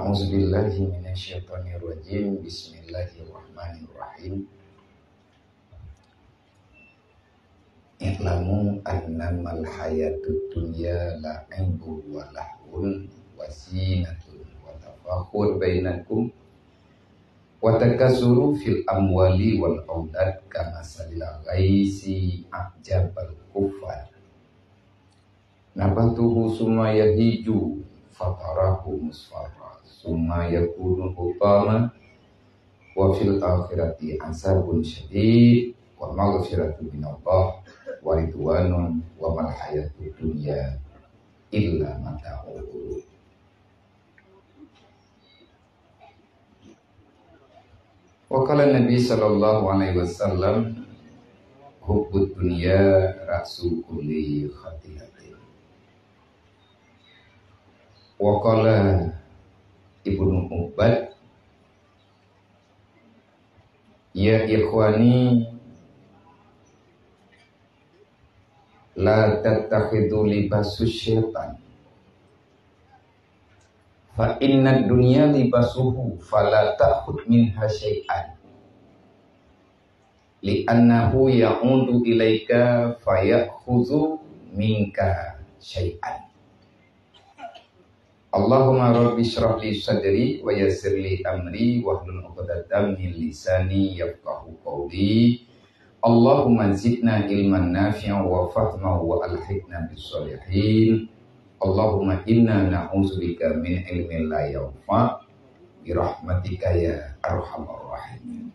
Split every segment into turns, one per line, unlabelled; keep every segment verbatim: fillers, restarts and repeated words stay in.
A'udzubillahi minasyaitonirrajim. Bismillahirrahmanirrahim. I'lamu annamal hayatud dunya la'ibun wa lahwun wa zinatun wa tafakhur bainakum wa takasuru fil amwali wal aulad kamasalil ghaisi a'jabal kuffar nabatuhu summa yahiju fatarahu musfarra summa yakunu hutama wa fil akhirati azabun syadid wa maghfiratu minallah wa ridwanun wa mal hayatud dunya illa mata'ul ghurur. Wa qala Nabi sallallahu alaihi wasallam hubbud dunya ra'su kulli khati'atin. Wa qala Ibnu Ubbad ya ikhwani la tattakhidhu libasus syaitan fa inna dunya libasuhu fala ta'khud minha syai'an li'annahu ya'udu ilaika fayakhudhu minka syai'an. Allahumma rabbi shrah li sadri wa yassir li amri wahlul 'uqdatam min lisani yafqahu qawli. Allahumma zidna ilman nafi'an wa fahman wa alhiqna bis sholihin. Allahumma inna na'udzubika min ilmin la yanfa' bi rahmatika ya arhamar rahimin.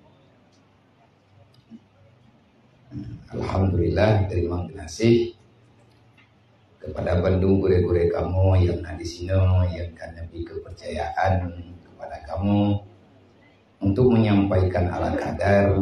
Alhamdulillah, terima kasih kepada Bandung gure-gure kamu yang ada di sini, yang karena kepercayaan kepada kamu untuk menyampaikan ala kadar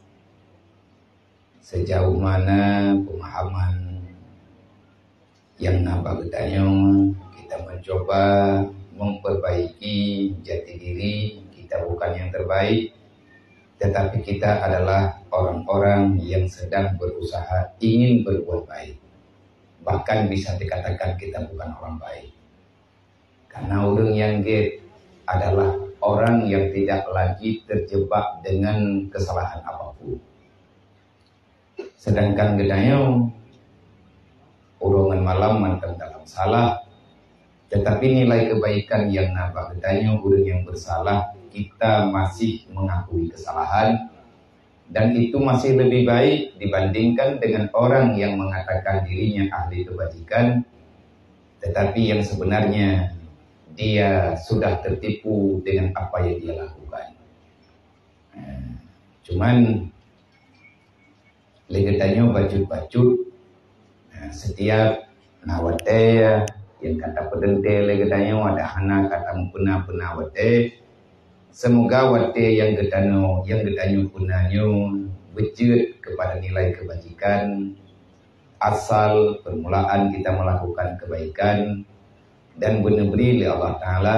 sejauh mana pemahaman yang nambah gedanya. Kita mencoba memperbaiki jati diri kita, bukan yang terbaik, tetapi kita adalah orang-orang yang sedang berusaha ingin berbuat baik. Bahkan bisa dikatakan kita bukan orang baik, karena orang yang get adalah orang yang tidak lagi terjebak dengan kesalahan apapun. Sedangkan gedanya urongan malam mantan dalam salah, tetapi nilai kebaikan yang nambah gedanya orang yang bersalah kita masih mengakui kesalahan, dan itu masih lebih baik dibandingkan dengan orang yang mengatakan dirinya ahli kebajikan, tetapi yang sebenarnya dia sudah tertipu dengan apa yang dia lakukan. Nah, cuman legetannya bacut-bacut. Nah, setiap nawate yang kata pedente legetannya ada hana kata mempena-pena wate. Semoga wate yang gedano yang gedanyo punanyo bejut kepada nilai kebajikan asal permulaan kita melakukan kebaikan, dan benar-benar oleh Allah Ta'ala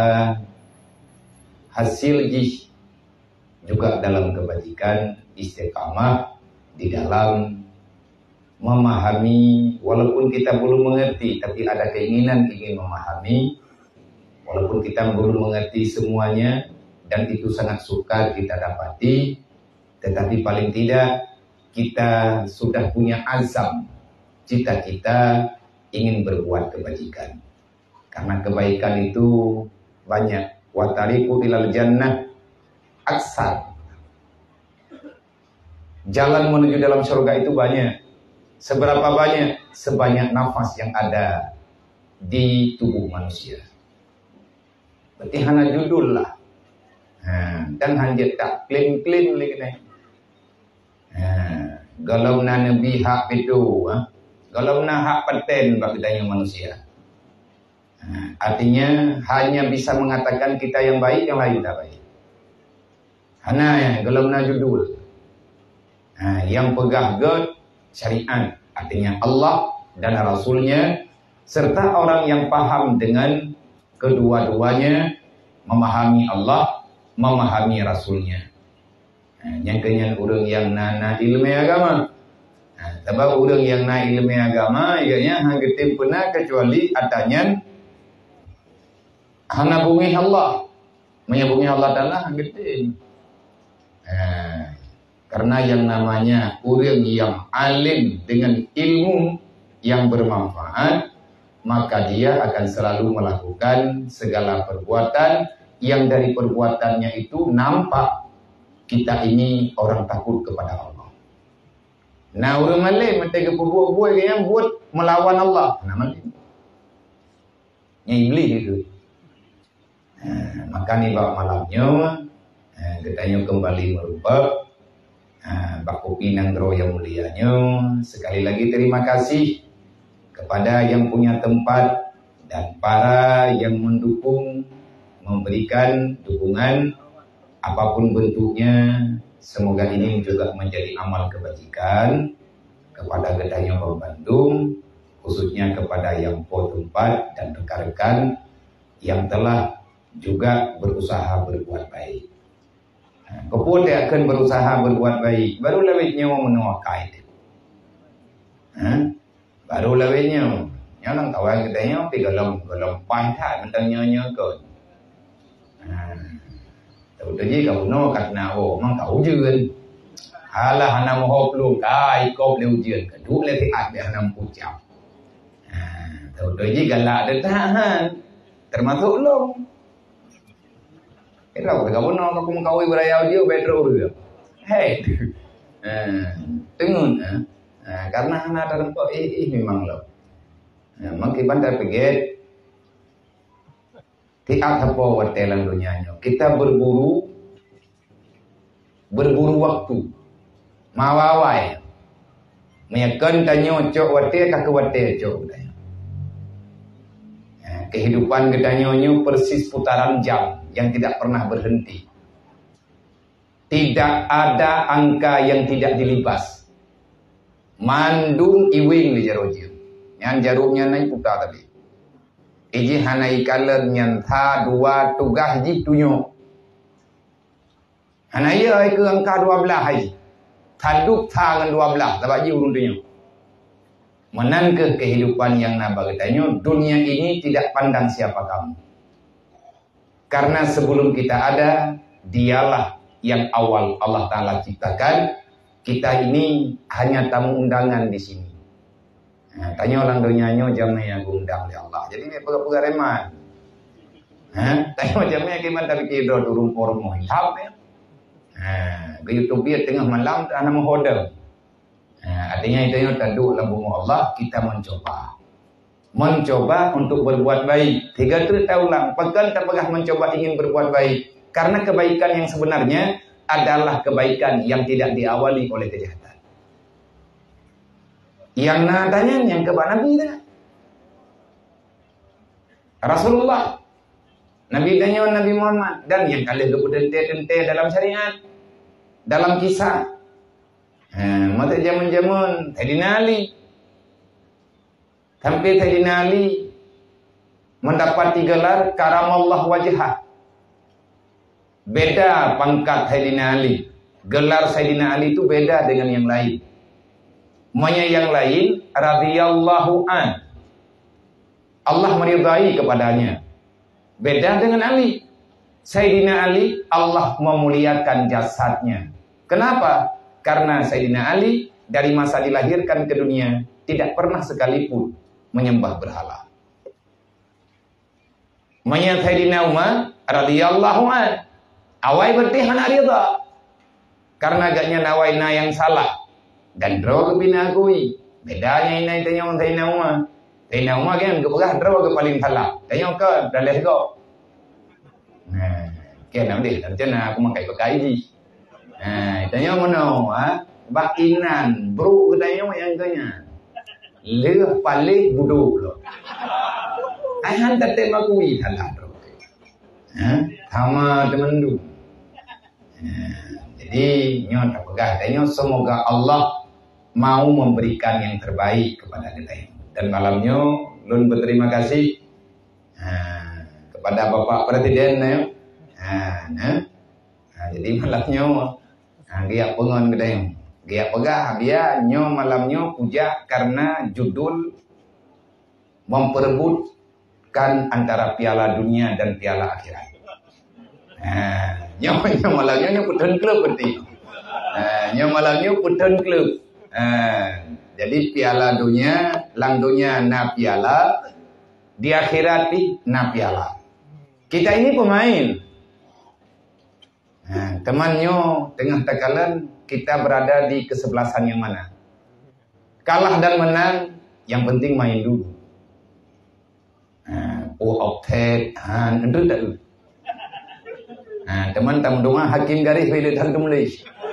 hasil jih juga dalam kebajikan, istiqamah di dalam memahami, walaupun kita belum mengerti tapi ada keinginan ingin memahami, walaupun kita belum mengerti semuanya dan itu sangat sukar kita dapati, tetapi paling tidak kita sudah punya azam, cita-cita ingin berbuat kebajikan. Karena kebaikan itu banyak. Wa tariqu ilal jannah aksar. Jalan menuju dalam surga itu banyak. Seberapa banyak? Sebanyak nafas yang ada di tubuh manusia. Berarti hana judul lah. Ha, dan hanjat tak klaim-klaim lagi ni. Ha, kalau na nabi hak itu, ha? Kalau na hak paten bagi tanya manusia. Ha, artinya hanya bisa mengatakan kita yang baik, yang lain tak baik. Hana ya, kalau na judul. Ha, yang pegah God syariat, artinya Allah dan Rasulnya, serta orang yang paham dengan kedua-duanya, memahami Allah, memahami Rasulnya. Nah, yang kenyan orang yang na ilmu agama. Nah, sebab orang yang na ilmu agama, ianya hanggetim pernah kecuali atanyan hana bumi Allah. Menyebutnya Allah Ta'ala gede. Nah, karena yang namanya orang yang alim dengan ilmu yang bermanfaat, maka dia akan selalu melakukan segala perbuatan yang dari perbuatannya itu nampak kita ini orang takut kepada Allah. Nah, orang malam mata ke buat-buat yang buat melawan Allah. Nah, malam. Yang iblis itu. Nah, maka ni bab malamnya nah, katanya kembali merupakan nah, bak kopi nanggro yang mulianya. Sekali lagi terima kasih kepada yang punya tempat dan para yang mendukung, memberikan dukungan apapun bentuknya. Semoga ini juga menjadi amal kebajikan kepada Gedanyo Bau Bandung, khususnya kepada yang po tempat dan rekan-rekan yang telah juga berusaha berbuat baik. Kau dia akan berusaha berbuat baik, baru lewatnya menuakai itu. Baru lewatnya, yang kawan kita yang pergi dalam dalam pantai tentang nyonya kau. Tahu tu je kau no karena oh, mang kau ujian. Halah hanam hop lu, kai kau le ujian, kedua le tiat dia hanam pucap. Tahu tu je galak dah tahan, termasuk lu. Kalau kau no kau mau kau beraya dia betul dia. Hei, tengok. Nah, karena anak dalam kok eh, eh memang loh. Nah, mungkin bandar peget tiap apa watelan dunianya. Kita berburu berburu waktu. Mawawai. Menyakan tanyo cok wate kak wate cok. Nah, kehidupan gedanyonyo persis putaran jam yang tidak pernah berhenti. Tidak ada angka yang tidak dilibas. Mandung iwing di jarojir. Yang jarumnya naik putar tadi. Iji hanai kaler nyanta dua tugas ji tunyo. Hanai ai ke angka dua belas haji. Taduk tangan dua belas sebab ji urun tunyo. Menan ke kehidupan yang naba katanya, dunia ini tidak pandang siapa kamu. Karena sebelum kita ada, dialah yang awal Allah Ta'ala ciptakan. Kita ini hanya tamu undangan di sini. Nah, tanya orang dunianya jamnya yang undang oleh Allah. Jadi ini pegawai reman. Tanya jamnya gimana tapi kita turun formo hitam ya. Nah, YouTube dia tengah malam tak nama hodel. Nah, artinya itu yang taduk lambung Allah kita mencoba. Mencoba untuk berbuat baik. Tiga terus ulang. Pekan tak pernah mencoba ingin berbuat baik. Karena kebaikan yang sebenarnya adalah kebaikan yang tidak diawali oleh kejahatan. Yang nadanya yang kepada Nabi dah. Rasulullah, Nabi tanya Nabi Muhammad dan yang kali kebudente-dente dalam syariat, dalam kisah. Ha, mata zaman-zaman Sayyidina Ali. Sampai Sayyidina Ali mendapat gelar karamallah wajhah. Beda pangkat Sayyidina Ali. Gelar Sayyidina Ali itu beda dengan yang lain. Manya yang lain radhiyallahu an. Allah meridai kepadanya. Beda dengan Ali. Sayyidina Ali Allah memuliakan jasadnya. Kenapa? Karena Sayyidina Ali dari masa dilahirkan ke dunia tidak pernah sekalipun menyembah berhala. Manya Sayyidina Umar radhiyallahu an. Awai berarti hana rida. Karena agaknya nawaina yang salah. Dan draw ke binagui. Bedanya ini tanya orang Sayyidina Umar. Sayyidina Umar kan kepegah draw ke paling salah. Tanya ke dalih kau. Nah, kan nak deh. Macam mana aku makai pakai ji. Nah, tanya mana? Ha? Bakinan. Bro katanya yang tanya. Leh paling buduk lo. Ayhan tak makui salah draw. Ha? Sama teman tu. Jadi nyo tak pegah tanya semoga Allah mau memberikan yang terbaik kepada kita. Dan malamnya lun berterima kasih ha, kepada Bapak Presiden ya. Ha, nah. Ha, jadi malamnya ha, dia pengon kita yang dia pegah dia nyo malamnya puja karena judul memperebutkan antara piala dunia dan piala akhirat. Nyo nyo malamnya nyo putun klub berarti. Ha, nyo malamnya putun klub. Ha, jadi piala dunia, lang dunia na piala, di akhirat na piala. Kita ini pemain. Nah, temannya tengah tekalan kita berada di kesebelasan yang mana? Kalah dan menang, yang penting main dulu. Nah, oh oktet, han, itu tak. Nah, teman tamu doa hakim garis bila dah mulai.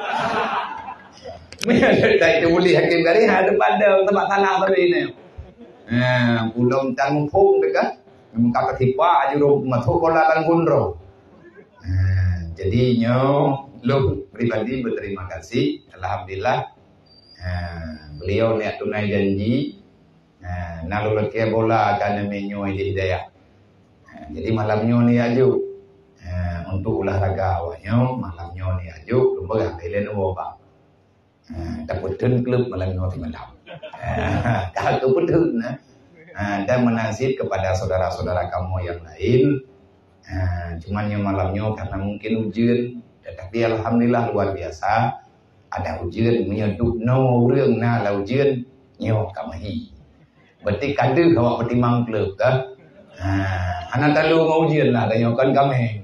Mereka tak itu boleh hakim garis ada pada tempat tanah tadi ni. Nah, pulau tamu pun dekat, muka ketipa aja ro masuk kolalan gunro. Nah, jadinya lu pribadi berterima kasih, alhamdulillah. Nah, beliau ni tunai janji. Nah, nalu leke bola akan menyo hidayah. Nah, jadi malamnya ni aju. Uh, untuk olahraga awaknya malamnya ni ajuk lumba gandelen oba. Uh, dapetin klub malamnya di malam. Uh, kalau betul nah. Uh, dan menasib kepada saudara-saudara kamu yang lain. Uh, cuman yang malamnya karena mungkin hujan, tetapi alhamdulillah luar biasa ada hujan menyeduk no reung na la hujan nyo kamahi. Berarti kadu awak pertimang klub ke? Uh, anak talu mau hujan lah dan kan kami.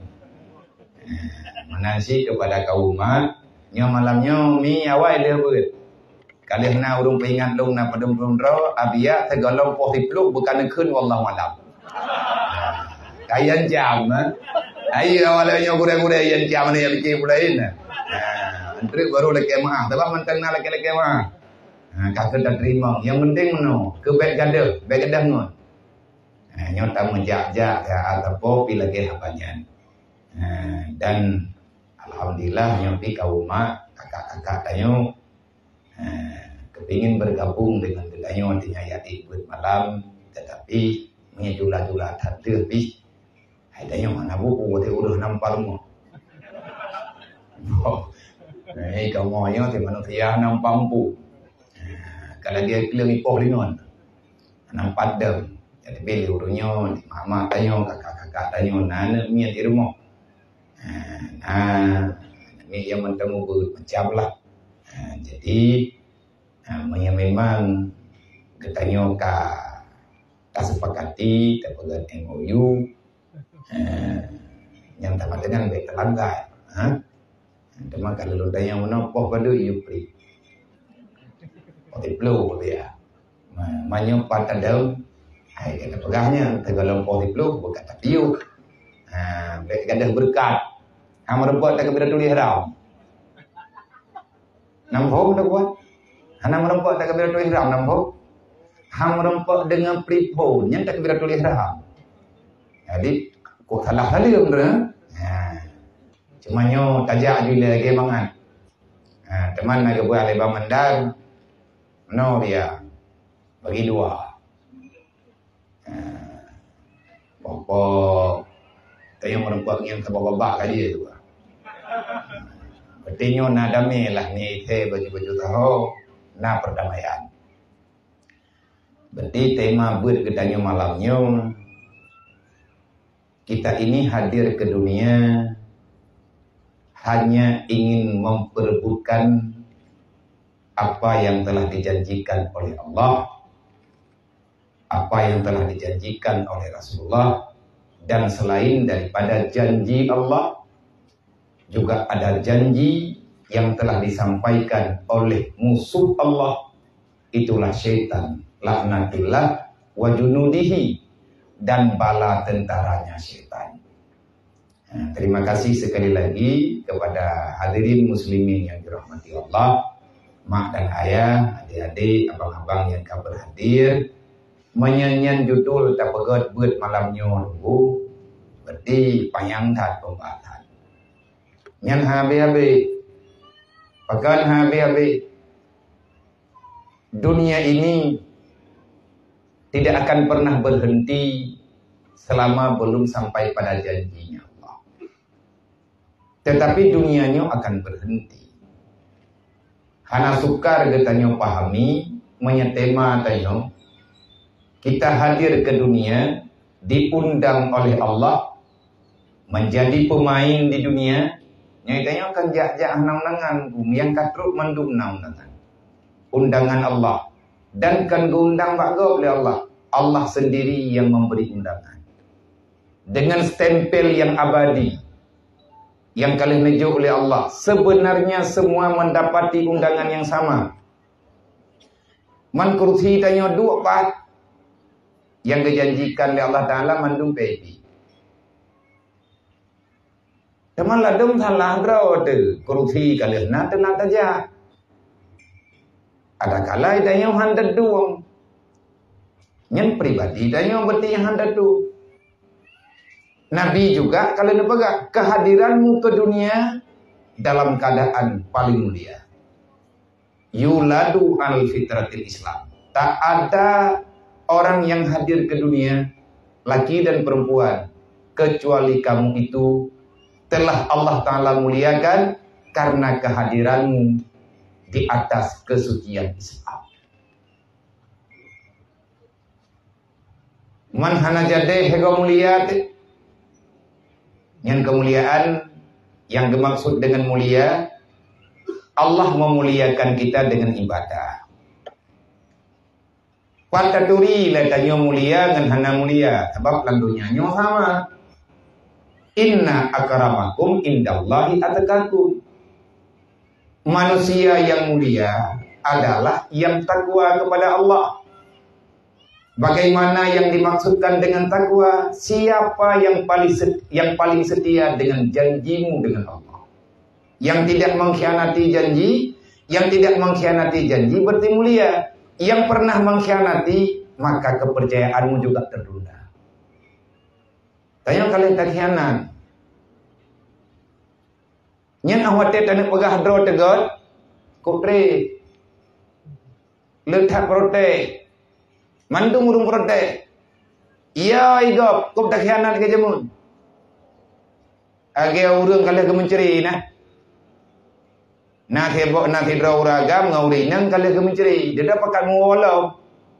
Menasi kepada kaum umat nyo malamnya mi awal dia buat kalih na urung peingat long na padum pundro abia tegolong positif bukan keun wallahu alam. Kayan jam ai awalnya gure-gure yang jam ni yang bikin pulain. Nah, antri baru lek kemah tapi mentang na lek lek kemah. Nah, kata tak terima yang penting meno ke beg gade beg gadah ngon. Nah, nyota menjak-jak ya atapo pi lagi habanyan. Nah, dan alhamdulillah nyopi kaum mak kakak-kakak tanyo eh, kepingin bergabung dengan tanyo di nyayati buat malam tetapi menyejula-jula tante bi hai tanyo mana buku te udah nampal mo. Eh kamu nyo te manusia nampampu. Eh, kalau dia keling ipoh lingon nampak dem jadi beli urunyo di mama tanyo kakak-kakak tanyo nana mian di rumah. Nah, ini yang mentemu macam lah. Nah, jadi, nah, memang katanya ka tak sepakati, tak pegang M O U, eh, yang tak dengan baik terlanggar. Cuma kalau lu tanya menopoh pada you free, poti blue dia, banyak pada daun, hai kita pegahnya, tergolong poti blue bukan tapiu. Ha, baik gadah berkat. Hang merempot tak kebira tulis haram. Nampak tak buat? Hang merempot tak kebira tulis haram nampak? Hang merempot dengan pripon yang tak kebira tulis haram. Jadi kok salah kali benar. Ha. Cuma nyo tajak juga lagi bangan. Ha, teman nak buat lebah mandar. No dia bagi dua. Ha. Pokok yang merempat yang sebab-babak kat dia tu. Berarti na damai lah ni ite baju-baju tahu na perdamaian. Berarti tema buat kedanya malamnya kita ini hadir ke dunia hanya ingin memperebutkan apa yang telah dijanjikan oleh Allah, apa yang telah dijanjikan oleh Rasulullah. Dan selain daripada janji Allah, juga ada janji yang telah disampaikan oleh musuh Allah, itulah syaitan, laknatullah wa junudihi, dan bala tentaranya syaitan. Nah, terima kasih sekali lagi kepada hadirin muslimin yang dirahmati Allah, mak dan ayah, adik-adik, abang-abang yang kau berhadir. Menyanyian judul tak pegat buat malamnya nunggu berarti panjang tak pembahasan yang habis-habis pakan habis-habis dunia ini tidak akan pernah berhenti selama belum sampai pada janjinya Allah, tetapi dunianya akan berhenti. Hana sukar katanya pahami menyetema tanya kita hadir ke dunia, diundang oleh Allah, menjadi pemain di dunia, Nyai tanya kan jak-jak nang-nangan kum yang katruk mandum nang-nangan. Undangan Allah. Dan kan undang bago oleh Allah. Allah sendiri yang memberi undangan. Dengan stempel yang abadi. Yang kalian nejo oleh Allah. Sebenarnya semua mendapati undangan yang sama. Man kursi tanya dua pat. Yang dijanjikan oleh Allah Ta'ala mandum baby. Teman ladum salah draw tu kursi kalian nak tenang saja. Ada kala tanya handa duang. Yang pribadi tanya berarti yang handa tu. Nabi juga kalian pegang kehadiranmu ke dunia dalam keadaan paling mulia. Yuladu al fitratil Islam. Tak ada orang yang hadir ke dunia laki dan perempuan kecuali kamu itu telah Allah Ta'ala muliakan karena kehadiranmu di atas kesucian Islam. Man hana jade hega mulia. Yang kemuliaan yang dimaksud dengan mulia, Allah memuliakan kita dengan ibadah. Pataturi letanya mulia dengan hana mulia, sebab landunya nyo sama. Inna akramakum indallahi atqakum. Manusia yang mulia adalah yang takwa kepada Allah. Bagaimana yang dimaksudkan dengan takwa? Siapa yang paling setia, yang paling setia dengan janjimu dengan Allah? Yang tidak mengkhianati janji, yang tidak mengkhianati janji berarti mulia. Yang pernah mengkhianati, maka kepercayaanmu juga tertunda. Tanya kalian tak khianat. Nyen awate tanek pegah dro tegot, kopre. Letak prote. Mandu murung prote. Iya igop, kop tak khianat ke jamun. Age urang kalian kemenceri nah. Nah hebok nah hidro uragam ngauri nang kalian kemenceri. Dia dapat muwalau.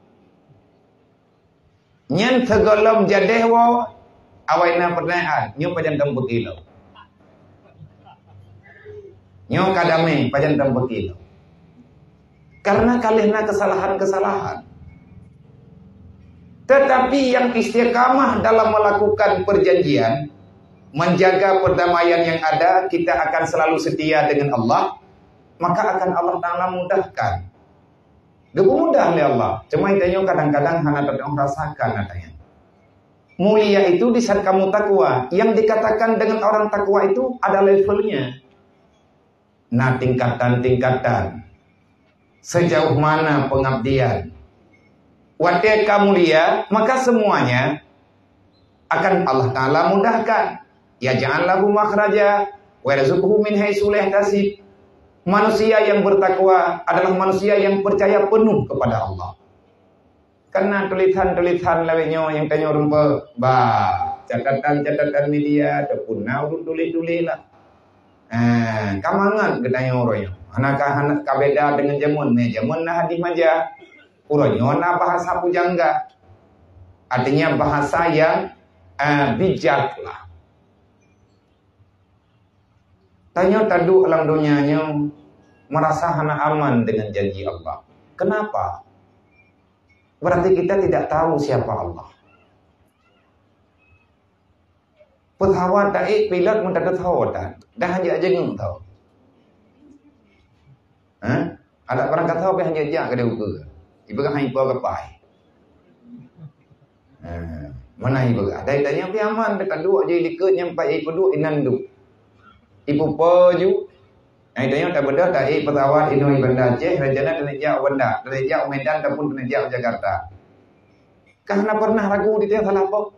Nyen tegolom jadeh wa awaina pernaan nyo pajan tambah kilo. Nyo kadame pajan tambah kilo. Karena kalihna kesalahan-kesalahan. Tetapi yang istiqamah dalam melakukan perjanjian, menjaga perdamaian yang ada, kita akan selalu setia dengan Allah, maka akan Allah Ta'ala mudahkan. Gak mudah oleh Allah. Cuma itu kadang-kadang hanya terdengar rasakan katanya. Mulia itu di saat kamu takwa. Yang dikatakan dengan orang takwa itu ada levelnya. Nah tingkatan-tingkatan. Sejauh mana pengabdian. Wadai kamu mulia, maka semuanya akan Allah Ta'ala mudahkan. Ya ja'allahu makhraja wa yarzuqhu min haitsu la yahtasib. Manusia yang bertakwa adalah manusia yang percaya penuh kepada Allah. Karena tulisan-tulisan lainnya yang tanya rumpa, bah, catatan-catatan media ataupun naurun tulis-tulis lah. Eh, kamangan ketanya orangnya. Anak-anak kabeda dengan jamun, me jamun nah hadis maja. Orangnya nah bahasa pujangga. Artinya bahasa yang eh, bijak lah. Tanya tadu alam dunianya merasa hana aman dengan janji Allah. Kenapa? Berarti kita tidak tahu siapa Allah. Pesawat daik pilot mun tak tahu dah. Dah hanya jengeng tahu. Hah? Ada orang kata apa hanya jak ke dia buka. Ibu kan hanya ke pai. Ha, mana ibu kan? Dai tanya pi aman dekat dua je likut nyampai ibu dua inan du. Ibu peju. Ai tanya tak benda tak i pesawat Inoi Bandar Aceh rencana dari jauh Bandar, dari jauh Medan ataupun dari jauh Jakarta. Karena pernah ragu di dia salah apa?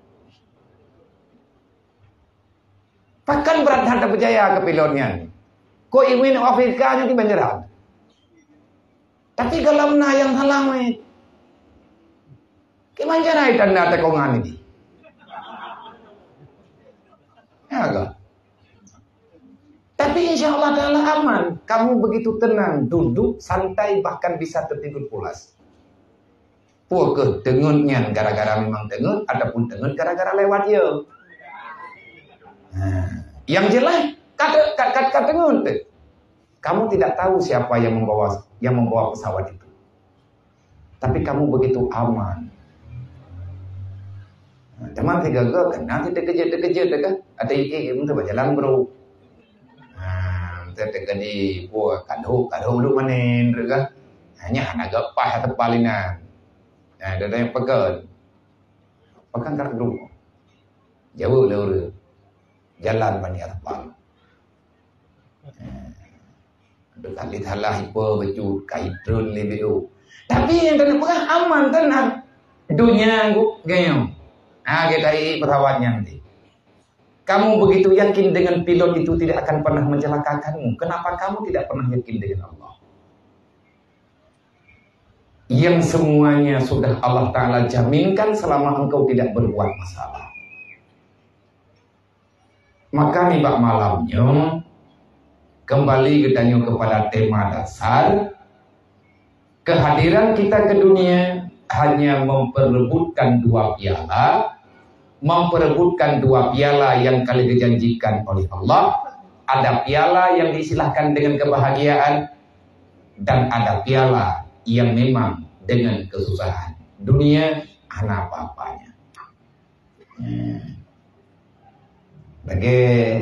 Pakan berat tak percaya ke pilotnya. Ko ingin Afrika nya di banjaran. Tapi kalau na yang salah mai. Ke banjaran tanda tekongan ini. Ya enggak? Tapi insya Allah Ta'ala aman. Kamu begitu tenang, duduk, santai, bahkan bisa tertidur pulas. Puke tengunnya gara-gara memang tengun, ataupun tengun gara-gara lewat ya. Nah, yang jelas Kata kata kata ngunte. Kamu tidak tahu siapa yang membawa yang membawa pesawat itu. Tapi kamu begitu aman. Teman tiga ga kena kita kerja-kerja dekat ada iki mun berjalan bro. Nah, kita di buat kado kado dulu manen dekat. Hanya anak gapah tepalinan. Nah, ada yang pegang. Pegang kar dulu. Jauh lur. Jalan banyak tepal. Dekat di talah ipo becut kaitun lebih. Tapi yang tenang pegang aman tenang. Dunia gua gayung. Nah, kita ini pesawatnya nanti. Kamu begitu yakin dengan pilot itu tidak akan pernah mencelakakanmu. Kenapa kamu tidak pernah yakin dengan Allah? Yang semuanya sudah Allah Ta'ala jaminkan selama engkau tidak berbuat masalah. Maka nih bak malamnya kembali kita kepada tema dasar. Kehadiran kita ke dunia hanya memperebutkan dua piala, memperebutkan dua piala yang kali dijanjikan oleh Allah. Ada piala yang diistilahkan dengan kebahagiaan dan ada piala yang memang dengan kesusahan. Dunia hana apa-apanya. Hmm. Bagi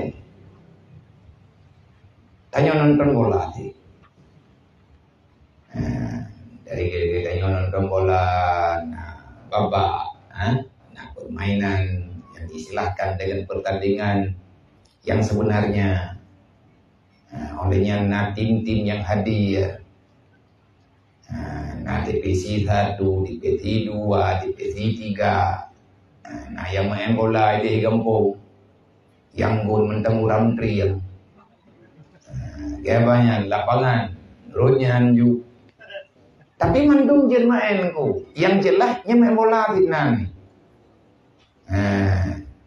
tanya nonton bola sih. Hmm. Dari tanya nonton bola, nah, babak, nah, nah, permainan yang diistilahkan dengan pertandingan yang sebenarnya nah, olehnya nah, tim-tim yang hadir. Nah, D P C satu, D P C dua, D P C tiga. Nah, yang main bola di kampung. Yang gol mentang orang triang. Dia banyak lapangan, roadnya anju. Tapi mandung jen main ko. Yang jelasnya main bola Vietnam. Nah,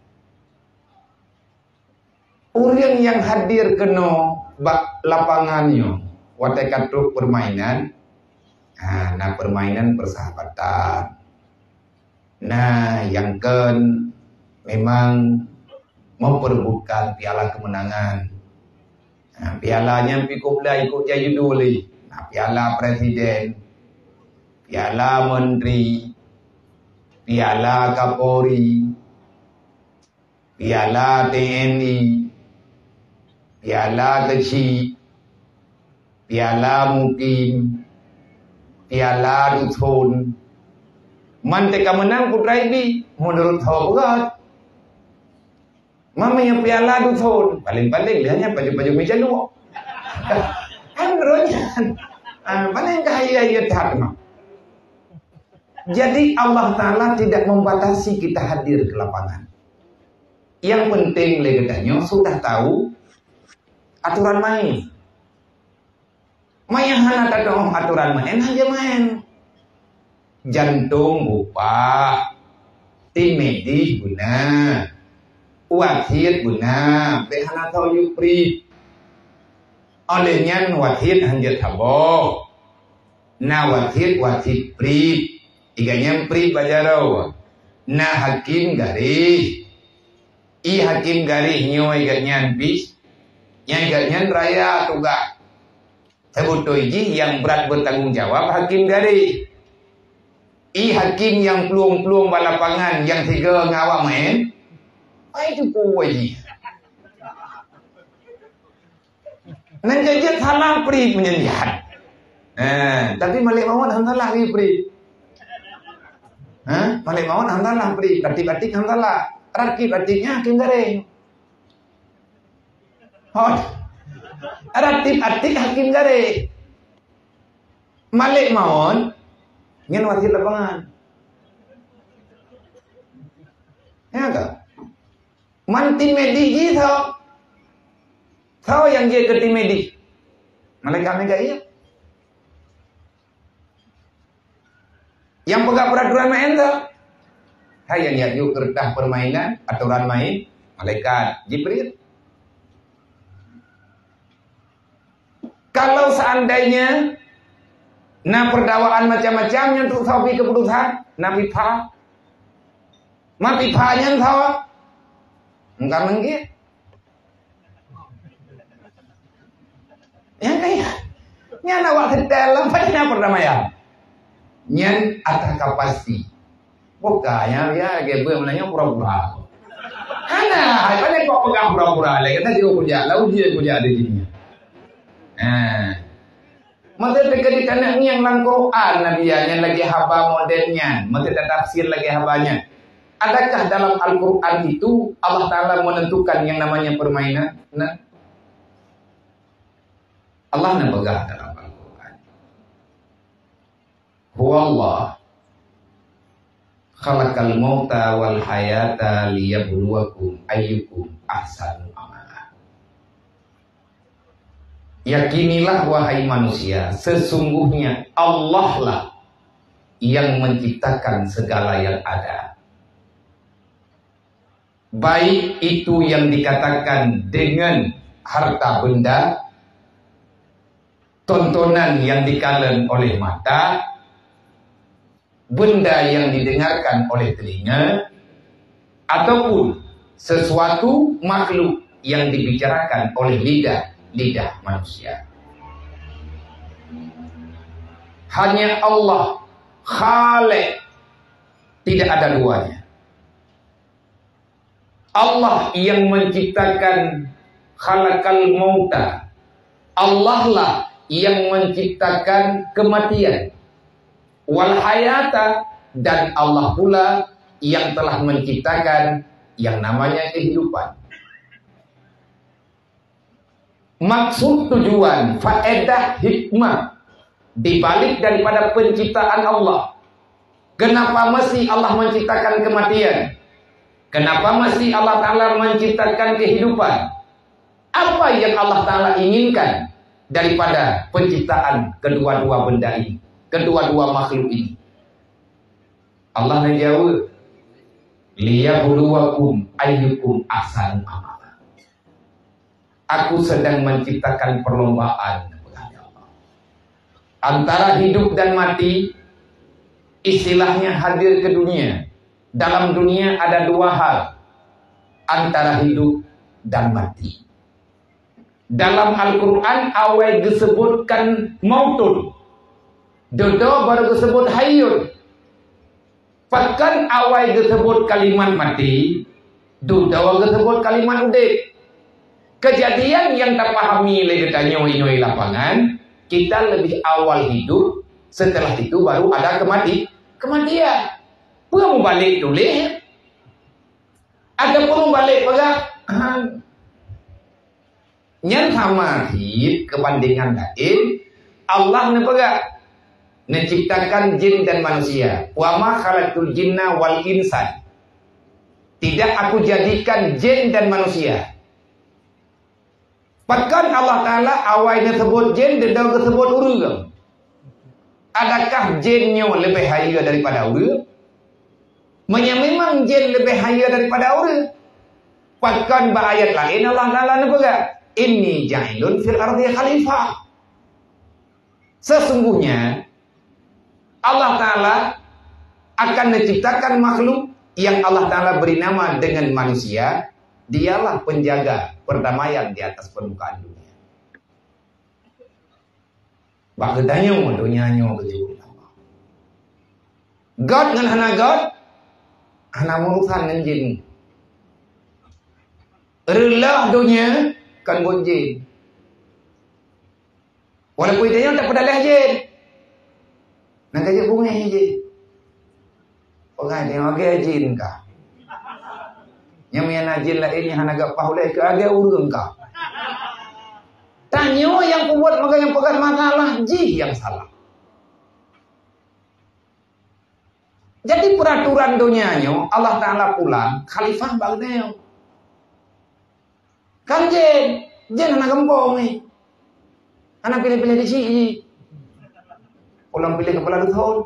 orang yang hadir kena bak lapangannya, watekat truk permainan. Nah, nah permainan persahabatan. Nah, yang ken memang memperebutkan piala kemenangan. Nah, pialanya pikuk dah ikut jadi dulu. Nah, piala presiden, piala menteri, piala Kapolri, piala T N I, piala kecil, piala mukim, piala dusun. Mantek menang putra ini menurut Hogwarts. Mamanya piala dusun. Paling-paling lihatnya baju-baju meja lu. Andronya. Mana yang kaya tak. Jadi Allah Ta'ala tidak membatasi kita hadir ke lapangan. Yang penting legetanya sudah tahu aturan main. Maya hana tak tahu aturan main aja main. Jantung bupa, tim medis guna, wasit guna, behana tahu yupri. Olehnya wasit hanjat habo, na wasit wasit pri, iganya pri bajarau, na hakim garis, i hakim garis nyoy iganya bis, yang iganya raya tugas. Sebutoi yang berat bertanggung jawab hakim garis. I hakim yang peluang-peluang balapangan yang tiga ngawak main. Ai tu puai. Nan jajet salah pri menyenjat. Eh, tapi Malik Mawon alhamdulillah pri. Hah? Malik Mawon alhamdulillah pri. Batik-batik alhamdulillah. Rakib-batiknya hakim garing. Hot. Rakib-batik hakim garing. Malik Mawon ingin wasit lapangan. Ya tak? Manti medis tahu. Tahu yang dia ke tim medis. Malaikat mereka iya. Yang pegang peraturan main tahu. Hai yang ya yuk kertas permainan, aturan main, malaikat Jibril. Kalau seandainya nah perdawaan macam-macamnya untuk tahu keputusan Nabi Pa Nabi Pa nya tahu enggak mungkin Yang kaya. Nyan awak sedal lampanya perdamaian. Nyan atas kapasiti. Bukannya ya gebe menanya pura-pura. Karena apa kok pegang pura-pura lagi kita juga punya, lalu dia punya ada di Nah, maka terkait anak yang lang Quran Nabi yang lagi haba modelnya, maka tafsir lagi habanya. Adakah dalam Al-Quran itu Allah Ta'ala menentukan yang namanya permainan? Nah, Allah nabagah dalam Al-Quran. Huwa Allah khalaqal mauta wal hayata liyabluwakum ayyukum ahsanu amala. Yakinilah wahai manusia, sesungguhnya Allah lah yang menciptakan segala yang ada. Baik itu yang dikatakan dengan harta benda, tontonan yang dikalen oleh mata, benda yang didengarkan oleh telinga, ataupun sesuatu makhluk yang dibicarakan oleh lidah lidah manusia. Hanya Allah Khaliq, tidak ada duanya. Allah yang menciptakan khalaqal mauta. Allah lah yang menciptakan kematian. Wal hayata, dan Allah pula yang telah menciptakan yang namanya kehidupan. Maksud, tujuan, faedah, hikmah dibalik daripada penciptaan Allah. Kenapa mesti Allah menciptakan kematian? Kenapa mesti Allah Ta'ala menciptakan kehidupan? Apa yang Allah Ta'ala inginkan daripada penciptaan kedua-dua benda ini, kedua-dua makhluk ini? Allah menjawab, liyabluwakum ayyukum ahsanu amala. Aku sedang menciptakan perlombaan antara hidup dan mati. Istilahnya hadir ke dunia. Dalam dunia ada dua hal, antara hidup dan mati. Dalam Al-Quran awal disebutkan mautun, dodo baru disebut hayyun. Bahkan awal disebut kalimat mati, dodo disebut kalimat udip. Kejadian yang terpahami oleh kita nyoi-nyoi lapangan, kita lebih awal hidup, setelah itu baru ada kemati, kematian. Pun balik tulis, ada pun balik pada yang sama hid kebandingan lain. Allah nepaga menciptakan jin dan manusia. Wa ma khalaqtul jinna wal insan. Tidak aku jadikan jin dan manusia. Bahkan Allah Ta'ala awalnya sebut jin dan dah sebut urang. Adakah jinnya lebih haya daripada urang? Memang jin lebih haya daripada urang. Bahkan ayat lain Allah Ta'ala nepaga, inni ja'ilun fil ardi khalifah. Sesungguhnya Allah Ta'ala akan menciptakan makhluk yang Allah Ta'ala beri nama dengan manusia. Dialah penjaga perdamaian di atas permukaan dunia. Bak tanya mo dunia nyo betul. God ngan hana God, hana urusan ngan jin. Relah dunia kan buat jin. Walaupun dia tak pada lah jin. Nak kerja bunga jin. Orang dia agak jin kah? Yang yang najil lah ini hana gak pahulai ke agak urung kah? Tanya yang kubuat maka yang pegang masalah jih yang salah. Jadi peraturan dunianya Allah Ta'ala pulang khalifah bagdeo. Kan jin, jin hana gempong ni. Hana pilih-pilih di sini. Pulang pilih kepala duthon.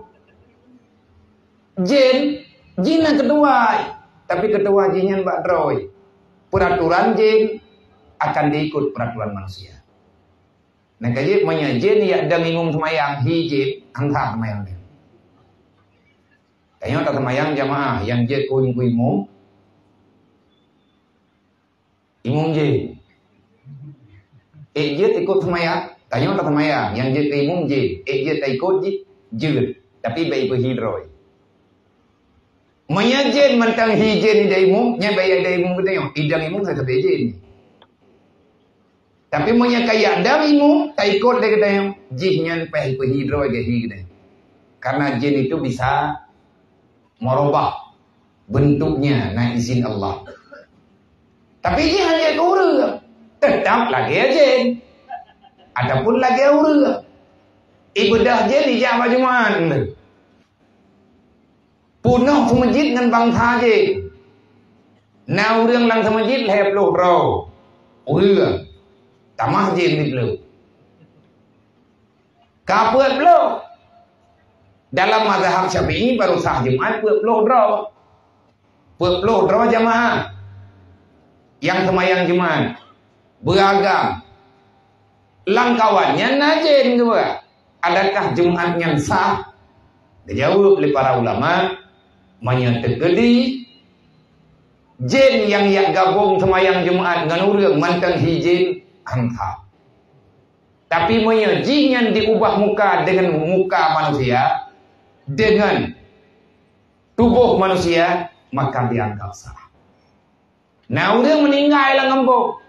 Jin, jin yang kedua. Tapi ketua jinnya Mbak Droy. Peraturan jin akan diikut peraturan manusia. Nah kaji punya jin ya ada ngingum semayang hijit angka semayang dia. Kayaknya tak semayang jamaah yang jin kuin kuin imum. Imum jin. Eh jin ikut semayang Tanya tak semayang, yang je imum je, eh je tak ikut je, je. Tapi baik berhidroi. Menyajen mentang hijen ida imum, nya baik ida imum kita yang idang imum saya tak jen. Tapi menyak kaya dam imum, tak ikut dia kita yang jihnya baik berhidroi ke kita. Karena jin itu bisa merubah bentuknya, nah izin Allah. Tapi jin hanya kurang, tetap lagi jin. Adapun lagi aura. Ibadah je di jam Jumaat. Punah ke masjid dengan bangsa je. Nah orang lang ke masjid lep loh raw. Ura. Tamah je ni lo. Kaput lo. Dalam mazhab Syafi'i baru sah Jumaat pup loh raw. Pup loh raw jamaah. Yang semayang Jumaat beragam. Langkawannya najin juga. Adakah Jumat yang sah? Dijawab oleh para ulama, menyatakan jin yang yang gabung semayang Jumat dengan orang mantang hijin angka. Tapi punya jin yang diubah muka dengan muka manusia, dengan tubuh manusia, maka dianggap sah. Nah orang meninggal lah ngembok.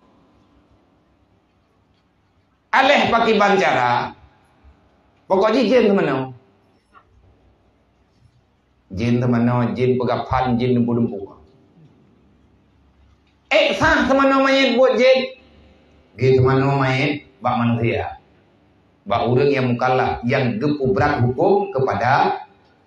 Aleh pakai bancara. Pokoknya jin teman-teman. Jin teman-teman, jin pegapan, jin dempu-dempu. Eh sah teman-teman main buat jin. Dia teman-teman main bak manusia. Bak orang yang mukallaf, yang gepubrak hukum kepada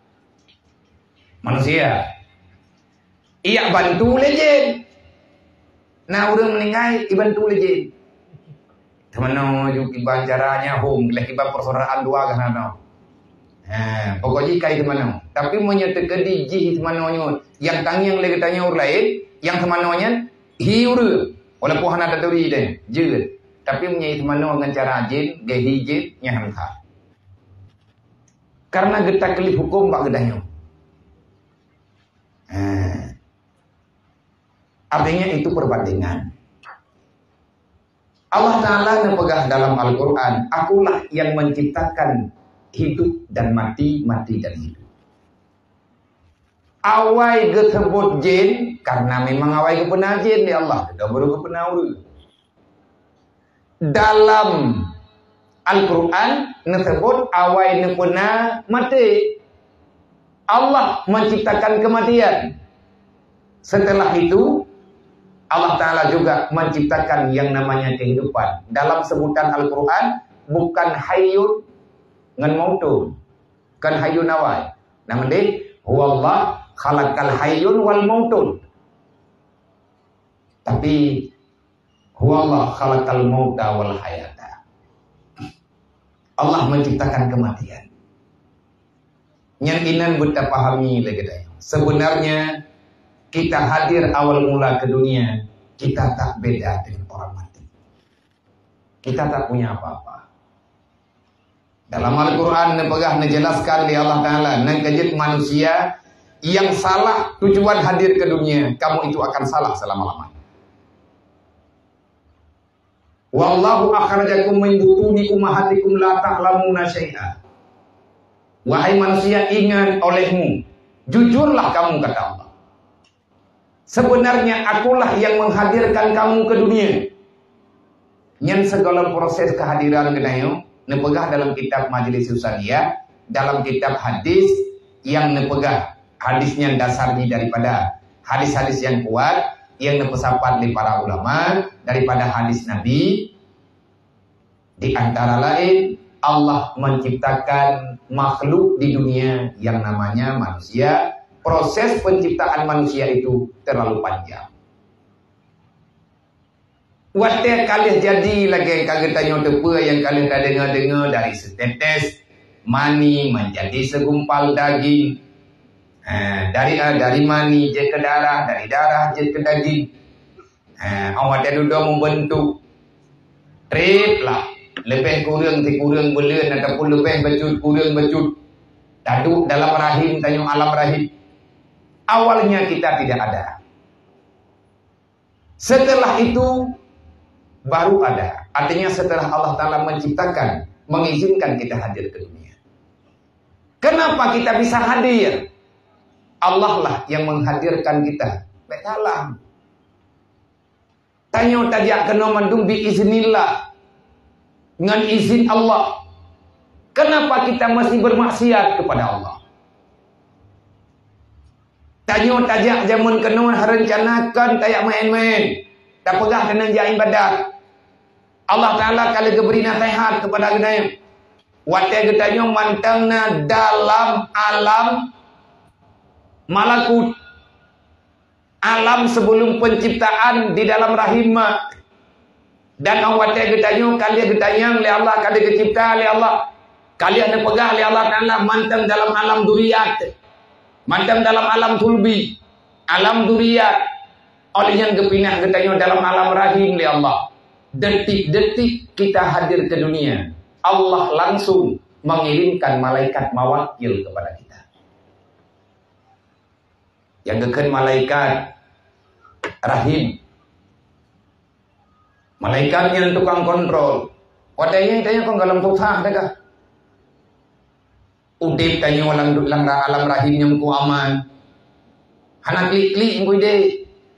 manusia. Ia bantu le jin. Nah orang meninggal, ia bantu le jin. Teman-teman juga kiban caranya home, lagi kiban persaudaraan dua kan no. Ha, pokoknya kai teman-teman. Tapi menyatakan di jih teman-teman yang tangiang lagi tanya orang lain, yang teman-temannya hiur. Walaupun hana ada turi deh, je. Tapi menyai teman-teman dengan cara jin, ge hijin nya hamka. Karena getak kelip hukum bak gedahnya. Ha. Artinya itu perbandingan. Allah Ta'ala nepegah dalam Al-Quran, akulah yang menciptakan hidup dan mati, mati dan hidup. Awai gesebut jin, karena memang awai kepena jin ya Allah, tidak baru kepena uru. Dalam Al-Quran, nesebut awai nepena mati. Allah menciptakan kematian. Setelah itu, Allah Ta'ala juga menciptakan yang namanya kehidupan. Dalam sebutan Al-Quran, bukan hayyun dengan mautun. Bukan hayyun awal. Namun dia, huwallah khalaqal hayyun wal mautun. Tapi, huwallah khalaqal mauta wal hayata. Allah menciptakan kematian. Yang inan kita pahami lagi dah. Sebenarnya, kita hadir awal mula ke dunia, kita tak beda dengan orang mati. Kita tak punya apa-apa. Dalam Al-Quran, nepegah menjelaskan di Allah Ta'ala, nengkejit manusia yang salah tujuan hadir ke dunia, kamu itu akan salah selama-lamanya. Wallahu akhrajakum min butuni ummahatikum la ta'lamuna syai'a. Wahai manusia, ingat olehmu, jujurlah kamu, kata Allah. Sebenarnya akulah yang menghadirkan kamu ke dunia. Yang segala proses kehadiran kenayo nepegah dalam kitab Majelis Usaniyah, dalam kitab hadis yang nepegah hadisnya dasarnya daripada hadis-hadis yang kuat yang nepesapat di para ulama daripada hadis Nabi. Di antara lain, Allah menciptakan makhluk di dunia yang namanya manusia. Proses penciptaan manusia itu terlalu panjang. Waktu kalian jadi lagi kalian tanya tepa yang kalian tak dengar-dengar dari setetes mani menjadi segumpal daging. Ha, dari dari mani je ke darah, dari darah je ke daging. Ha, awak dah duduk membentuk trip lah. Lebih kurang si kurang bulan ataupun lebih becut kurang becut. Daduk dalam rahim tanya alam rahim. Awalnya kita tidak ada. Setelah itu baru ada. Artinya setelah Allah Ta'ala menciptakan, mengizinkan kita hadir ke dunia. Kenapa kita bisa hadir? Allah lah yang menghadirkan kita. Betalah. Tanya tajak kena mandung bi iznillah. Dengan izin Allah. Kenapa kita masih bermaksiat kepada Allah? Tanya tajak zaman kena rencanakan tayak main-main. Tak pegah kena jaim badat. Allah Ta'ala kalau diberi nasihat kepada kita. Watai getanya mantangna dalam alam malakut. Alam sebelum penciptaan di dalam rahim. Dan awak getanya kalian getanya oleh Allah kalian dicipta oleh Allah. Kalian ada pegah oleh Allah Ta'ala mantang dalam alam duriyat. Mantang dalam alam tulbi. Alam duriyat. Oleh yang kepinah getanya dalam alam rahim oleh Allah. Detik-detik kita hadir ke dunia, Allah langsung mengirimkan malaikat mawakil kepada kita. Yang keken malaikat rahim. Malaikat yang tukang kontrol. Wadahnya tanya kau dalam tutah dah. Udip tanya orang lang alam rahim yang ku aman. Hanak klik-klik ku ide.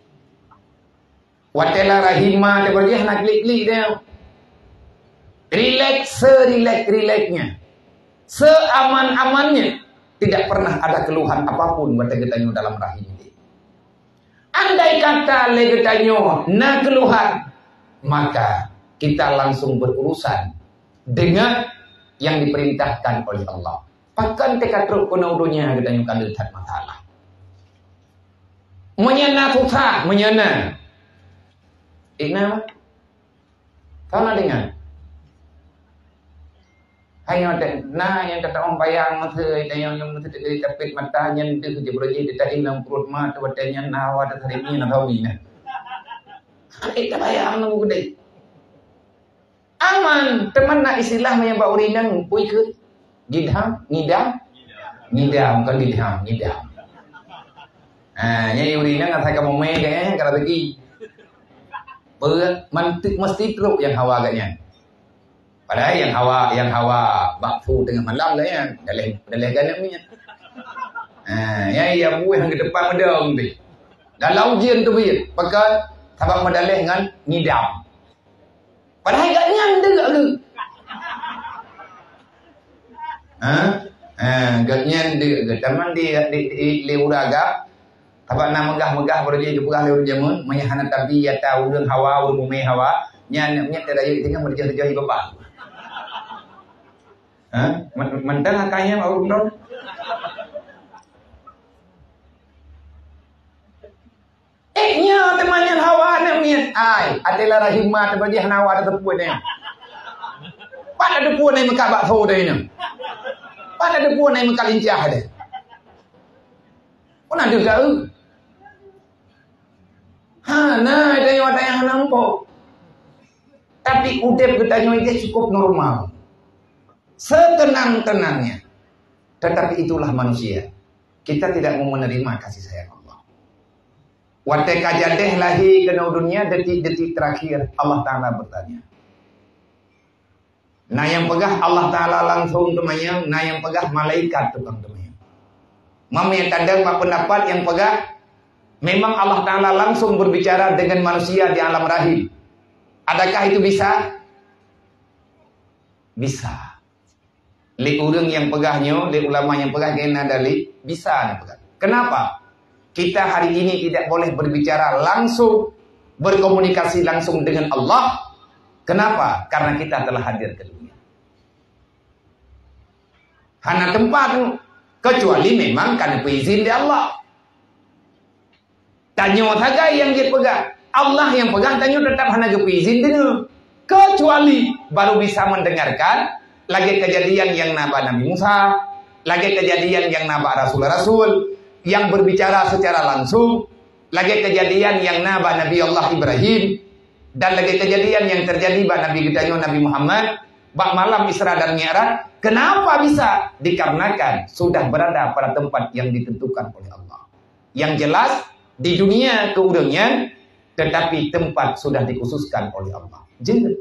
Watela rahimah dia bagi nak klik-klik dia. Relax, se-relax-relaxnya. Seaman-amannya. Tidak pernah ada keluhan apapun buat getanyo dalam rahim ini. Andai kata legetanyo na keluhan, maka kita langsung berurusan dengan yang diperintahkan oleh Allah. Pakan teka truk penaudunya getanyo kalau tak masalah. Menyana putra, menyana. Ikna, kau nak dengar? Hanya ada, nah yang kata orang bayang masa yang yang masa dari tapit mata yang itu saja berjaya tidak hilang perut mata watanya nawa dan hari ini nak tahu ni. Kita bayang nak gede. Aman, teman nak istilah yang bau rinang, pui ke, gidham, ngidam, ngidam, bukan gidham, ngidam. Ah, yang rinang nak saya kamu main kayaknya kalau pergi. Mesti teruk yang hawa agaknya. Padahal yang hawa yang hawa bakfu tengah malam lah ya. Dalih dalih ganap ni. Ha, ya ya buih yang ke depan medang tu. Dalam ujian tu biar pakai sabab medalih dengan ngidam. Padahal agaknya dekat ke. Ha? Ha, agaknya dekat taman di di di uraga. Apa nak megah-megah berjaya di pegah lewat jamun, menyahana tapi ya tahu urang hawa urang bumi hawa, nya nya terdaya tinggal berjaya-jaya bapak. Ha? Mentang akanya urang dong. Eh nya temannya hawa nak mian ai, adalah rahimah terberjaya hawa ada tepuan dia. Pada tepuan ni mekak bakso dia ni. Pada tepuan ni mekak lincah dia. Pun ada tahu. Ha, nah, ada yang ada yang nampak. Tapi udep getanya itu cukup normal. Setenang-tenangnya. Tetapi itulah manusia. Kita tidak mau menerima kasih sayang Allah. Watai kajadeh lahi kena dunia detik-detik terakhir Allah Ta'ala bertanya. Nah yang pegah Allah Ta'ala langsung temayang. Nah yang pegah malaikat tukang temayang. Mama yang kadang pendapat yang pegah memang Allah Ta'ala langsung berbicara dengan manusia di alam rahim. Adakah itu bisa? Bisa. Li urang yang pegahnya, li ulama yang pegah kena dali, bisa nak pegah. Kenapa? Kita hari ini tidak boleh berbicara langsung, berkomunikasi langsung dengan Allah. Kenapa? Karena kita telah hadir ke dunia. Hanya tempat, kecuali memang karena izin dari Allah. Tanya saja yang dia pegang. Allah yang pegang tanya tetap hanya izin dia. Kecuali baru bisa mendengarkan lagi kejadian yang naba Nabi Musa, lagi kejadian yang naba Rasul-Rasul yang berbicara secara langsung, lagi kejadian yang naba Nabi Allah Ibrahim, dan lagi kejadian yang terjadi pada Nabi kita Nabi Muhammad bak malam Isra dan Mi'raj. Kenapa bisa? Dikarenakan sudah berada pada tempat yang ditentukan oleh Allah. Yang jelas di dunia keurangnya, tetapi tempat sudah dikhususkan oleh Allah. Je.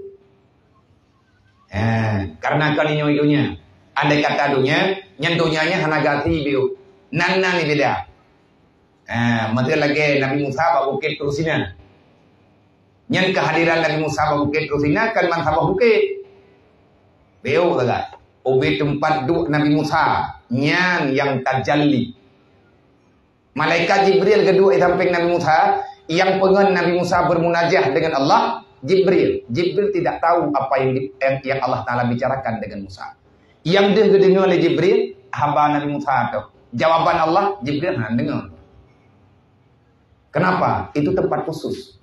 Eh, karena kan ini dunia. Andai kata dunia, yang dunianya hanagati biu. Nana ni beda. Eh, mati lagi Nabi Musa bawa bukit terusina. Yang kehadiran Nabi Musa bawa bukit terusina kan man sabah bukit. Biu agak. Ubi tempat duk Nabi Musa. Nyan yang tajalli. Malaikat Jibril kedua di samping Nabi Musa. Yang pengen Nabi Musa bermunajah dengan Allah. Jibril. Jibril tidak tahu apa yang, yang, yang Allah Ta'ala bicarakan dengan Musa. Yang dia dengar oleh Jibril, hamba Nabi Musa itu. Jawaban Allah, Jibril nak dengar. Kenapa? Itu tempat khusus.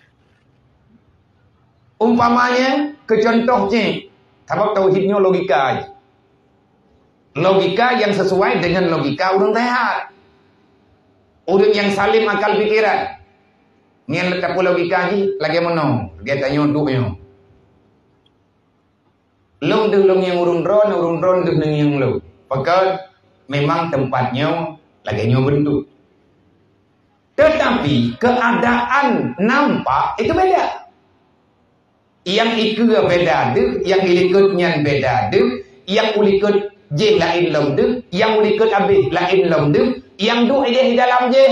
Umpamanya, kecontohnya, sebab tauhidnya logika aja. Logika yang sesuai dengan logika orang sehat. Orang yang salim akal pikiran. Ni yang letak logika ni, lagi mana? Dia tanya duknya. Long tu long yang urung drone, urung drone tu neng yang lo. Pakai memang tempatnya lagi nyo bentuk. Tetapi keadaan nampak itu beda. Yang ikut beda tu, yang ikutnya beda tu, yang ulikut je lain long tu, yang ulikut abih lain long tu, yang duk dia di dalam je.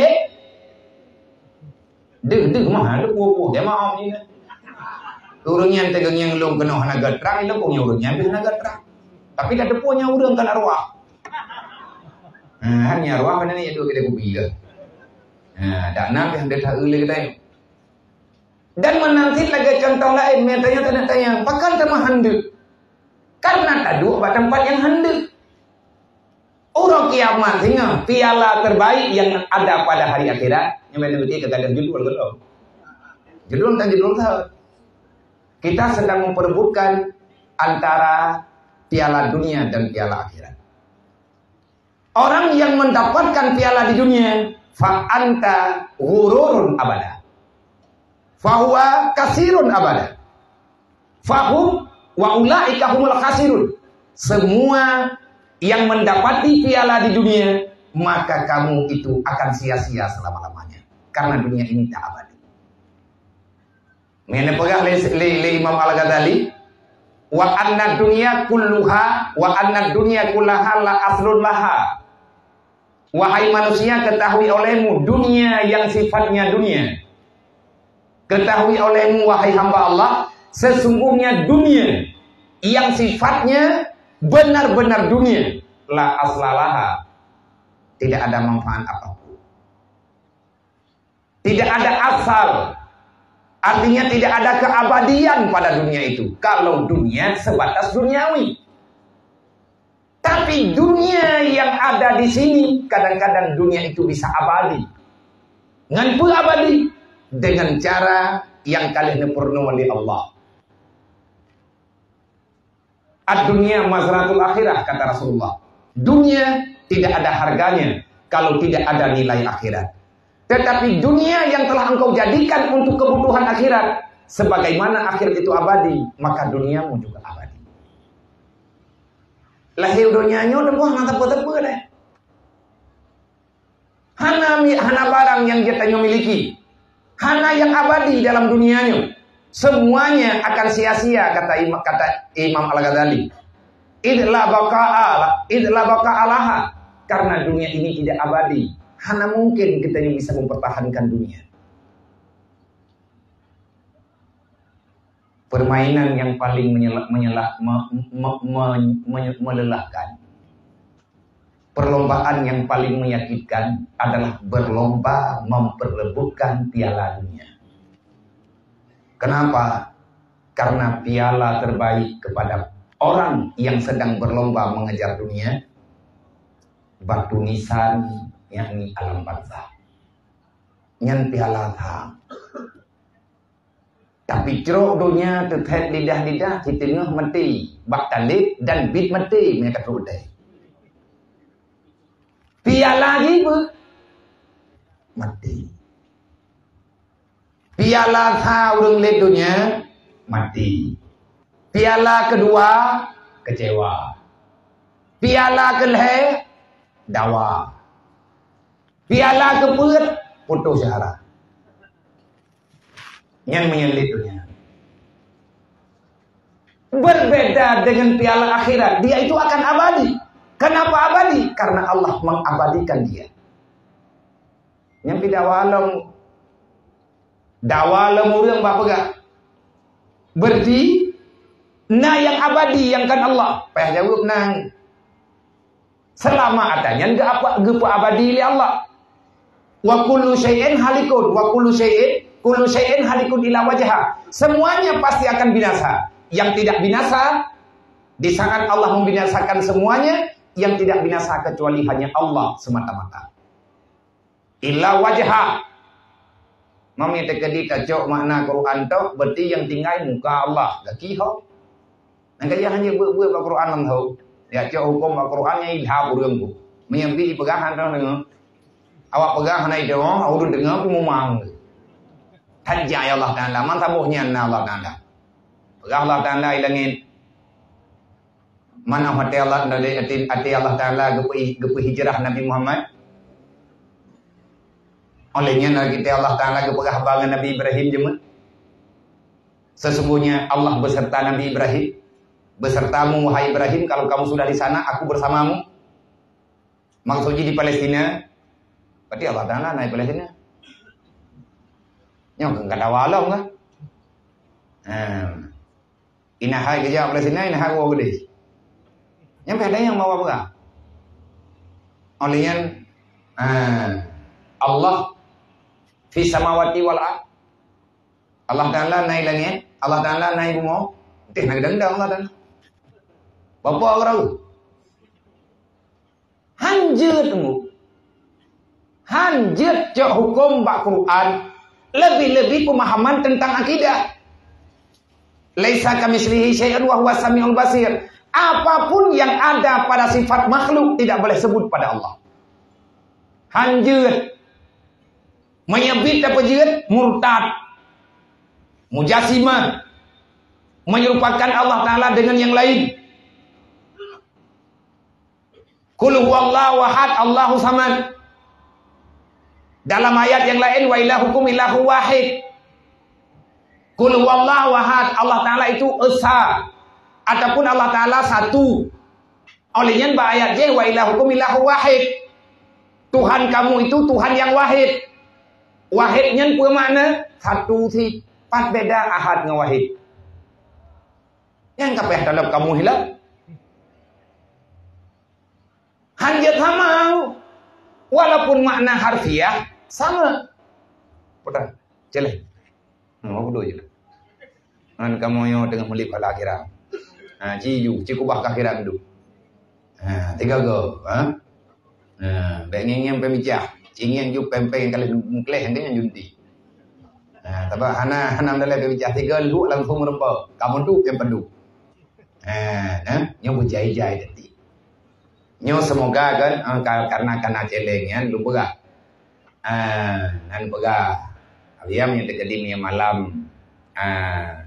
Dek dek mah lu pupu dia maaf ni. Urangnya tegang yang long kena hanaga terang, lu punya urangnya habis hanaga terang. Tapi dah depunya urang kan arwah. Ha, hanya arwah mana ni itu kita kopi ke. Ha, dak nak hendak tak ule kita. Dan menanti lagi contoh lain, metanya tak nak tanya, pakal sama handuk. Karena tadu pada tempat yang handuk. Orang kiamat sehingga piala terbaik yang ada pada hari akhirat. Yang mana berarti kegadaan judul ke tak? Judul dan judul tak. Kita sedang memperebutkan antara piala dunia dan piala akhirat. Orang yang mendapatkan piala di dunia, fa'anta ghururun abada. Fahuwa kasirun abada. Fahum wa ulaika humul khasirun. Semua yang mendapati piala di dunia, maka kamu itu akan sia-sia selama-lamanya. Karena dunia ini tak abadi. Mana pegah le, le, le Imam Al-Ghazali, wa anna dunya kulluha wa anna dunya kullaha la aslun laha. Wahai manusia, ketahui olehmu dunia yang sifatnya dunia. Ketahui olehmu wahai hamba Allah, sesungguhnya dunia yang sifatnya benar-benar dunia, la aslalaha, tidak ada manfaat apapun. Tidak ada asal. Artinya tidak ada keabadian pada dunia itu. Kalau dunia sebatas duniawi. Tapi dunia yang ada di sini, kadang-kadang dunia itu bisa abadi. Ngan pun abadi dengan cara yang kalian purna oleh Allah. Ad-dunia mazratul akhirah, kata Rasulullah. Dunia tidak ada harganya kalau tidak ada nilai akhirat. Tetapi dunia yang telah engkau jadikan untuk kebutuhan akhirat, sebagaimana akhirat itu abadi, maka duniamu juga abadi. Lahir dunianya udah buah mantap betul deh. Hana hana barang yang kita miliki, hana yang abadi dalam dunianya, semuanya akan sia-sia, kata Imam kata Imam Al-Ghazali. Idla baqa'a, idla baqa'alaha, karena dunia ini tidak abadi. Hana mungkin kita yang bisa mempertahankan dunia. Permainan yang paling menyelak, menyelak, me, me, me, me, melelahkan. Perlombaan yang paling menyakitkan adalah berlomba memperebutkan piala dunia. Kenapa? Karena piala terbaik kepada orang yang sedang berlomba mengejar dunia, batu nisan, yakni alam barzah. Nyan piala tha. Tapi cerok dunia terkait lidah-lidah di tengah mati, bak talit dan bit mati mereka terudai. Piala lagi pun mati. Piala tha urang lid dunia mati. Piala kedua kecewa. Piala keleh dawa. Piala kepeut putus arah. Yang menyelit dunia. Berbeda dengan piala akhirat, dia itu akan abadi. Kenapa abadi? Karena Allah mengabadikan dia. Yang tidak walam dawalam urang bapega. Berarti na yang abadi yang kan Allah. Payah jawab nang. Selama adanya enggak apa gepa abadi li Allah. Wa kullu syai'in halikun wa kullu syai'in kullu syai'in halikun ila wajha. Semuanya pasti akan binasa. Yang tidak binasa di saat Allah membinasakan semuanya, yang tidak binasa kecuali hanya Allah semata-mata. Illa wajha. Mami tekedi kacau makna Quran tu berarti yang tinggal muka Allah. Gaki ho. Nang kaya hanya buat-buat Quran lam tahu. Dia cak hukum Quran yang ilham urang ku. Menyambi pegangan tu dengar. Awak pegang hanai tu, urang dengar ku memang. Hajja ya Allah Taala, man tabuhnya Allah Taala. Pegang Allah Taala ilangin. Mana hati Allah dari hati Allah Taala gepu gepu hijrah Nabi Muhammad. Olehnya kita Allah Ta'ala kepada bangan Nabi Ibrahim jemaah. Sesungguhnya Allah beserta Nabi Ibrahim. Besertamu wahai Ibrahim, kalau kamu sudah di sana, aku bersamamu. Maksudnya di Palestina. Berarti Allah Ta'ala naik Palestina. Nyok enggak ada walau kan? Hmm. Inahai kerja Palestina, inahai gua gede. Yang ada yang bawa apa? Olehnya hmm. Allah fi samawati wal ard. Allah Taala naik langit, Allah Taala naik bumi. Teh nak dendang Allah Taala. Bapa orang. Hanjut mu. Hanjut cak hukum bak Quran. Lebih-lebih pemahaman tentang akidah. Laisa kamitslihi syai'un wa huwas samiul basir. Apapun yang ada pada sifat makhluk tidak boleh sebut pada Allah. Hanjut. Menyebut apa jeut? Murtad. Mujasimah. Menyerupakan Allah Ta'ala dengan yang lain. Qul huwallahu ahad, Allahu samad. Dalam ayat yang lain, wa ilahukum ilahu wahid. Qul huwallahu ahad, Allah Ta'ala itu esa. Ataupun Allah Ta'ala satu. Olehnya ba ayat je, wa ilahukum ilahu wahid. Tuhan kamu itu Tuhan yang wahid. Wahidnya apa makna? Satu si pat beda ahad dengan wahid. Yang kapeh dalam kamu hilang. Hanjat hamau. Walaupun makna harfiah sama. Putar. Jelek. Mau dulu je. Kan kamu yang tengah melip pada akhirat. Ha, ciu, cikubah akhirat dulu. Ha, tiga go, ha? Nah, bengeng yang pemicah. Ingin ju pempeng kali mengkleh yang dengan junti. Nah, tapi hana hana dalam pemicah tiga lu langsung merempau. Kamu tu yang pedu. Nah, nah, nyo bujai-jai tadi. Nyo semoga kan karena karena celengnya lu pegah. Ah, nan pegah. Abiam yang terjadi ni malam. Ah.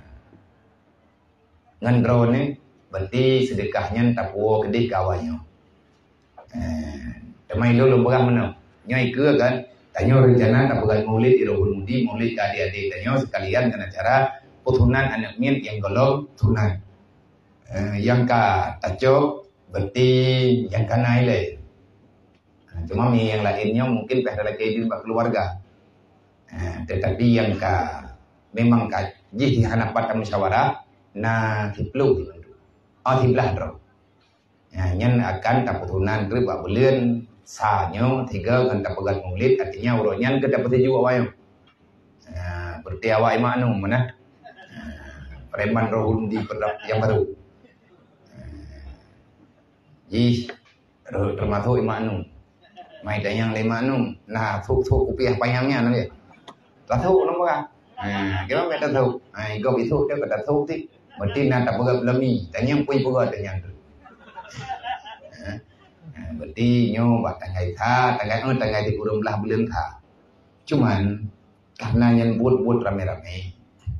Ngan drone berarti sedekahnya tapuo kedih kawannya. Eh, temai lu lu pegah mana? Nyai ke kan, tanya rencana tak pegang maulid Irahul Mudi, maulid ke adik-adik tanya sekalian dengan acara putunan anak min yang golong tunan. Eh, yang ka taco berarti yang kana ile. Nah, cuma mi yang lainnya mungkin pada lagi di keluarga. Eh, tetapi yang ka memang ka jih hanapat musyawarah na hiplu di bantu. Oh hiblah dro. Ya, nyen akan taputunan ke bak bulan sahnya tiga kan tak pegang maulid artinya uronyan ke dapat juga awak. Nah, berarti awak maknu mana? Preman rohun di yang baru. Ji termasuk maknu. Mai dayang lima nu. Nah, thuk-thuk kupiah payangnya nanti. Tak thuk nama kan? Nah, kita tak thuk. Ai go itu dia kata thuk ti. Berarti nak tak pegang lemi. Tanya pui pegang tanya tu. Berarti nyo buat tanggai tha, tanggai oh tanggai di kurung belah belum tha. Cuman karena yang buat-buat rame-rame,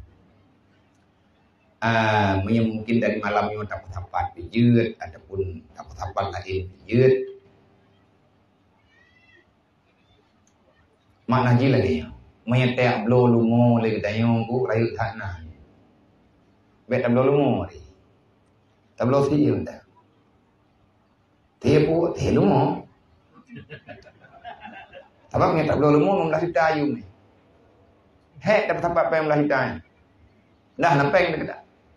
ah, uh, mungkin dari malam nyo tak tapat bijut ataupun tak tapat lain bijut. Mana ji lagi? Menyetek blo lumo lagi tanya ku rayu thana. Bet blo lumo ni. tablo thi yun ta thi po thi lu mo tabak ni tablo lu mo nung lahir tayo ni he dapat tempat pem lahir tayo dah nampeng dekat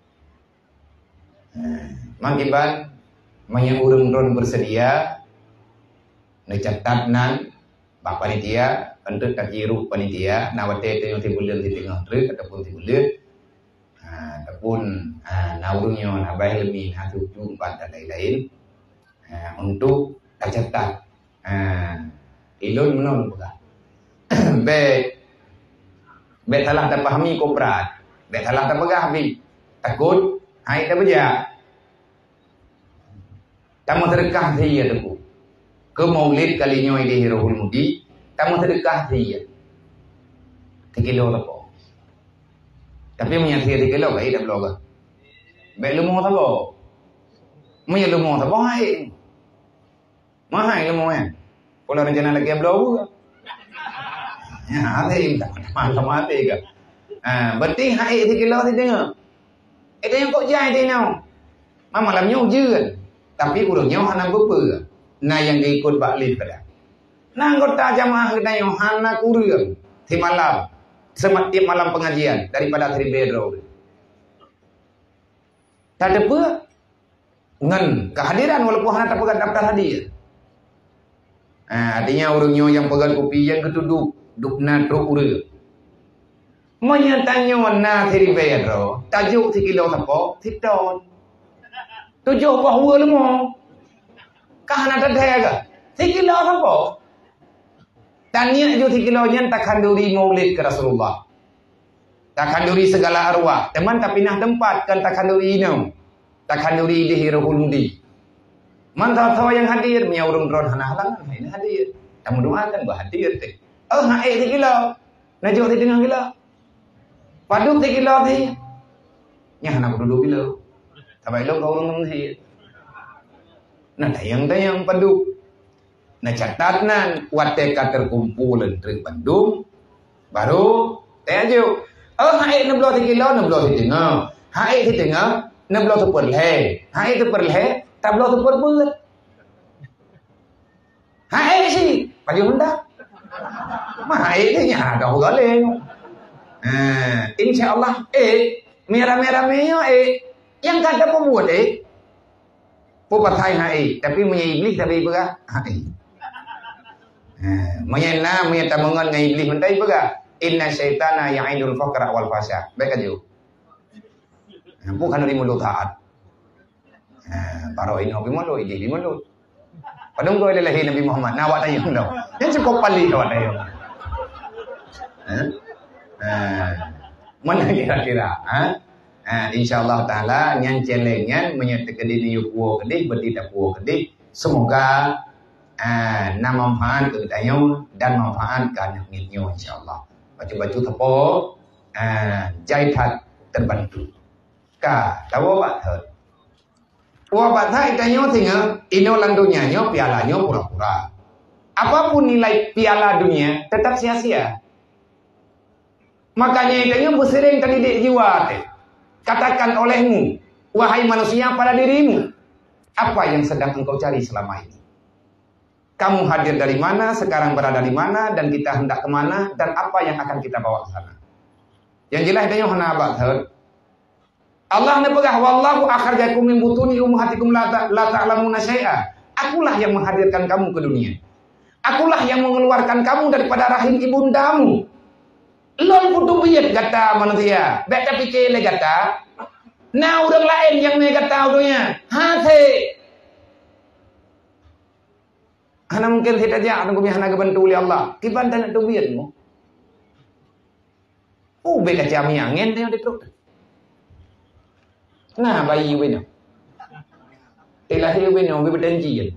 mangkiban manya urang ron bersedia ngecatat nan bak panitia untuk kakiru panitia nawate tu yang tibulan di tengah truk ataupun tibulan ataupun naurungnya nabai lebih satu empat dan lain-lain untuk tercatat ilun menon bukan be be salah terpahami koprat be salah terpegah habis takut hai tak beja tamu sedekah dia tu ke maulid kalinya ini Rohul Mudi tamu sedekah dia tiga kilo apa tapi menyati tiga kilo baik dah blog baik lumo apa punya lumo apa hai mahai lumo kan kalau rencana lagi blog ya ada yang tak sama ada ke ah berarti hai tiga kilo tu dengar itu yang kok jai dia now mama malamnya ujian tapi urangnya hana bepe nah yang diikut baklif pada nah anggota jamaah kita yang hana kurang di malam setiap malam pengajian daripada Tribedro tak ada apa ngan kehadiran walaupun hana tak pegang daftar hadir nah, artinya urangnya yang pegang kopi yang ketuduk dukna truk urang menyatanya warna Tribedro tajuk tiga kilo sapo titon tujuh bahawa lemo kahana tadhaga tiga kilo sapo tanya jo tiga kilo nya takhanduri maulid ke Rasulullah takhanduri segala arwah teman tapi nah tempat kan takhanduri ino takhanduri di Rohul Mudi man tahu yang hadir nya urang dron hana halangan ini hadir kamu doakan bah hadir teh oh hae tiga kilo najo di tengah kilo paduk tiga kilo teh nya hana dua kilo tabai lo kau urang sih nah tayang-tayang paduk nah catatnan wateka terkumpulan dari Bandung baru tayo oh hai enam belas kilo enam belas di tengah hai di tengah enam belas per le hai itu per le tablo per bulat hai sih paju hendak mah hai ini nya kau galeng ah insyaallah eh merah-merah meyo eh yang kata pembuat eh Pupatai hai tapi punya iblis tapi berah hai punya na punya tamangan dengan iblis mentai berah inna syaitana ya'idul faqra wal fasya baik aja bukan dari mulut taat paro ini nabi mulut ini mulut padahal kau adalah Nabi Muhammad nawat tayang dah yang cukup pali nawat tayang mana kira-kira Ah, insyaallah taala yang celengan menyatakan ini puo kedih bertidak puo kedih semoga ah na manfaat ke tayo dan manfaat ke anak nyo insyaallah baca-baca tepo ah jaitat terbantu ka tahu pak thot puo pak thai tayo tinggal ino lang dunia nyo pialanya pura-pura apapun nilai piala dunia tetap sia-sia makanya tayo bersering terdidik jiwa teh katakan olehmu, wahai manusia pada dirimu, apa yang sedang engkau cari selama ini? Kamu hadir dari mana, sekarang berada di mana, dan kita hendak kemana, dan apa yang akan kita bawa ke sana? Yang jelas itu hana abad. Allah nepegah wallahu akhrajakum min butuni ummahatikum la ta'lamuna syai'a. Akulah yang menghadirkan kamu ke dunia. Akulah yang mengeluarkan kamu daripada rahim ibundamu. Lon putu biyet kata manusia. Beta pikir le kata. Nah orang lain yang me kata udunya. Hati. Hana mungkin tidak aja aku hana kebantu oleh Allah. Kiban dan tu biyetmu. Oh beta jami angin dia di perut. Nah bayi wena. Ilahi wena we berjanji.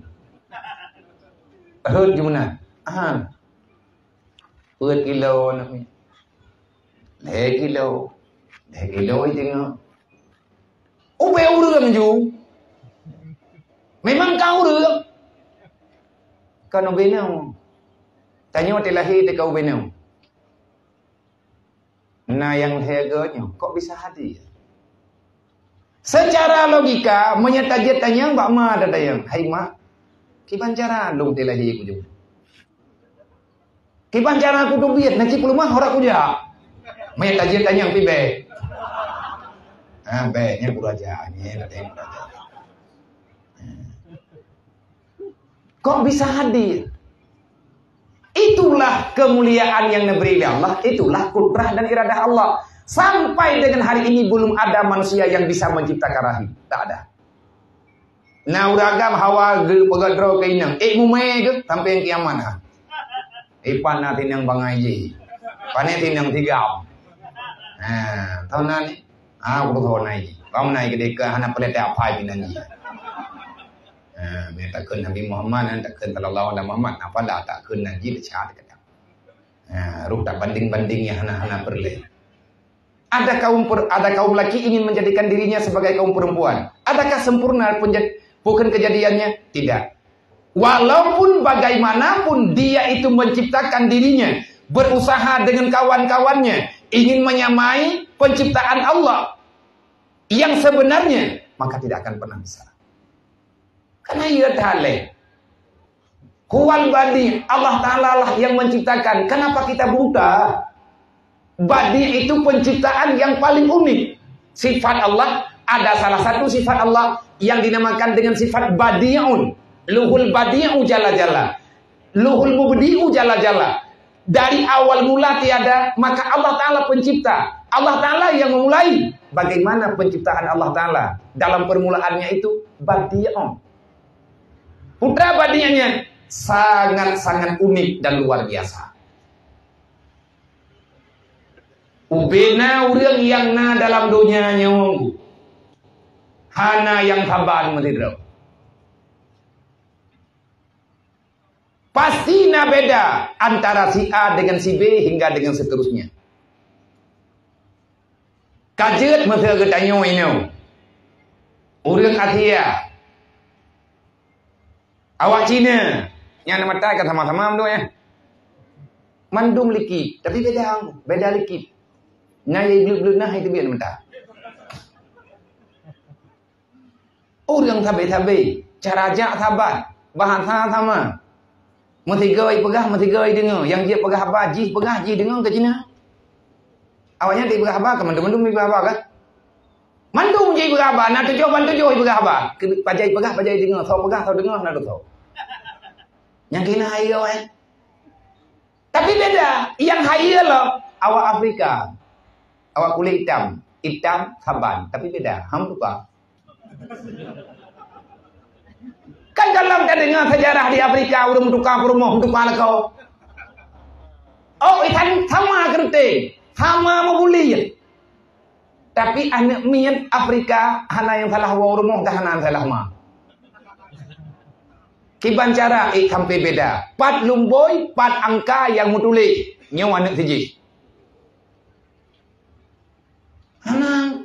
Hut gimana? Ah. Per kilo nak ni. Leh kilo, leh kilo itu ngah. Oh, beu urang ju. Memang kau urang. Kau benau. Tanya waktu lahir dia kau benau. Nah yang hegatnya, kok bisa hadir? Secara logika, menyatajet tanya mbak ma ada yang, hai mak, kibancara dong telah dia kuju. Kibancara aku tu biar, nanti pelumah orang kuja. Menyatajet tanya pibe. Ah, baiknya kuraja, ni ada yang kuraja. Kok bisa hadir? Itulah kemuliaan yang diberi oleh Allah, itulah kudrah dan iradah Allah. Sampai dengan hari ini belum ada manusia yang bisa menciptakan rahim. Tak ada. Nah uragam hawa ge pegadro ke inang. Eh mume ke sampai yang kiamat ha. Eh panah tinang bangai je. Panah tinang tiga. Nah, tahun nan ah aku tahu naik. Kamu naik ke deka hana pelete apa pinan ji. Ah, me takkan Nabi Muhammad dan takkan sallallahu alaihi Muhammad apa dah takkan naji dekat dekat. Ah, ruh tak banding-bandingnya hana-hana perle. Ada kaum per, ada kaum laki ingin menjadikan dirinya sebagai kaum perempuan. Adakah sempurna bukan kejadiannya? Tidak. Walaupun bagaimanapun dia itu menciptakan dirinya, berusaha dengan kawan-kawannya, ingin menyamai penciptaan Allah yang sebenarnya, maka tidak akan pernah bisa. Karena ia dhale. Huwal badi, Allah Ta'ala lah yang menciptakan. Kenapa kita buta? Badi itu penciptaan yang paling unik. Sifat Allah, ada salah satu sifat Allah yang dinamakan dengan sifat badi'un. Luhul badi'u jala jala. Luhul mubdi'u jala jala. Dari awal mula tiada, maka Allah Ta'ala pencipta. Allah Ta'ala yang memulai. Bagaimana penciptaan Allah Ta'ala? Dalam permulaannya itu badi'un. Putra badi'nya sangat-sangat unik dan luar biasa. Ubena urang yang na dalam dunia nyong. Hana yang taban mentidro. Pasti na beda antara si A dengan si B hingga dengan seterusnya. Kajet masa ketanyo ini. Urang Asia. Awak Cina. Yang nama tak kata sama-sama tu ya. Mandum likit, tapi beda beda likit. Nah, yang belum nah itu biar mentah. Orang tabe-tabe, cara ajak sabar, bahasa sama. Mesti gay pegah, mesti gay dengar. Yang dia pegah apa, ji pegah, ji dengar ke Cina. Awaknya dia pegah apa, ke mandum-mandum dia pegah apa kan? Mandum ji pegah apa, nak tujuh, bantu tujuh pegah apa. Pajai pegah, pajai dengar, tahu pegah, tahu dengar, nak tahu. Yang kena haya eh. Tapi beda, yang haya loh, awak Afrika. Awak kulit hitam, hitam saban, tapi beda. Ham lupa. Kan dalam kita dengar sejarah di Afrika, udah tukar rumah, tukar kau. Oh, ikan sama keriting, sama membuli. Tapi anak mian Afrika, hana yang salah wa rumah, dah hana yang salah mah. Kibancara, eh sampai beda. Pat lumboy, pat angka yang mutuli, nyawa anak siji. Hana.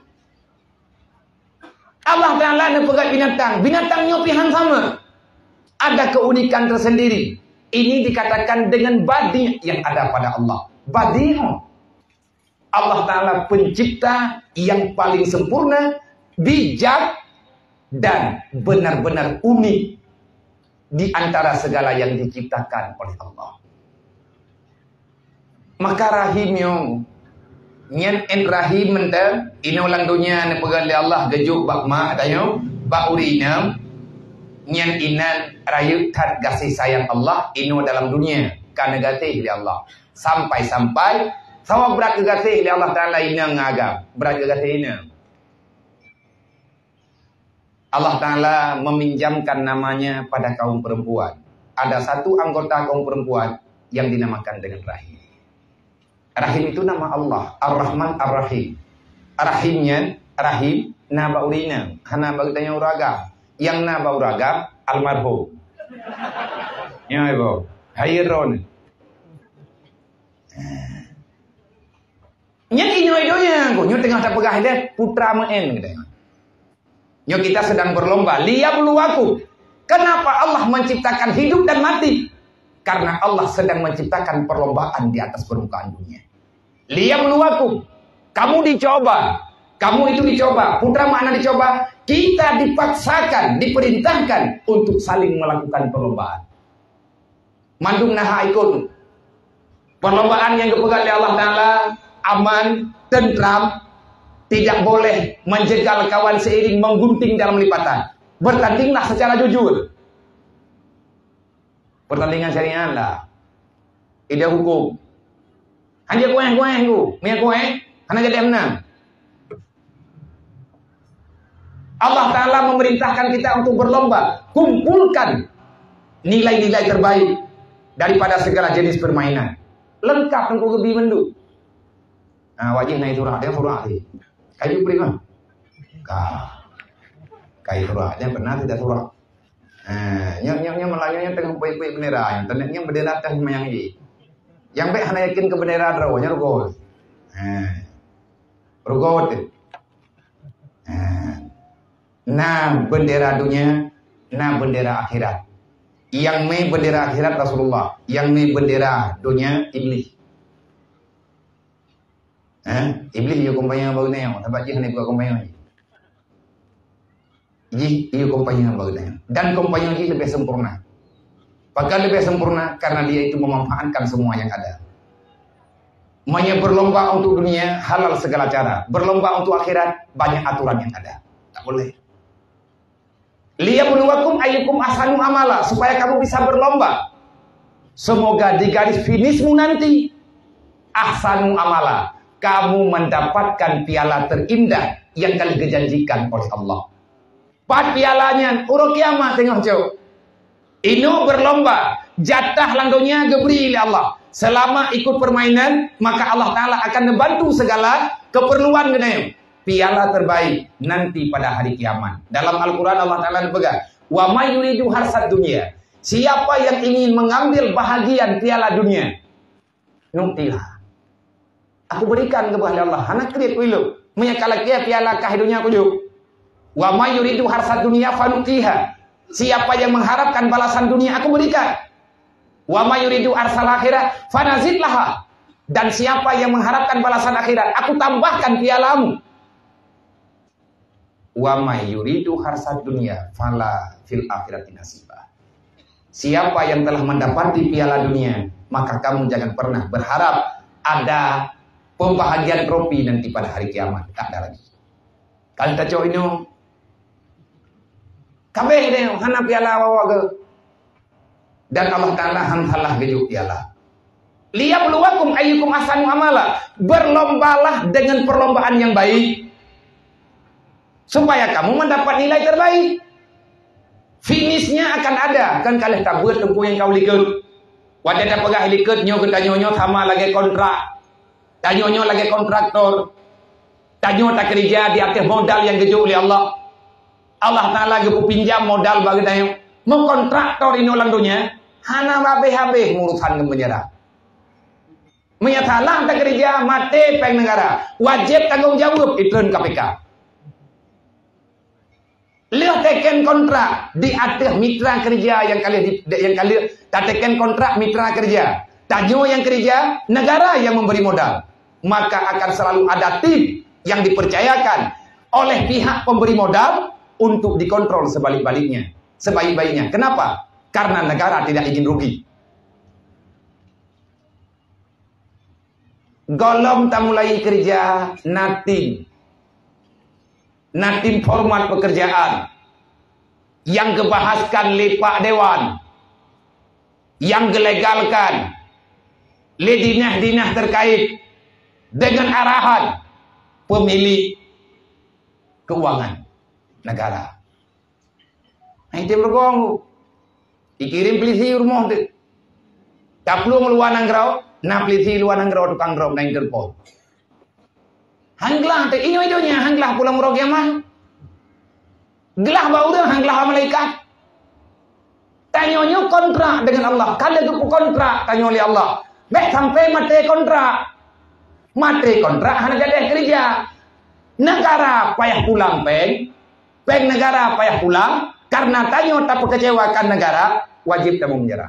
Allah Ta'ala nak pegat binatang. Binatangnya pilihan sama. Ada keunikan tersendiri. Ini dikatakan dengan badi yang ada pada Allah. Badi. Allah Ta'ala pencipta yang paling sempurna, bijak, dan benar-benar unik di antara segala yang diciptakan oleh Allah. Maka rahimnya nyen en rahim menta ino lang dunia ne pegal li Allah gejuk bak ma tayo bak urina nyen inan rayu tat kasih sayang Allah ino dalam dunia kan negatif li Allah sampai-sampai sawa berat kasih li Allah Taala ina ngagam berat kasih ina Allah Taala meminjamkan namanya pada kaum perempuan. Ada satu anggota kaum perempuan yang dinamakan dengan rahim. Rahim itu nama Allah, Ar-Rahman Ar-Rahim. Rahimnya, Rahim, naba urina, hana bagtanya uraga. Yang naba uraga, almarhum. Ya ibu, hayron. Nya inyo idonya, nyo tengah tak pegah deh, putra meen gitu. Nyo kita sedang berlomba, liyabluwakum. Kenapa Allah menciptakan hidup dan mati? Karena Allah sedang menciptakan perlombaan di atas permukaan dunia. Liyabluwakum. Kamu dicoba. Kamu itu dicoba, putra mana dicoba, kita dipaksakan, diperintahkan untuk saling melakukan perlombaan. Mandung naha ikut. Perlombaan yang dipegang oleh Allah Ta'ala aman, tentram, tidak boleh menjegal kawan seiring menggunting dalam lipatan. Bertandinglah secara jujur. Pertandingan syariah lah. Ide hukum. Hanya goyang-goyang tu, minyak goyang, hanya jadi menang. Allah Ta'ala memerintahkan kita untuk berlomba. Kumpulkan nilai-nilai terbaik daripada segala jenis permainan. Lengkap dengan gebi mendu. Nah, wajib naik surah. Dia surah ni. Kayu prima. Kah. Kayu surah. Dia pernah tidak surah. Nah, yang-yang melayanya tengah poin-poin bendera. Yang teneknya bendera atas semayang ini. Yang baik hanya yakin ke bendera terawanya rugot. Nah. Rugot. Nah. Nah bendera dunia, nah bendera akhirat. Yang me bendera akhirat Rasulullah, yang me bendera dunia iblis. Eh, iblis yo kompanya baru neo, sebab dia hanya buat kompanya. Ji, iyo kompanya baru neo. Dan kompanya ini lebih sempurna. Bahkan lebih sempurna karena dia itu memanfaatkan semua yang ada. Manya berlomba untuk dunia halal segala cara, berlomba untuk akhirat banyak aturan yang ada. Tak boleh. Liyabluwakum ayyukum ahsanu amala, supaya kamu bisa berlomba. Semoga di garis finishmu nanti ahsanu amala, kamu mendapatkan piala terindah yang kalian dijanjikan oleh Allah. Empat pialanya urut kiamat tengok jauh. Inu berlomba, jatah langgonya diberi oleh Allah. Selama ikut permainan, maka Allah Ta'ala akan membantu segala keperluan genem. Piala terbaik nanti pada hari kiamat. Dalam Al-Quran Allah Ta'ala berpegang, wa may yuridu harsad dunia. Siapa yang ingin mengambil bahagian piala dunia, nuktilah. Aku berikan kepada Allah. Anak kriat wilu. Menyakala kia piala kah dunia aku juk. Wa may yuridu harsad dunia fanuktiha. Siapa yang mengharapkan balasan dunia, aku berikan. Wa may yuridu arsal akhirat fanazidlaha. Dan siapa yang mengharapkan balasan akhirat, aku tambahkan pialamu. Wa may yuridu harsad dunya fala fil akhirati nasibah. Siapa yang telah mendapati piala dunia, maka kamu jangan pernah berharap ada pembahagian trofi nanti pada hari kiamat. Tak ada lagi. Kalau kita cowok ini kabeh deh hana piala wawa ke. Dan Allah Ta'ala hantalah gejuk piala. Liyabluwakum ayyukum ahsanu amala. Berlombalah dengan perlombaan yang baik, supaya kamu mendapat nilai terbaik. Finishnya akan ada. Kan kalian tak buat tempuh yang kau likut. Wadah tak pegah likut. Nyo kita nyonyo sama lagi kontrak. Tak nyonyo lagi kontraktor. Tak nyonyo tak kerja di atas modal yang gejuk oleh Allah. Allah Ta'ala lagi pinjam modal bagi tayo. Mau kontraktor ini ulang dunia. Hana habis-habis urusan ke penjara. Menyatalah tak kerja mati peng negara. Wajib tanggung jawab itu K P K. Lihat teken kontrak di atas mitra kerja yang kalian yang kalian tak teken kontrak mitra kerja. Tajo yang kerja, negara yang memberi modal. Maka akan selalu ada tim yang dipercayakan oleh pihak pemberi modal untuk dikontrol sebalik-baliknya, sebaik-baiknya. Kenapa? Karena negara tidak ingin rugi. Golom tak mulai kerja, nothing. Natim format pekerjaan yang kebahaskan lepak dewan, yang gelegalkan le dinah-dinah terkait dengan arahan pemilik keuangan negara. Nah, itu bergong, dikirim polisi rumah tu, tak perlu meluan anggrau, na polisi luan anggrau tukang grau na Interpol. Hanglah, tak inyo idonya, hanglah pulang merog yang mah. Gelah bau dah, hanglah malaikat. Tanyonyo kontrak dengan Allah. Kalau itu kontrak, tanyo oleh Allah. Baik sampai mati kontrak. Mati kontrak, hanya jadi kerja. Negara payah pulang, peng. Peng negara payah pulang. Karena tanyo tak kecewakan negara, wajib kamu menyerah.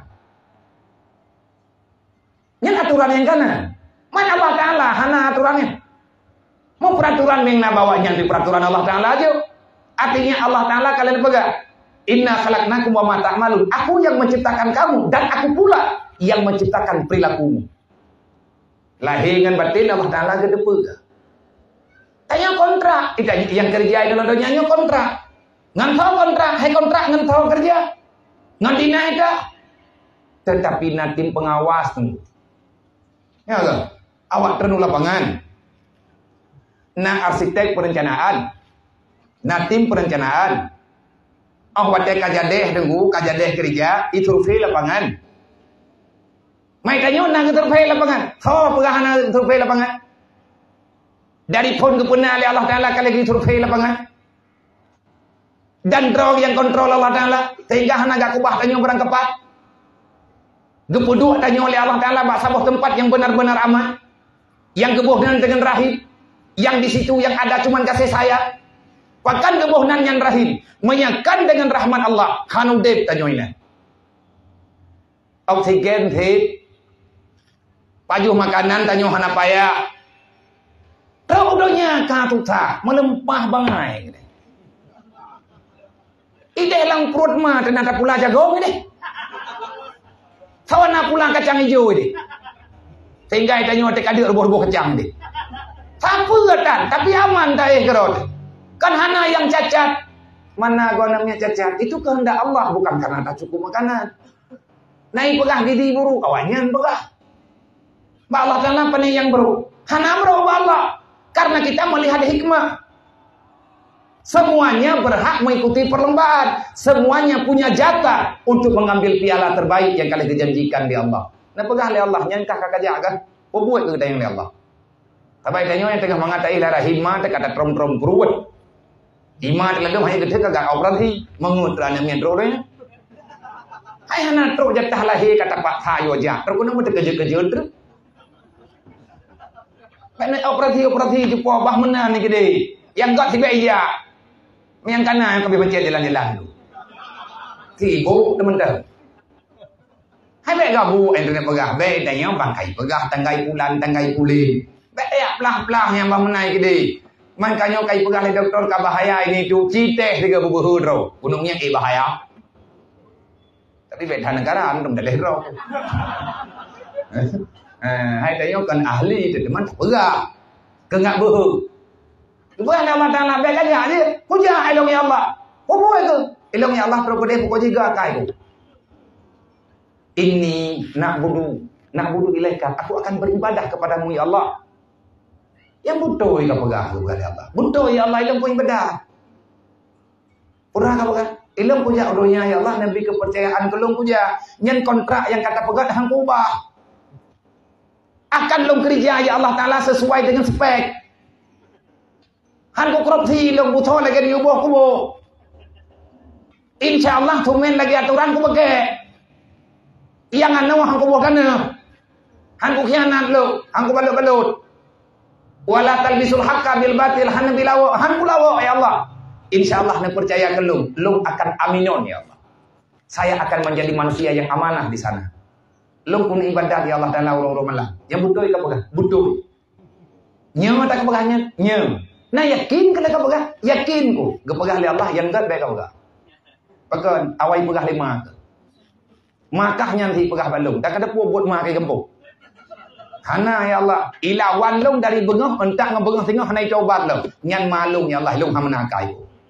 Ini aturan yang kanan. Mana Allah Ta'ala, hana aturannya. Mau peraturan yang nak bawanya di peraturan Allah Ta'ala aja. Artinya Allah Ta'ala kalian pegang. Inna khalaqnakum wa ma ta'malun. Aku yang menciptakan kamu dan aku pula yang menciptakan perilakumu. Lahir dengan batin Allah Ta'ala gede pegang. Tanya kontrak. Yang kerja itu nanya kontrak. Ngan tahu kontrak, hai kontrak ngan tahu kerja. Ngan dinaik dah. Tetapi nanti pengawas tunggu. Ya kan? Awak ternu lapangan. Nah arsitek perencanaan. Nah tim perencanaan. Awak teh kajadeh tunggu, kajadeh kerja, itu survei lapangan. Mai tanyo nang survei lapangan. So pegahana survei lapangan. Dari pun kepuna oleh Allah Ta'ala kali lagi survei lapangan. Dan drone yang kontrol Allah Ta'ala. Sehingga hana gak kubah tanyo berang kepat. Gepuduk tanyo oleh Allah Ta'ala bak sabuh tempat yang benar-benar aman. Yang gebohnan dengan rahim. Yang di situ yang ada cuman kasih sayang. Bahkan gebohnan yang rahim. Menyakan dengan rahmat Allah. Hanu dep tanyo ini. Oksigen dep. Pajuh makanan tanyo hana payah. Tahu donya katuta melempah bangai. Ide lang perut mah ternyata pula jago ini. Sawana pula kacang hijau ini. Sehingga itanya tek adik rubuh-rubuh kacang ini. Sapuatan tapi aman tak eh kerot. Kan hana yang cacat. Mana gua namanya cacat? Itu kehendak Allah bukan karena tak cukup makanan. Naik pegah gidi buru kawannya pegah. Ba Allah Ta'ala pane yang buru. Hana buru Allah. Karena kita melihat hikmah. Semuanya berhak mengikuti perlombaan. Semuanya punya jatah untuk mengambil piala terbaik yang kalian dijanjikan di Allah. Nah pegah oleh Allah. Nyankah kakak jaga. Oh buat ke yang oleh Allah. Tapi tanya yang tengah mengatai lara hima. Tengah ada trom-trom kuruat. Hima telah dong. Hanya gede kagak operasi. Mengutranya mian-trolnya. Hai hana tro jatah lahir kata Pak Hayo aja. Terus kenapa terkejut-kejut terus. Nak operasi-operasi jumpa bah mana ni gede. Yang gak tiba iya. Yang kanan yang kami baca jalan-jalan tu. Sibuk teman-teman. Hai baik gabu internet pegah. Baik tanya bangkai pegah tanggai bulan tanggai pulih. Baik ya pelah-pelah yang bah mana gede. Makanya kai pegah le doktor ka bahaya ini tu citeh tiga bubuh ro. Gunungnya eh bahaya. Tapi beda negara antum dah lehro. Eh, hai tanya kan ahli itu teman tak pegah. Kengak buh. Bukan nama tanah baik aja dia. Puja ilmu ya Allah. Apa itu? Ilmu ya Allah terus gede pokok juga kai. Ini nak budu, nak budu ilaika. Aku akan beribadah kepadamu ya Allah. Yang butuh ya pegah bukan ya Allah. Butuh ya Allah ilmu ibadah. Urang apa? Ilmu punya urunya ya Allah nabi kepercayaan kelung puja. Nyen kontrak yang kata pegah hang ubah. Akan long kerja ya Allah Ta'ala sesuai dengan spek. Han ku korupsi long butuh lagi di ubah kubo. Insya Allah tumen lagi aturan ku pakai. Yang anu han ku bukan Han ku khianat lo, han ku balut-balut. Wala talbisul haqqa bil batil han bilawo, han ku lawo ya Allah. Insya Allah ne percaya ke long, long akan aminon ya Allah. Saya akan menjadi manusia yang amanah di sana. Long pun ibadah ya Allah Ta'ala urung malam. Yang butuh ke pegah, butuh. Nyawa tak kepegahnya, nyawa. Nah yakin kena kepegah, yakin ku. Kepegah oleh Allah yang enggak baik kepegah. Pekan awai pegah lima. Makahnya nanti pegah balung. Tak ada pun buat makai gempuk. Hana ya Allah, ilawan long dari bengah entah ngebengah tengah hana coba long. Nyan malung ya Allah long hamana kai.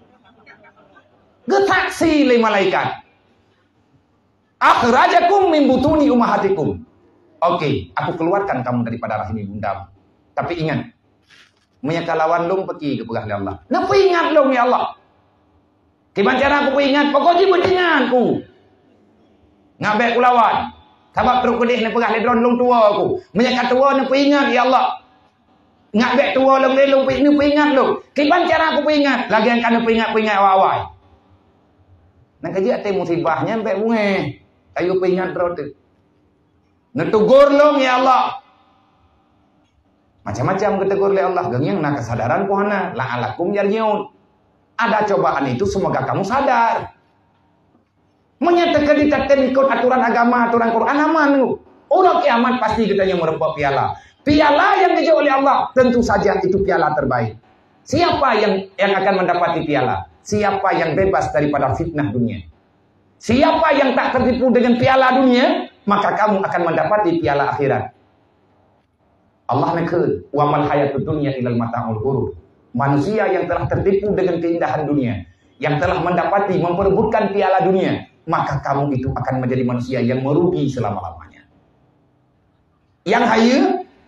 Getaksi le malaikat. Akhrajakum min butuni ummahatikum. Oke, aku keluarkan kamu daripada rahim ibundamu. Tapi ingat, menyakalawan long pergi ke pegah Allah. Napa ingat long ya Allah? Gimana cara aku ingat? Pokoknya beringatku. Ngabek kulawan. Sebab teruk kedih ni pegah ledron long tua aku. Menyakat tua ni ingat ya Allah. Ngabek tua long le long ni ingat long. Gimana cara aku ingat? Lagi yang kan ingat ingat awal-awal. Nak kerja ate musibahnya sampai bunga. Ayo ingat terus tu. Netugur long ya Allah. Macam-macam ketegur oleh Allah. Gengyang nak kesadaran pohana. La'alakum yarjiun. Ada cobaan itu semoga kamu sadar. Menyatakan kita ikut aturan agama, aturan Quran aman. Orang kiamat pasti kita yang merempok piala. Piala yang dijauh oleh Allah, tentu saja itu piala terbaik. Siapa yang yang akan mendapati piala? Siapa yang bebas daripada fitnah dunia? Siapa yang tak tertipu dengan piala dunia, maka kamu akan mendapati piala akhirat. Allah nakal wa mal hayatud dunya ilal mata'ul ghurur. Manusia yang telah tertipu dengan keindahan dunia, yang telah mendapati memperebutkan piala dunia, maka kamu itu akan menjadi manusia yang merugi selama-lamanya. Yang haya,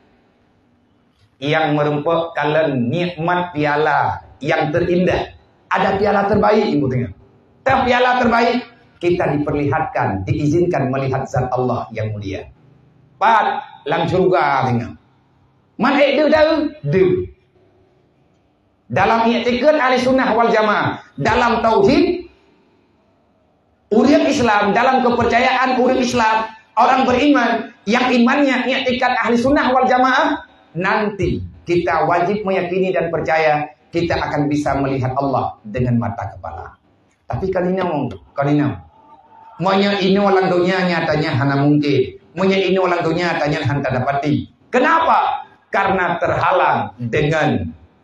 yang merempok kalian nikmat piala yang terindah. Ada piala terbaik, ibu tengok. Tapi piala terbaik, kita diperlihatkan, diizinkan melihat zat Allah yang mulia. Pat, lang surga tengok. Man eh dia tahu? Dia. Dalam i'tikad ahli sunnah wal jamaah, dalam tauhid, urip Islam, dalam kepercayaan urip Islam, orang beriman yang imannya i'tikad ahli sunnah wal jamaah, nanti kita wajib meyakini dan percaya kita akan bisa melihat Allah dengan mata kepala. Tapi kalina kalina monya ini orang dunia nyatanya hana mungkin, monya ini orang dunia nyatanya hanta dapati. Kenapa? Karena terhalang dengan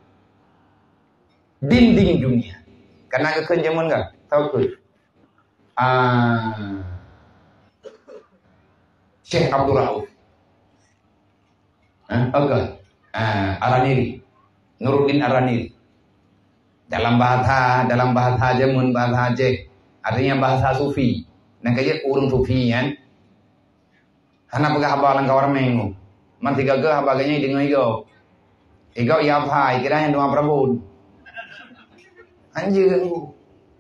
dinding dunia. Karena kekenjaman enggak? Tahu ke? Ah, Syekh Abdul Rauf. Ah, oke. Ah, Araniri. Nuruddin Araniri. Dalam bahasa dalam bahasa jamun bahasa Aceh, artinya bahasa sufi. Nah kayak urung sufi kan. Hana pegah habalan kawar mengu. Man tiga ke habaganya dengan igo. Igo ya apa? Kiranya dua Prabu. Anjir aku.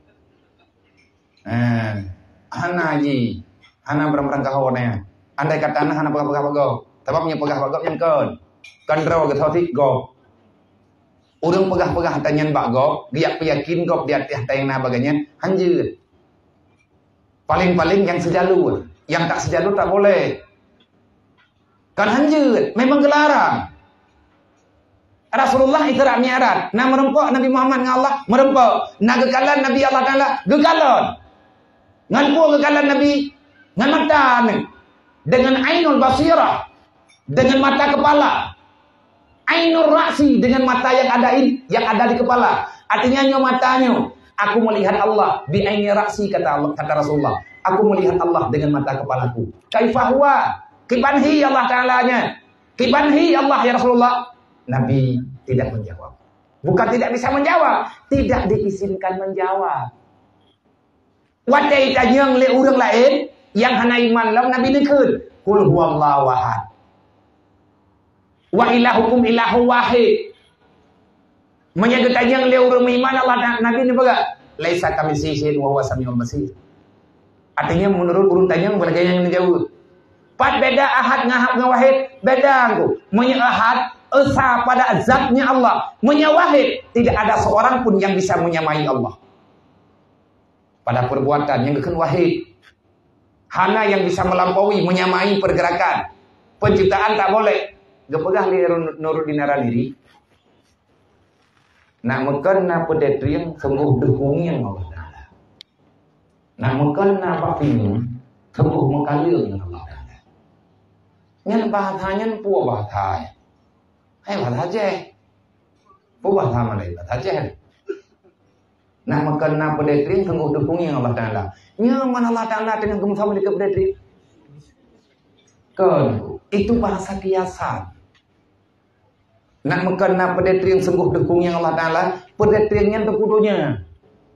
Eh, hana haji, hana berang-berang kahonnya. Andai kata hana pegah-pegah bago, tapi punya pegah bago yang kon. Kandro ke thoti go. Urang pegah-pegah tanyan bago, dia yakin go dia teh tayang na baganya, anjir. Paling-paling yang sejalur, yang tak sejalur tak boleh. Kan anjir, memang gelarang. Rasulullah Isra Mi'raj, na merempok Nabi Muhammad dengan Allah, merempok. Na gekalan Nabi Allah Taala, gekalon. Ngan po gekalan Nabi ngan mata dengan ainul basirah, dengan mata kepala. Ainul ra'si dengan mata yang ada in, yang ada di kepala. Artinya nyo matanya, aku melihat Allah bi aini ra'si kata Allah, kata Rasulullah. Aku melihat Allah dengan mata kepalaku. Kaifa huwa? Kibanhi Allah Ta'ala-nya. Kibanhi Allah ya Rasulullah. Nabi tidak menjawab. Bukan tidak bisa menjawab, tidak diizinkan menjawab. Wadai tanyang le urang lain yang hana iman lam Nabi nekeun, qul huwallahu ahad. Wa ilahukum ilahu wahid. Menyebut tanyang le urang iman Allah Nabi ni baga, laisa kamitslihi syai'un wa huwa samiul basir. Artinya menurut urang tanyang beragam yang menjawab. Pat beda ahad ngahab ngawahid, beda aku. Menye ahad esa pada zatnya Allah, menyawahid, tidak ada seorang pun yang bisa menyamai Allah pada perbuatan yang kekan wahid. Hana yang bisa melampaui, menyamai pergerakan penciptaan tak boleh. Gepegah li Nuruddin Araniri nak meken na pedetriang sungguh dehung yang Allah Taala. Nak meken na papinung sungguh mengkaliung yang Allah Taala. Nyan bahasanya pua bahasa. Hay bahasa Aceh. Pua bahasa mana bahasa Aceh. Nak makan na pedetri sungguh dukungi Allah Taala. Nya mana Allah Taala dengan kamu sama di pedetri. Kan itu bahasa kiasan. Nak makan na pedetri sungguh dukungi Allah Taala, pedetrinya tekudonya.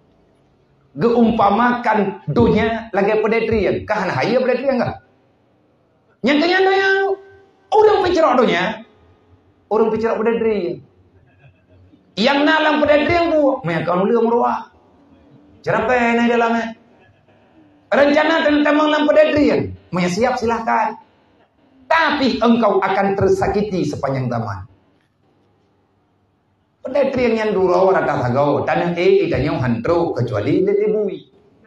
Geumpamakan dunya lagi pedetri. Kahana haya pedetri enggak? Yang kanya donya urang picerok donya. Orang picerok pedetri. Yang nalang pedetri yang bu, mereka nulis meruah. Cerapa naik dalamnya. Rencana tentang malam pedetri yang, mereka siap silahkan. Tapi engkau akan tersakiti sepanjang zaman. Pedetri yang duro rata sagau, tanah e itanya hantro kecuali dia bui.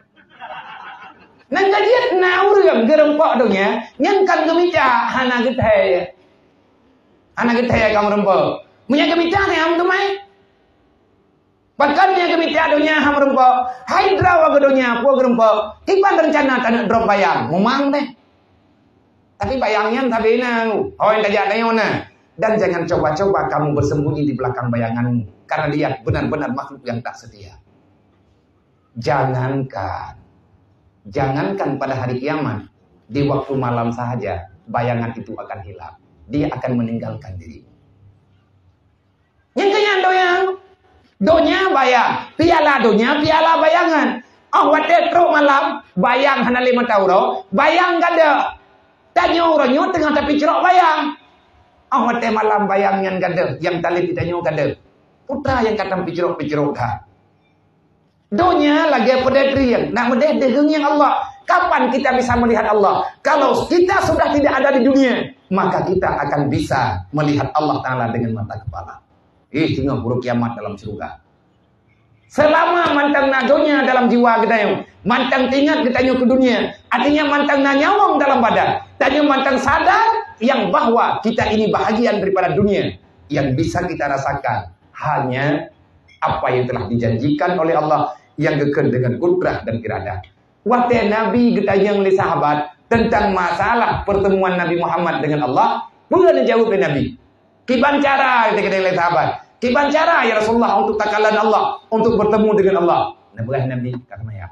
Nang kajian naur yang gerempok donya, nyangkan gemica hana gethe. Anak kita ya kamu rempok. Punya kemita ni ham kemai. Bahkan punya kemita donya ham rempok. Hydra wa donya puak rempok. Iban rencana tanah drop bayang. Memang deh. Tapi bayangnya tapi nang. Oh yang tajak tanya mana. Dan jangan coba-coba kamu bersembunyi di belakang bayanganmu. Karena dia benar-benar makhluk yang tak setia. Jangankan. Jangankan pada hari kiamat. Di waktu malam saja. Bayangan itu akan hilang. Dia akan meninggalkan dirimu. Yang kenyang doyang. Donya bayang. Piala donya, piala bayangan. Oh, wadah teruk malam. Bayang hana lima tahun. Bayang gada. Tanyo ranyo tengah tapi cerok bayang. Oh, wadah malam bayang yang gada. Yang tali ditanyo gada. Putra yang kata picerok-picerok dah. Donya lagi pedadrian. Nak medeh degeng yang Allah. Kapan kita bisa melihat Allah? Kalau kita sudah tidak ada di dunia, maka kita akan bisa melihat Allah Ta'ala dengan mata kepala. Eh, tinggal buruk kiamat dalam surga. Selama mantang nadonya dalam jiwa kita yang mantang tingkat kita ke dunia, artinya mantang nyawang dalam badan. Tanya mantang sadar yang bahwa kita ini bahagian daripada dunia. Yang bisa kita rasakan hanya apa yang telah dijanjikan oleh Allah yang kekal dengan kudrah dan iradah. Waktu Nabi ketanya oleh sahabat tentang masalah pertemuan Nabi Muhammad dengan Allah, bukan dijawab oleh Nabi. Kiban cara kita oleh sahabat. Kiban cara ya Rasulullah untuk takalan Allah, untuk bertemu dengan Allah. Nabi Nabi kata Maya.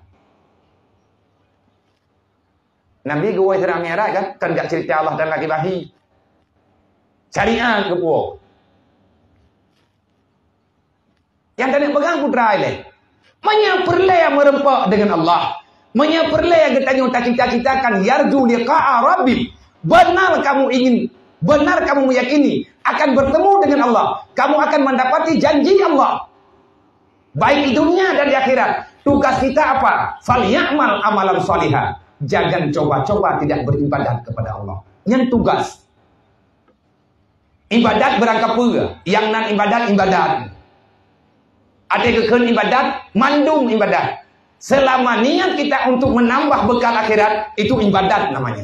Nabi gue serang merah kan, kan gak cerita Allah dan lagi bahi. Syariat ke puak. Yang tadi pegang putra ini. Menyaperle yang merempak dengan Allah. Menyaperle yang ketanya tak cita-citakan yarju liqa'a rabbi. Benar kamu ingin, benar kamu meyakini akan bertemu dengan Allah. Kamu akan mendapati janji Allah. Baik di dunia dan di akhirat. Tugas kita apa? Falyamal amalan salihah. Jangan coba-coba tidak beribadat kepada Allah. Yang tugas. Ibadat berangkat pula. Yang nan ibadat, ibadat. Ada kekun ibadat, mandung ibadat. Selama niat kita untuk menambah bekal akhirat, itu ibadat namanya.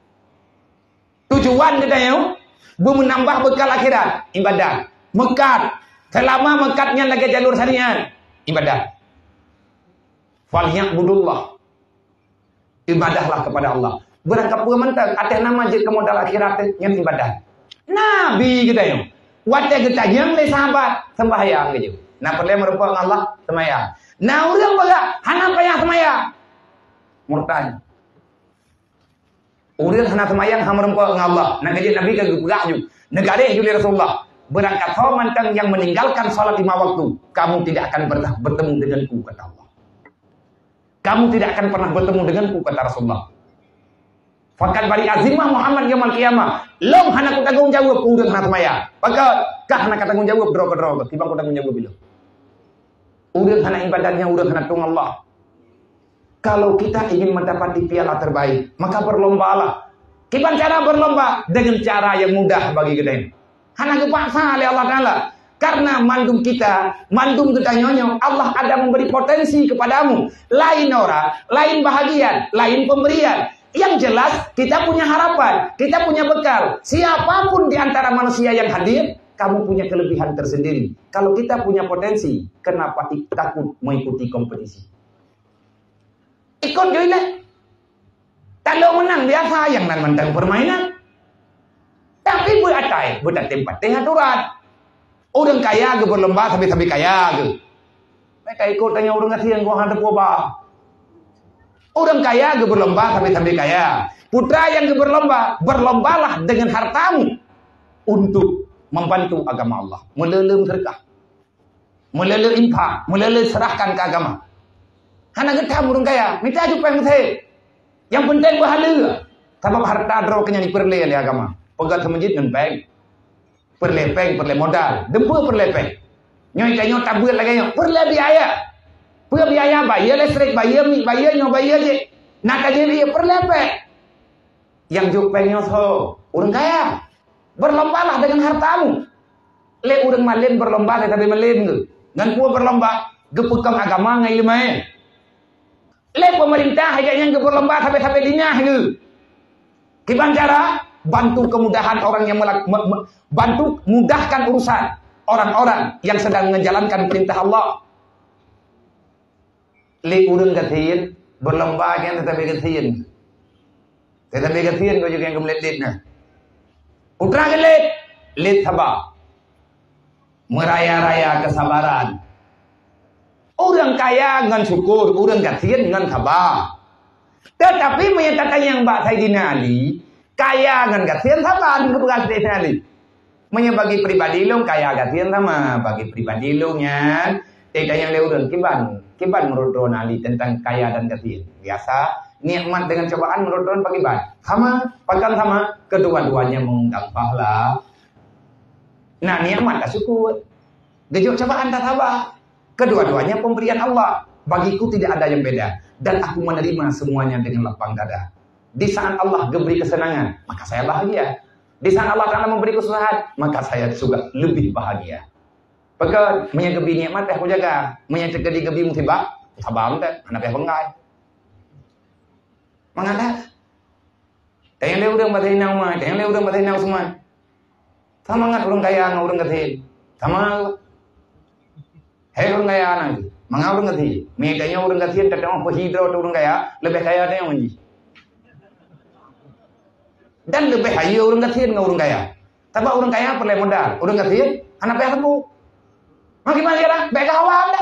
Tujuan kita yang menambah bekal akhirat, ibadat. Mekat. Selama mekatnya lagi jalur syariat, ibadat. Falya'budullah. Ibadahlah kepada Allah. Berangkat pula mentang, ada nama je ke modal akhirat yang ibadat. Nabi kita yang. Waktu kita yang le sahabat, sembahyang gitu. Nah, perlu merupakan Allah sembahyang. Nah, orang baga, hana payah sembahyang. Murtad. Orang hana sembahyang hana merupakan Allah. Nah, jadi Nabi ke gugah juga. Negara juga Rasulullah. Berangkat kau mantang yang meninggalkan salat lima waktu, kamu tidak akan pernah bertemu denganku, kata Allah. Kamu tidak akan pernah bertemu denganku, kata Rasulullah. Fakat bari azimah Muhammad yaumul qiyamah. Long hana ku tanggung jawab ku urang hana sembahyang. Pakat kah hana tanggung jawab dro-dro tiba ku tanggung jawab bila. Urang hana ibadahnya urang hana tung Allah. Kalau kita ingin mendapati piala terbaik, maka berlombalah. Kiban cara berlomba dengan cara yang mudah bagi kita ini. Hana kepaksa oleh Allah Ta'ala. Karena mandum kita, mandum kita nyonyo, Allah ada memberi potensi kepadamu. Lain orang, lain bahagian, lain pemberian. Yang jelas kita punya harapan, kita punya bekal. Siapapun di antara manusia yang hadir, kamu punya kelebihan tersendiri. Kalau kita punya potensi, kenapa takut mengikuti kompetisi? Ikut juga. Kalau menang biasa yang nan mentang permainan. Tapi buat atai, buat tempat teh aturan. Orang kaya ke berlomba sampai-sampai kaya ke. Mereka ikut tanya orang kasihan gua hadap gua. Orang kaya ke berlomba sampai-sampai kaya. Putra yang ke berlomba, berlombalah dengan hartamu untuk membantu agama Allah. Melelem sedekah. Melelem infak, melelem serahkan ke agama. Hana getam orang kaya, minta aja pengen saya. Yang penting bahala. Sebab harta draw kenyang diperleh oleh agama. Pegat ke masjid dengan bank. Perleh bank, perleh modal. Dempa perleh bank. Nyoi kanyo tabur lagi nyo, perleh biaya. Pura biaya bayar listrik, bayar mi, bayar nyo, bayar je. Nak aja dia perleh bank. Yang juk penyo so, orang kaya. Berlombalah dengan hartamu. Le orang malin berlomba tapi malin ke. Ngan pua berlomba, gepekam agama ngai lemai. Le pemerintah hanya yang berlomba sampai-sampai dinyah ke. Kiban cara bantu kemudahan orang yang melak, me, me, bantu mudahkan urusan orang-orang yang sedang menjalankan perintah Allah. Le urang gatiin berlomba kan tetapi gatiin. Tetapi gatiin kau juga yang kemelet-letnya. Putra gelet lit sabar. Meraya-raya kesabaran. Orang kaya dengan syukur, orang kasihan dengan sabar. Tetapi menyatakan yang Mbak Saidina Ali, kaya dengan kasihan sabar dengan Saidina Ali. Menyebagi pribadi lo kaya kasihan sama, bagi pribadi lo nya. Tidak yang le orang kiban, kiban menurut Ron Ali tentang kaya dan kasihan. Biasa nikmat dengan cobaan menurut Ron bagaimana? Sama, bahkan sama, kedua-duanya mengundang pahala. Nah, nikmat tak syukur. Gejok cobaan tak sabar. Kedua-duanya pemberian Allah. Bagiku tidak ada yang beda. Dan aku menerima semuanya dengan lapang dada. Di saat Allah memberi kesenangan, maka saya bahagia. Di saat Allah Ta'ala memberi kesusahan, maka saya juga lebih bahagia. Maka menyegebi nikmat aku jaga. Menyegebi gebi musibah, sabar tak, anak saya bengkai. Mengalah. Tayang dia udah bahasa inang mah, tayang dia udah bahasa inang semua. Sama ngat orang kaya ngau orang kecil. Sama. Hei orang kaya nanti, mengau orang kecil. Meganya orang kecil tak tahu apa hidro orang kaya, lebih kaya ada yang menji. Dan lebih kaya orang kecil ngau orang kaya. Tapi orang kaya perlu modal, orang kecil anak kaya tebu. Makin mana orang baik hawa anda.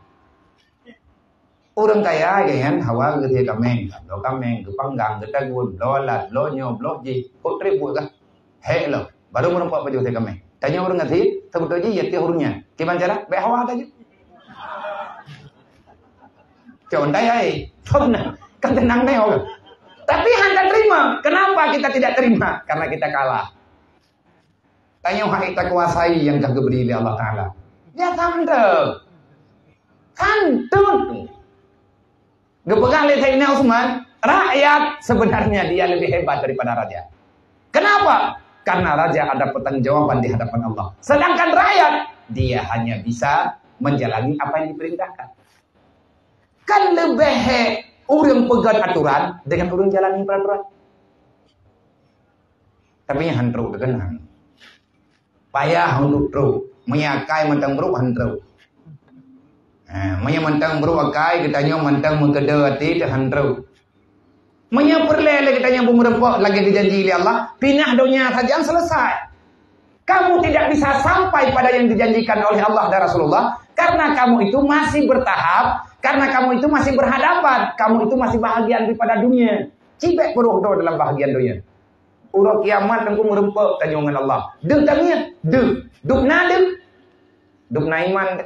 Orang kaya kan hawa kecil kameng, lo kameng, kepanggang, ketagun, lo lat, lo nyob, lo ji, kok ribu kah? Hei lo, baru merempak baju saya kameng. Tanya orang kecil, sebut aja ya tiap hurufnya. Gimana cara? Baik hawa aja. Contoh ya, kan tenang deh orang. Tapi anda terima. Kenapa kita tidak terima? Karena kita kalah. Tanya hak kita kuasai yang kagak beri oleh Allah Ta'ala. Ya tanda. Kantun. Gepegang lihat ini Utsman. Rakyat sebenarnya dia lebih hebat daripada raja. Kenapa? Karena raja ada pertanggungjawaban di hadapan Allah. Sedangkan rakyat, dia hanya bisa menjalani apa yang diperintahkan. Kan lebih he, orang pegang aturan dengan orang jalani peraturan. Tapi yang handro dengan payah untuk terus menyakai mentang bro handro. Nah, menya mentang bro akai kita nyo mentang mengkeda hati dah handro. Menya perlele kita nyo bumerempok lagi dijanji oleh Allah, pindah dunia saja selesai. Kamu tidak bisa sampai pada yang dijanjikan oleh Allah dan Rasulullah karena kamu itu masih bertahap. Karena kamu itu masih berhadapan, kamu itu masih bahagian daripada dunia. Cibek peruh do dalam bahagian dunia. Urut kiamat tengku merempek tanjungan Allah. Duk tamian, duk, duk nadem, duk na iman.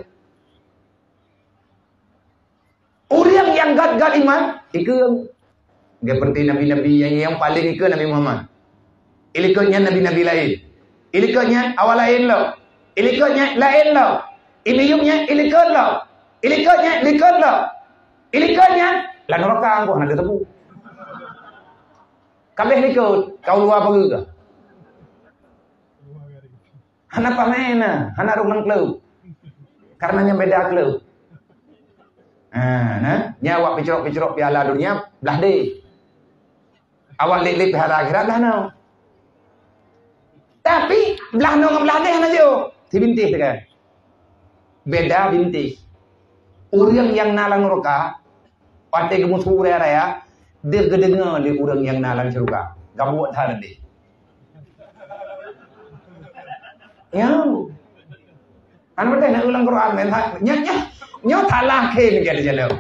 Orang yang gad-gad iman, ikut. Seperti nabi-nabi yang yang paling ikut Nabi Muhammad. Ilikutnya nabi-nabi lain. Ilikutnya awal lain lo. Ilikutnya lain lo. Imiyumnya ilikut lo. Ilikatnya, ilikatlah. Ilikatnya, lah neraka angkuh nak tebu. Kabeh likut, kau luar apa juga? Hana pamena, hana rumang klub. Karenanya beda klub. Ah, nah, nyawa picerok-picerok piala dunia belah deh. Awak lik-lik piala akhirat belah no. Tapi belah no dengan belah deh hana jo. Ti bintih kan. Beda bintih. Orang yang nalang neraka, pati gemus pura raya, dia kedengar di orang yang nalang surga. Gabuat hari deh. Ya, anu betul nak ulang Quran, nya nya nya talah ke ni jadi jalan.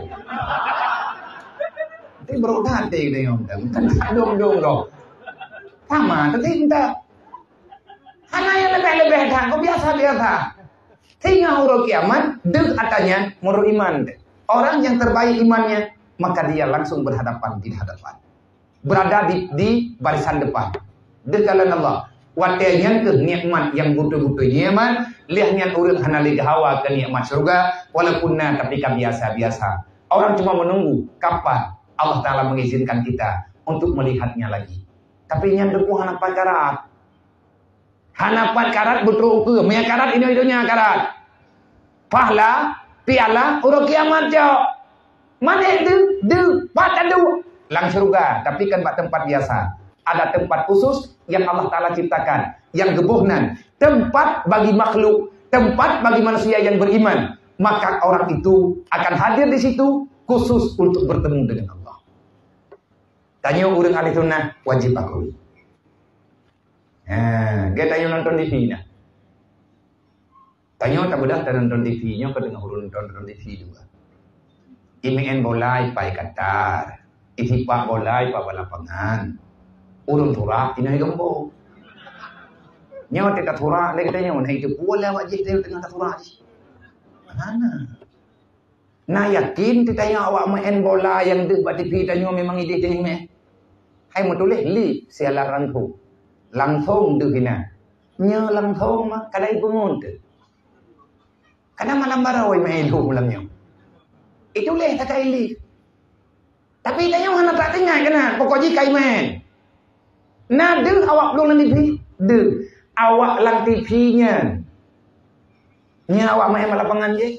Tapi berobat deh dia yang kan dong dong dong. Sama, tapi kita, hanya yang lebih-lebih dah, kau biasa biasa. Tinggal huruf kiamat, dek katanya menurut iman. Orang yang terbaik imannya, maka dia langsung berhadapan di hadapan. Berada di, di barisan depan. Dekalan Allah. Watenya ke nikmat yang butuh-butuh nikmat, lihatnya urang hana liga hawa ke nikmat surga, walaupun na tapi biasa-biasa. Orang cuma menunggu kapan Allah Ta'ala mengizinkan kita untuk melihatnya lagi. Tapi yang depu hana pakarat. Hanapan karat betul ke, punya karat ini hidupnya karat. Pahla, piala, urut kiamat jauh. Mana itu? Du, pada du. Lang surga, tapi kan tempat biasa. Ada tempat khusus yang Allah Ta'ala ciptakan. Yang gebuhnan. Tempat bagi makhluk. Tempat bagi manusia yang beriman. Maka orang itu akan hadir di situ khusus untuk bertemu dengan Allah. Tanya urang ahli sunnah wajib akui. Ha, dia tanya nonton T V nah. Tanya tak bedah tak nonton T V-nya, kau tengah urun nonton nonton T V juga. Iming bolai pai Qatar, itipak bolai pa balapangan. Urun tura inai gembo. Nyawa kita tura, lagi tanya mana itu boleh wajib dia tengah tura ni. Mana? Nah yakin ditanya awak main bola yang dek T V tanya memang ide tengah meh. Hai mau tulis li sialan tu. Langsung tu kena. Nya langsung mah kadai pengun tu. Kadang malam barawai main lu malamnya. Itu leh tak li. Tapi tanya mana tak tengah kena. Pokoknya kai main. Nah de awak belum lang T V. De awak lang T V-nya. Nya awak main lapangan je.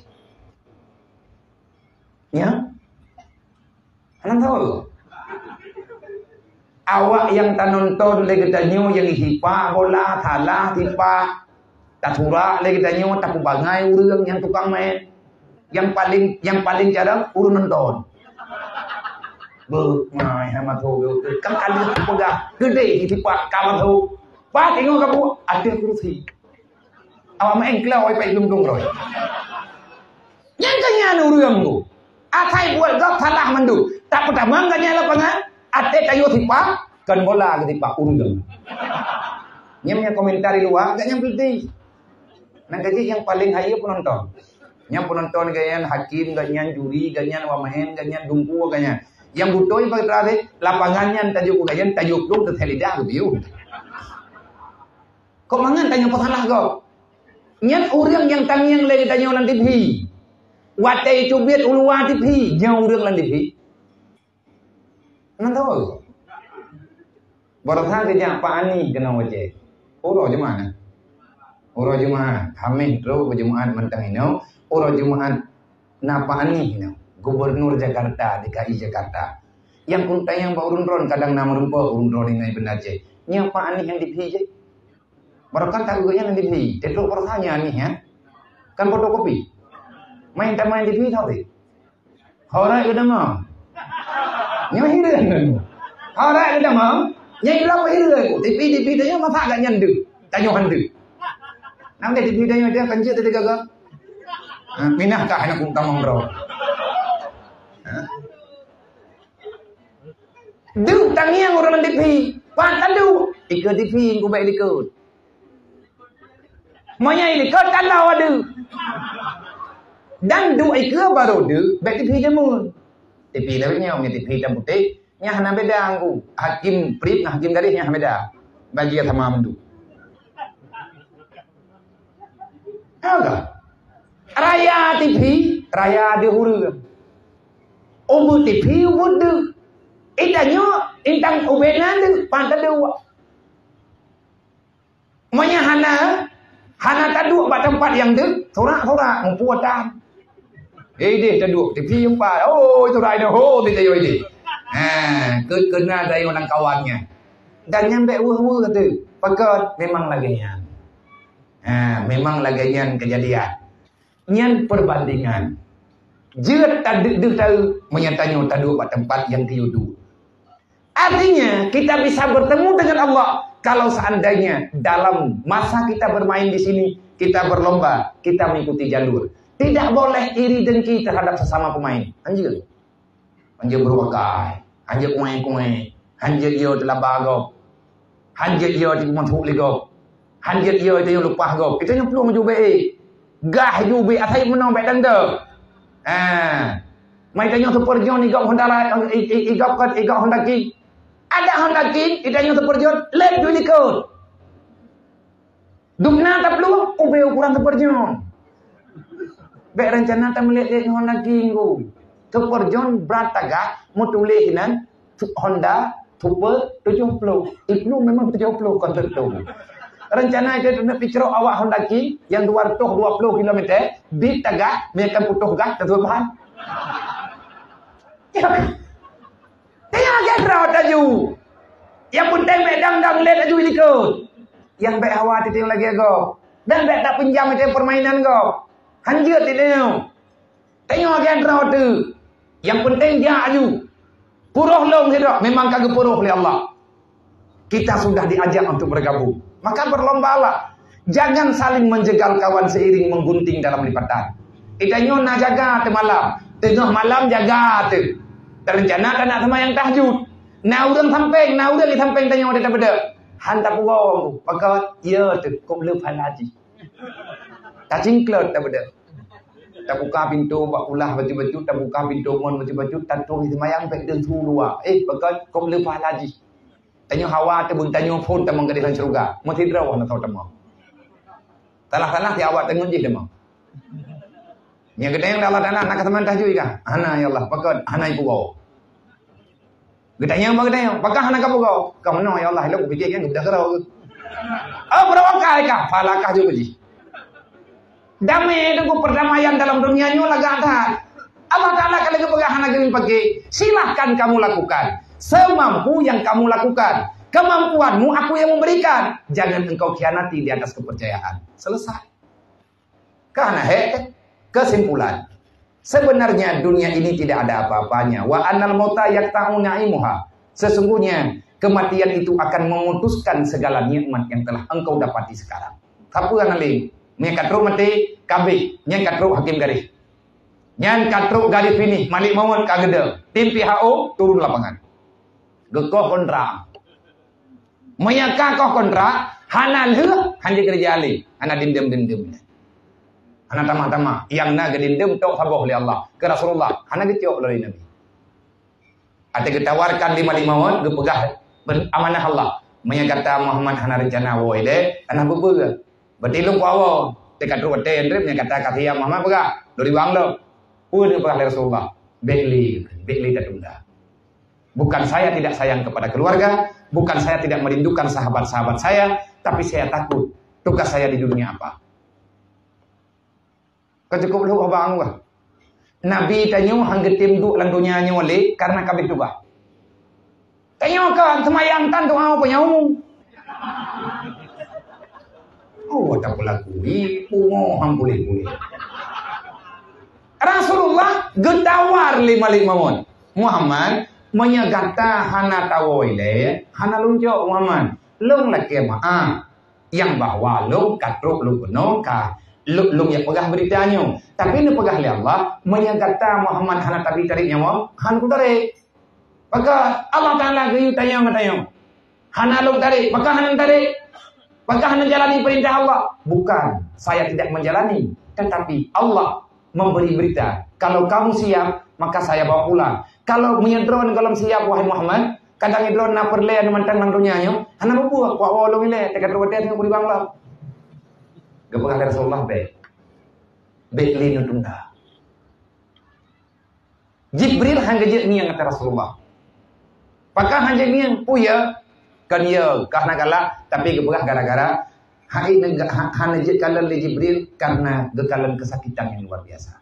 Nya. Anak tahu. Awak yang tak nonton lagi tanya yang hipa bola, thalah, tipa, tak thura lagi tanya tak kubangai urang yang tukang main. Yang paling yang paling jarang urang nonton. Ber, mai hama tu kan kali pegang gede tipa kawan tu. Pak tengok kamu ada kursi. Awak main kelau ai pai lung-lung rồi. Yang kanya urang tu. Atai buat gap thalah mandu. Tak pertama kanya lapangan. Ate kayu tipa kan bola ke tipa urung. Nyamnya komentar di luar gak nyampe di. Nah gaji yang paling hayu penonton. Yang penonton ganyan hakim, ganyan juri, ganyan wamahen, ganyan dungku, ganyan. Yang butuh pakai terakhir lapangannya tajuk ganyan tajuk lu ke lidah gitu. Kok mangan tanya pasalah kau? Nyan urang yang tangiang lagi tanya orang T V. Watai cubit uluwa T V, jauh urang lan T V. Nang tahu. Barang kerja Pak Ani kena wajib. Uro Jumaat. Uro Jumaat. Hamil terus Jumaat mentang ini. Uro Jumaat na Pak Ani ini. Gubernur Jakarta, D K I Jakarta. Yang kuntai yang baurun ron kadang nama rupa urun ron ini benar je. Nya Pak Ani yang di P J. Barang kan tak yang di P. Tetruk pertanyaan ni ya. Kan fotokopi. Main tak main di P tahu deh. Orang udah mau. Nhớ hí được. Họ ra cái mà nhảy lắm hí được. Thì pi thì pi đấy mà phá lại nhận được. Ta nhau hành được. Nắm cái thì pi đấy mà dia kan cerita dia gagal. Minah kah anak pun tamam bro. Du tangiang orang T V. Pantan du. Ikut T V ku baik ikut. Mau nyai ikut kalau ada. Dan du ikut baru du baik T V dia mun. T V lewatnya orang T V hitam putih, nya hana beda angku. Hakim prit, hakim garisnya beda. Bagi yang sama mendu. Agak. Raya T V, raya di huru. Ubu T V ubu de. Itanya intang ubenan de pantai dua. Manya hana, hana tadu bat tempat yang de, sorak-sorak mempuatan. Eh dia taduk T V yang pa. Oh itu rai dah. Oh dia tayo ini. Ha, kena dari orang kawannya. Dan nyampe wah-wah kata, pakat memang lagian. Ha, memang lagian kejadian. Nyan perbandingan. Jika taduk dia tahu menyatanya taduk pada tempat yang tiudu. Artinya kita bisa bertemu dengan Allah kalau seandainya dalam masa kita bermain di sini kita berlomba, kita mengikuti jalur. Tidak boleh iri dengki terhadap sesama pemain. Anjir. Anjir berwakai. Anjir kuih-kuih. Anjir ia telah bagok. Anjir ia di mantuk ligok. Anjir ia itu yang lupa gok. Itu yang perlu mencuba eh. Gah juga atai menang baik tanda. Ah. Mai tanya seperjon igak Honda igak kat igak Honda King. Ada Honda King, itanya seperjon, let dulu ikut. Dukna tak perlu, ubah ukuran seperjon. Baik rencana tak melihat dia Honda King go. Seperjon berat tagak, mau tulis nan Honda Super tujuh puluh. Itu memang tujuh puluh konser tu. Rencana itu nak picture awak Honda King yang dua ratus dua puluh kilometer di tagak, mereka putus gas tertuhan. Tengah gerau taju. Yang penting medang dang let aju ikut. Yang baik hawa titik lagi go. Dan baik tak pinjam itu permainan go. Hanjut tidak. Tengok gerau tu. Yang penting dia aju. Puruh long tidak. Memang kagak puruh oleh Allah. Kita sudah diajak untuk bergabung. Maka berlombalah. Jangan saling menjegal kawan seiring menggunting dalam lipatan. Itanyo nak jaga tu malam. Tengah malam jaga tu. Terencana tak nak semayang tahajud. Nak udang samping, nak udang di samping tanya dia tak beda. Hantar purong. Maka ya tu kau boleh haji. Tak cingklet tak beda. Tak buka pintu buat ulah baju-baju, tak buka pintu mon baju-baju, tak tu semayang baik dia tu luar. Eh, maka kau boleh haji. Tanya hawa tu pun tanya pun tak mengadakan syurga. Mesti draw nak tahu temu. Salah-salah ti awak tengok je demo. Yang gede yang Allah Taala nak kataman tahajud kah? Hana ya Allah, pakat hana ibu kau. Gedanya apa gedanya? Pakah hana kamu kau. Kau mana ya Allah, lu fikir kan udah kerau. Oh, berapa kali kah? Falakah juga ji. Damai itu perdamaian dalam dunia ni laga ada. Allah Taala kalau kepegah hana gini pakai, silahkan kamu lakukan. Semampu yang kamu lakukan. Kemampuanmu aku yang memberikan. Jangan engkau khianati di atas kepercayaan. Selesai. Karena he, kesimpulan. Sebenarnya dunia ini tidak ada apa-apanya. Wa annal mauta yaqta'u na'imuha. Sesungguhnya kematian itu akan memutuskan segala nikmat yang telah engkau dapati sekarang. Apa yang lain? Nya katru mati kabeh, nya katru hakim garis. Nya katru garis ini Malik Mawon kagede. Tim P H O turun lapangan. Gekoh kontrak. Mayakah kau kontrak, hana leh, hanya kerja alih, hana dindem-dindem. Hana tamah-tamah, yang na gedindem tok saboh oleh Allah ke Rasulullah, hana getiok oleh Nabi. Ate ketawarkan lima lima wan, gepegah amanah Allah. Mayakata Muhammad hana rencana woi de, hana bebega. Betilung ku awal, tekat ru ate ndrep nya kata kathia Muhammad pegah, dari bang lo. Pun pegah Rasulullah. Bekli, bekli tertunda. Bukan saya tidak sayang kepada keluarga, bukan saya tidak merindukan sahabat-sahabat saya, tapi saya takut tugas saya di dunia apa. Kau cukup lu abang gua. Nabi tanya hang getim du lang dunia nya wali karena kabeh tugas. Tanya kan semayang tan doa apa nyamu. Oh, tak pula kui, pungo hang boleh-boleh. Rasulullah getawar lima-lima mon. Muhammad menyegata hana tawoile, hana lunjok Muhammad. Lung laki maaf. Yang bahwa lung katruk lung penuh kah. Lung, lung yang pegah beritanya. Tapi ini pegah oleh Allah. Menyegata Muhammad hana tabi tarik nyawa. Han ku tarik. Maka Allah Ta'ala gayu tanya tanya. Hana lung tarik. Maka hana tarik. Maka hana jalani perintah Allah. Bukan. Saya tidak menjalani. Tetapi Allah memberi berita. Kalau kamu siap, maka saya bawa pulang. Kalau menyedron kalau siap wahai Muhammad, kadang nyedron na perle anu mantan nang dunia nyo, hana bubuh wa wolong ile tekat ruwete sing kuri bangla. Gepeng Rasulullah be. Be linu tunda. Jibril hangga je ni yang kata Rasulullah. Pakah hangga ni puya kan ya karena kala tapi gepeng gara-gara hai hana je kalan le Jibril karena gekalan kesakitan yang luar biasa.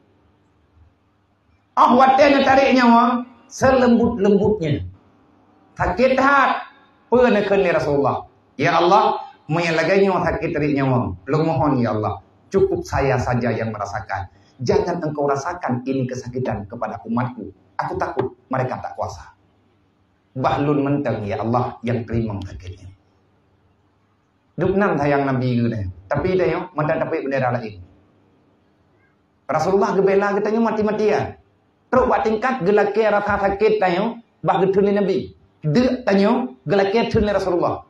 Oh, watenya tarik nyawa selembut-lembutnya. Sakit hat pernah kena Rasulullah. Ya Allah, menyalagai nyawa sakit tarik nyawa. Lu mohon ya Allah, cukup saya saja yang merasakan. Jangan engkau rasakan ini kesakitan kepada umatku. Aku takut mereka tak kuasa. Bahlun menteng ya Allah yang terima sakitnya. Duknan sayang Nabi gitu. Tapi dia yo, mata dapat bendera lain. Rasulullah gebela katanya mati-matian. Teruk buat tingkat gelake rasa sakit tanya bah getun Nabi. Dek tanya gelake tun Rasulullah.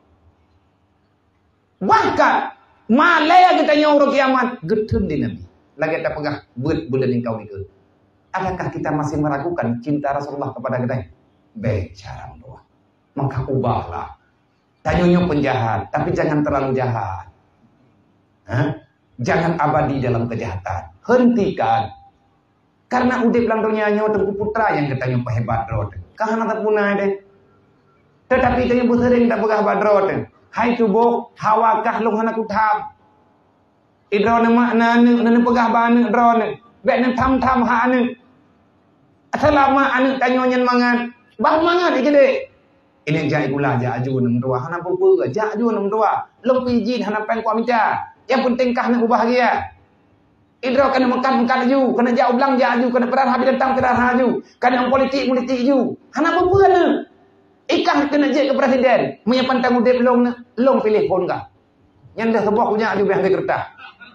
Bahkan malaya katanya orang kiamat getun di Nabi. Lagi tak pegah buat bulan engkau itu. Adakah kita masih meragukan cinta Rasulullah kepada kita? Bicara doa. Maka ubahlah. Tanyanya penjahat, tapi jangan terlalu jahat. Hah? Jangan abadi dalam kejahatan. Hentikan. Karena udip lang dunia nyo tengku putra yang katanya hebat rod. Kahana tak punai deh. Tetapi tanya busering tak pegah badrod. Hai tubuh hawa kah lung hana kutab. Idrone makna ne ne pegah bane drone. Bek ne tam-tam ha ane. Selama ane tanya nyen mangan. Bah mangan iki dek. Ini jai gula ja aju nem dua hana pupu ja aju nem dua. Lung pijin hana peng kwa minta. Yang penting kah ne bahagia. Idro kena makan-makan ju, kena jauh belang jauh, kena perang habis datang perang haju, kena politik politik ju. Hana apa-apa. Ikah kena je ke presiden. Punya pantang udip long long pilih pun kah? Yang dah sebuah punya aju biar kertas.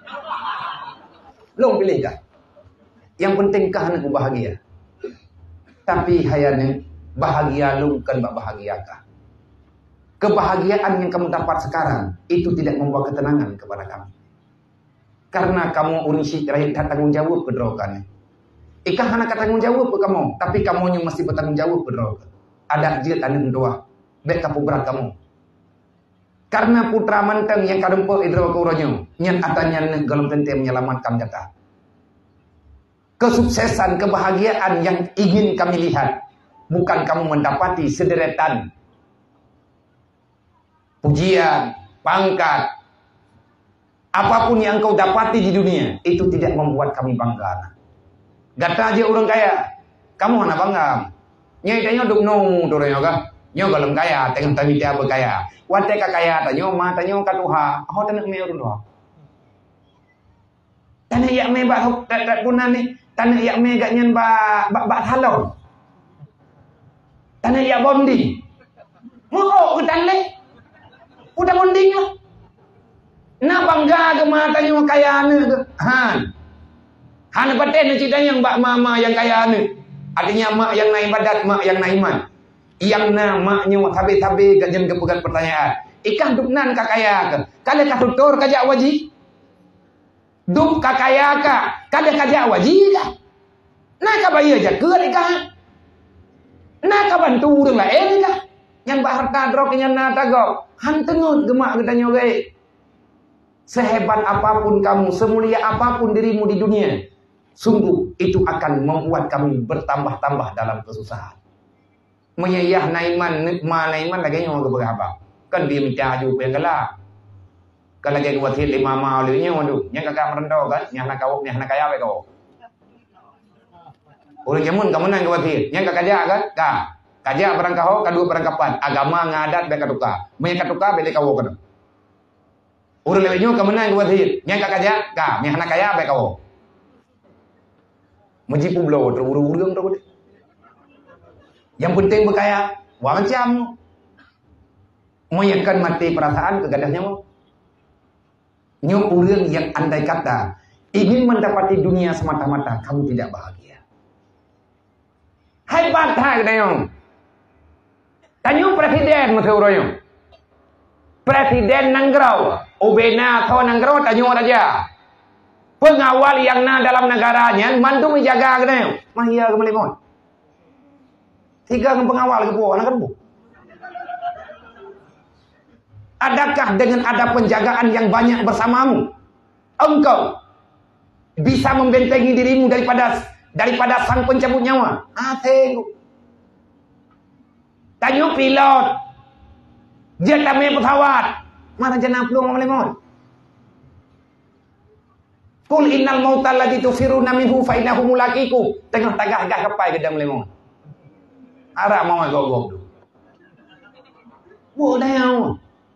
Long pilih kah? Yang penting kah nak bahagia. Tapi hayane bahagia long kan bak bahagia kah? Kebahagiaan yang kamu dapat sekarang itu tidak membawa ketenangan kepada kamu. Karena kamu urisi rakyat tanggung jawab kedrokan. Ikah anak tanggung jawab ke kamu, tapi kamunya mesti bertanggung jawab kedrokan. Ada jilid anak doa, baik kapu berat kamu. Karena putra manteng yang kadempo idro kauronyo, nyan atanya galom tente menyelamatkan jata. Kesuksesan, kebahagiaan yang ingin kami lihat, bukan kamu mendapati sederetan pujian, pangkat, apapun yang kau dapati di dunia, itu tidak membuat kami bangga. Gata aja orang kaya, kamu mana bangga? Nyai tanya duk nong turunnya kah? Nyo galem kaya, tengah tami dia berkaya. Wate kaya tanyo ma tanyo katuha, oh tanah me urun doa. Tanah yak me bak tak tak punan ni, tanah yak me gak nyan ba bak bak halon. Tanah yak bonding. Mo ke tanle. Udah bonding lah. Nak bangga ke matanya kaya ni ke? Han. Han paten cerita yang bak mama yang kaya ni. Artinya mak yang naik badat, mak yang naik iman. Yang na maknya tabe-tabe kajian kepegat pertanyaan. Ikan duknan kakaya ke? Kale ka tutor kajak waji? Duk kakaya ka? Kale kajak waji ka? Nak ka bayar aja ke ikah? Nak ka bantu urang lain ka? Yang bak harta drok yang na tagok. Han tengut gemak katanya gai. Sehebat apapun kamu, semulia apapun dirimu di dunia, sungguh itu akan membuat kami bertambah-tambah dalam kesusahan. Menyayah naiman, ma naiman lagi nyawa ke berapa? Kan dia minta aju yang gelap. Kalau lagi dua tiga lima mau lewatnya, waduh, yang kakak merendau kan, yang nak kau, yang nak kaya apa kau? Orang jamun kamu nang dua tiga, yang kakak dia kan, kah? Kajak barang kau, kedua barang kapan? Agama ngadat beka tuka, menyeka tuka beli kau kan? Orang lewatnya kamu nang dua tiga, yang kakak dia, kah? Yang nak kaya apa kau? Mejipu blow, terburu-buru terus. Yang penting berkaya, wah macam menyakan mati perasaan kegadahnya mau. Nyo orang yang andai kata ingin mendapati dunia semata-mata, kamu tidak bahagia. Hebat hai kadang. Tanyo presiden musuroyo. Presiden Nanggrau, obena kau Nanggrau tanyo raja. Pengawal yang na dalam negaranya mandu menjaga kadang. Mahia kemelimon. Tiga pengawal ke buah anak bu. Adakah dengan ada penjagaan yang banyak bersamamu, engkau bisa membentengi dirimu daripada daripada sang pencabut nyawa? Ah, tengok. Tanya pilot, jet tamai pesawat, mana jenah pelung melimon. Kul innal mautal ladzi tufiruna minhu fa innahu mulaqiku. Tengah tagah-gah kepai ke dalam melimon. Arak mau gogok tu. Bodoh.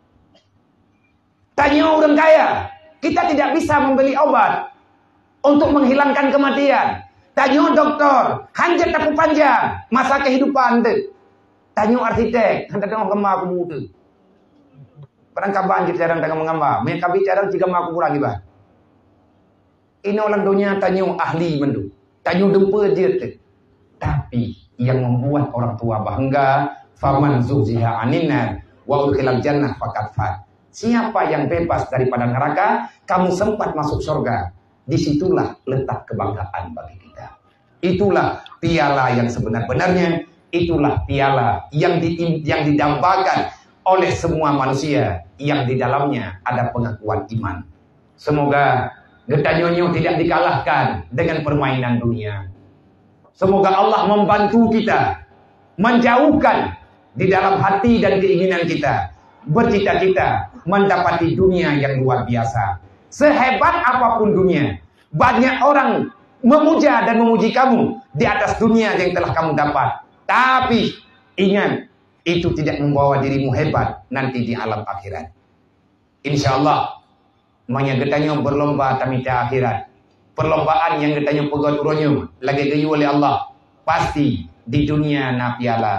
Tanya orang kaya, kita tidak bisa membeli obat untuk menghilangkan kematian. Tanya dokter, hanjat tapu panjang masa kehidupan tu. Tanya arsitek, hantar tengok gambar aku muka. Perang kaban kita jarang tengok menggambar. Mereka bicara jika aku kurang ibadah. Ini orang dunia tanya ahli mendu. Tanya dempa je tu. Tapi yang membuat orang tua bangga, faman zuziha aninnar wa udkhilal jannah faqad fat. Siapa yang bebas daripada neraka, kamu sempat masuk surga. Disitulah letak kebanggaan bagi kita. Itulah piala yang sebenar-benarnya. Itulah piala yang di, yang didambakan oleh semua manusia yang di dalamnya ada pengakuan iman. Semoga getanyonyo tidak dikalahkan dengan permainan dunia. Semoga Allah membantu kita menjauhkan di dalam hati dan keinginan kita bercita-cita mendapati dunia yang luar biasa. Sehebat apapun dunia, banyak orang memuja dan memuji kamu di atas dunia yang telah kamu dapat. Tapi ingat, itu tidak membawa dirimu hebat nanti di alam akhirat. Insya Allah, menyagetanya berlomba tamita akhirat. Perlombaan yang getanya pegot uronyo lagi gayu oleh Allah. Pasti di dunia na piala,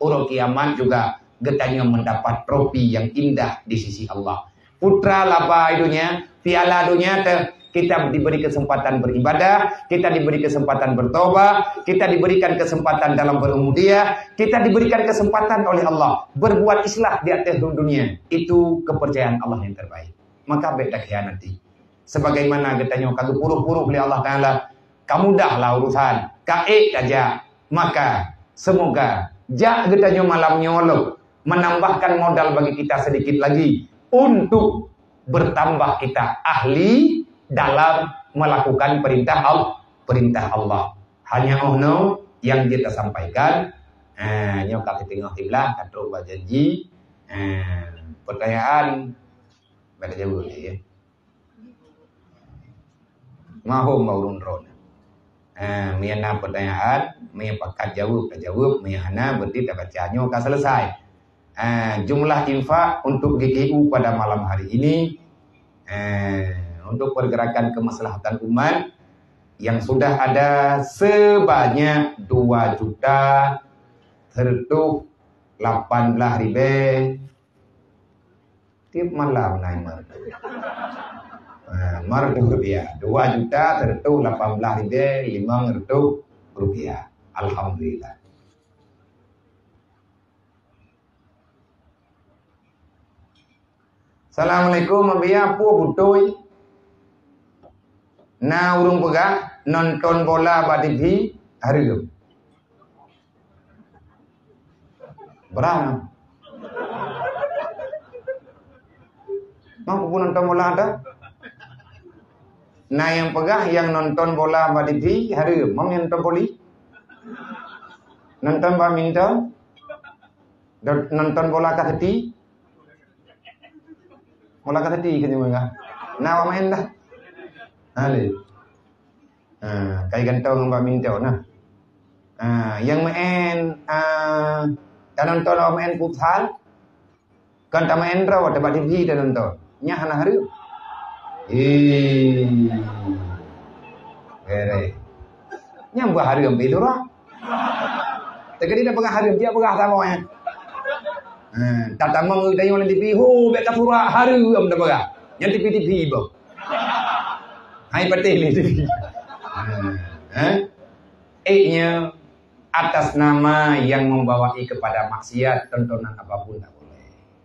Orang kiamat juga getanya mendapat trofi yang indah di sisi Allah. Putra laba dunia, piala dunia, kita diberi kesempatan beribadah, kita diberi kesempatan bertobat, kita diberikan kesempatan dalam berumudiah, kita diberikan kesempatan oleh Allah berbuat islah di atas dunia. Itu kepercayaan Allah yang terbaik. Maka beda khianati. Sebagaimana getanya kagak puluh-puluh oleh Allah Taala, kamu dahlah urusan, kae aja. Maka semoga jak getanya malam nyolok menambahkan modal bagi kita sedikit lagi untuk bertambah kita ahli dalam melakukan perintah Allah. Perintah Allah. Hanya ono yang kita sampaikan. Eh, nyokap tengok tilah kata janji. Eh, pertanyaan pada jauh ya. Mahu maurun ron. Eh, miana pertanyaan, miana pakat jawab, jawab, miana berarti tak baca nyokap selesai. Eh, jumlah infak untuk G K U pada malam hari ini eh, untuk pergerakan kemaslahatan umat yang sudah ada sebanyak dua juta tertuh delapan belas ribu tiap malam naik mar. Eh, mar rupiah dua juta tertuh delapan belas ribu lima ratus rupiah. Alhamdulillah. Assalamualaikum abia apa butuh na urung pegah nonton bola ba T V hari ke berapa mau pun nonton bola ada na yang pegah yang nonton bola ba T V hari ke mau yang nonton poli nonton badminton nonton bola kaseti bola kaseti kan juga nah main dah ale ah kai gantong badminton nah ah yang main ah kan nonton main futsal kan ta main raw ada T V dan nonton nya hana hari eh gere nya mbah hari ambil itu lah tegadi dah pegah hari dia pegah sama ya. Hmm, tata mong dayo ng T V ho beta pura haru am da baga yang T V T V bo hai pateli T V eh eh atas nama yang membawai kepada maksiat tontonan apapun tak boleh.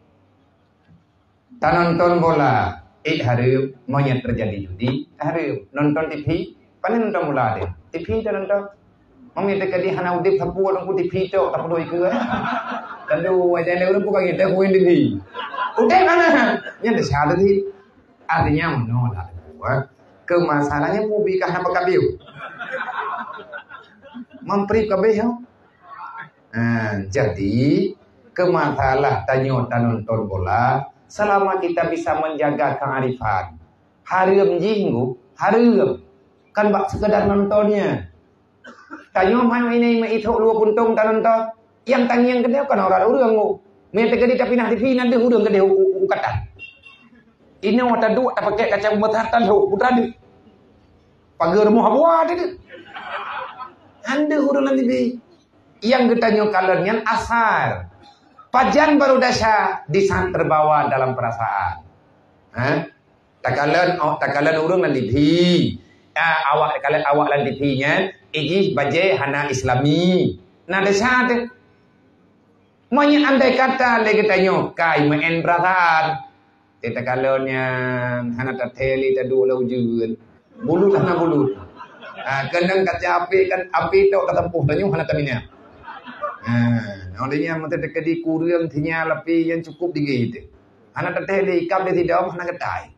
Tak nonton bola eh haru maunya terjadi judi haru nonton T V panen nonton bola deh T V dan nonton mami tekadi hana udip sapu orang T V tu tak perlu ikut Tentu wajah dia orang bukan kita kuin T V. Udah mana? Yang desa tadi artinya menolak. Kemasalahnya pubi kahna pekabiu. Memperi kabiu. Nah, jadi kemasalah tanyo nonton bola selama kita bisa menjaga kearifan. Harum jinggu, harum. Kan bak sekedar nontonnya. Tanyo main ini mai itu lu puntung tan nonton. Yang tanya yang gede kan orang orang ngo. Mereka gede tapi nak T V nanti urang gede ukatan. Ini wata dua tak pakai kaca pemotretan ho putra di. Pagar mu habwa tadi. Anda urang T V. Yang getanya kalonnya asar. Pajan baru dasa disan terbawa dalam perasaan. Hah? Takalan oh takalan urang T V. Ah awak kalian awak lan T V-nya iji baje hana islami. Nah desa teh Manya andai kata lagi tanya kai main perasaan. Kita kalonnya hana tateli tadu laujun. Bulut hana bulut. Ah kendang kaca api kan api tok katempuh tanyu hana taminya. Ah olehnya mate dekedi kurang tinya lebih yang cukup tinggi itu. Hana tateli kap dia tidak hana ketai.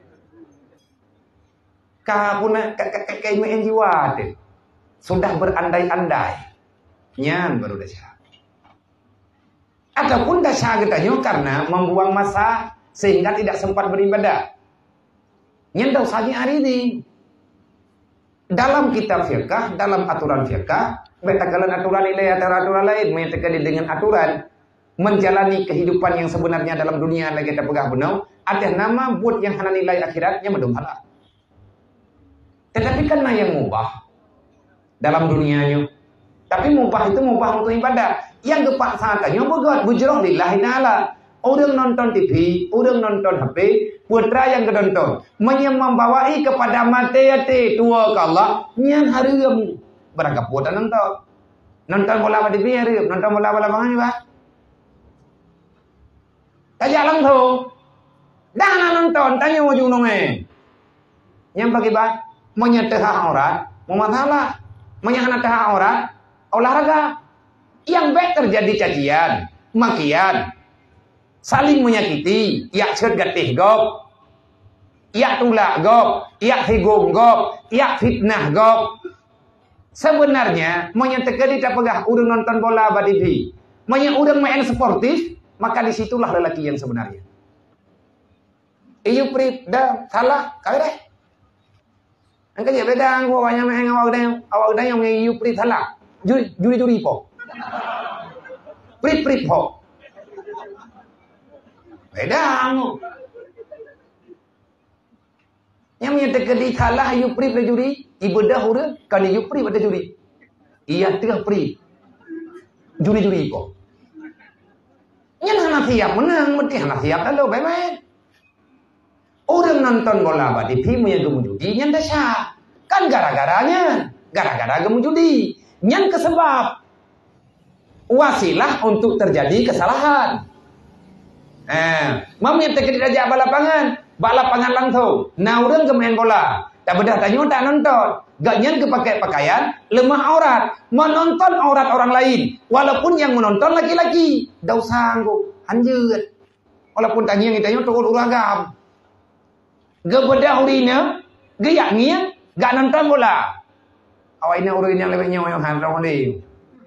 Ka puna kai main jiwa teh. Sudah berandai-andai. Nyan baru dah ataupun dasar getanya karena membuang masa sehingga tidak sempat beribadah. Nyendau saja hari ini. Dalam kitab fiqh, dalam aturan fiqh, betakalan aturan ini antara aturan lain, menyatakan dengan aturan menjalani kehidupan yang sebenarnya dalam dunia lagi kita pegah benau, ada nama buat yang hana nilai akhiratnya medung halal. Tetapi karena yang mubah dalam dunianya Tapi mubah itu mubah untuk ibadah. Yang kepaksaannya begot bujroh lillahi ta'ala. Orang nonton T V, orang nonton H P, putra yang kedonton, menyembawai kepada mati-mati tua ke Allah, nyan harum berangkat putra nonton. Nonton bola pada T V harum, nonton bola bola mana bah? Tajak lang tu. Dah nak nonton, tanya ujung nongeng. Yang bagi bah, menyetah aurat, memasalah, menyetah aurat, olahraga. Yang baik terjadi cacian, makian, saling menyakiti, yak cer gatih gop, yak tulak gop, yak higum gop, yak fitnah gop. Sebenarnya menyatakan tidak pegah urang nonton bola pada T V, menyatakan urang main sportif, maka disitulah lelaki yang sebenarnya. Iyo prip dah salah, kau deh. Angkat je beda angku awaknya main awak dah, awak dah yang iyo prip salah, juri juri juri po, prip prip po. Beda anu. Yang menyatakan di salah yupri pada juri, ibadah orang kan yupri pada juri. Ia tengah pri. Juri-juri kok. Yang nak siap menang, mesti nak siap dah lo, baik-baik. Orang nonton bola pada T V yang gemu judi, yang dasar. Kan gara-garanya, gara-gara gemu judi. Yang kesebab wasilah untuk terjadi kesalahan. Eh, mami tak kena ajak balapangan, balapangan langsung. Nah, orang ke main bola, tak bedah tanya tak nonton. Gak nyan ke pakai pakaian, lemah aurat, menonton aurat orang lain. Walaupun yang menonton laki-laki, dah sanggup, anjir. Walaupun tanya yang tanya tukul uragam. Gak bedah urina, gak ngian, gak nonton bola. Awak ini urina lebih nyawa yang hantar ni.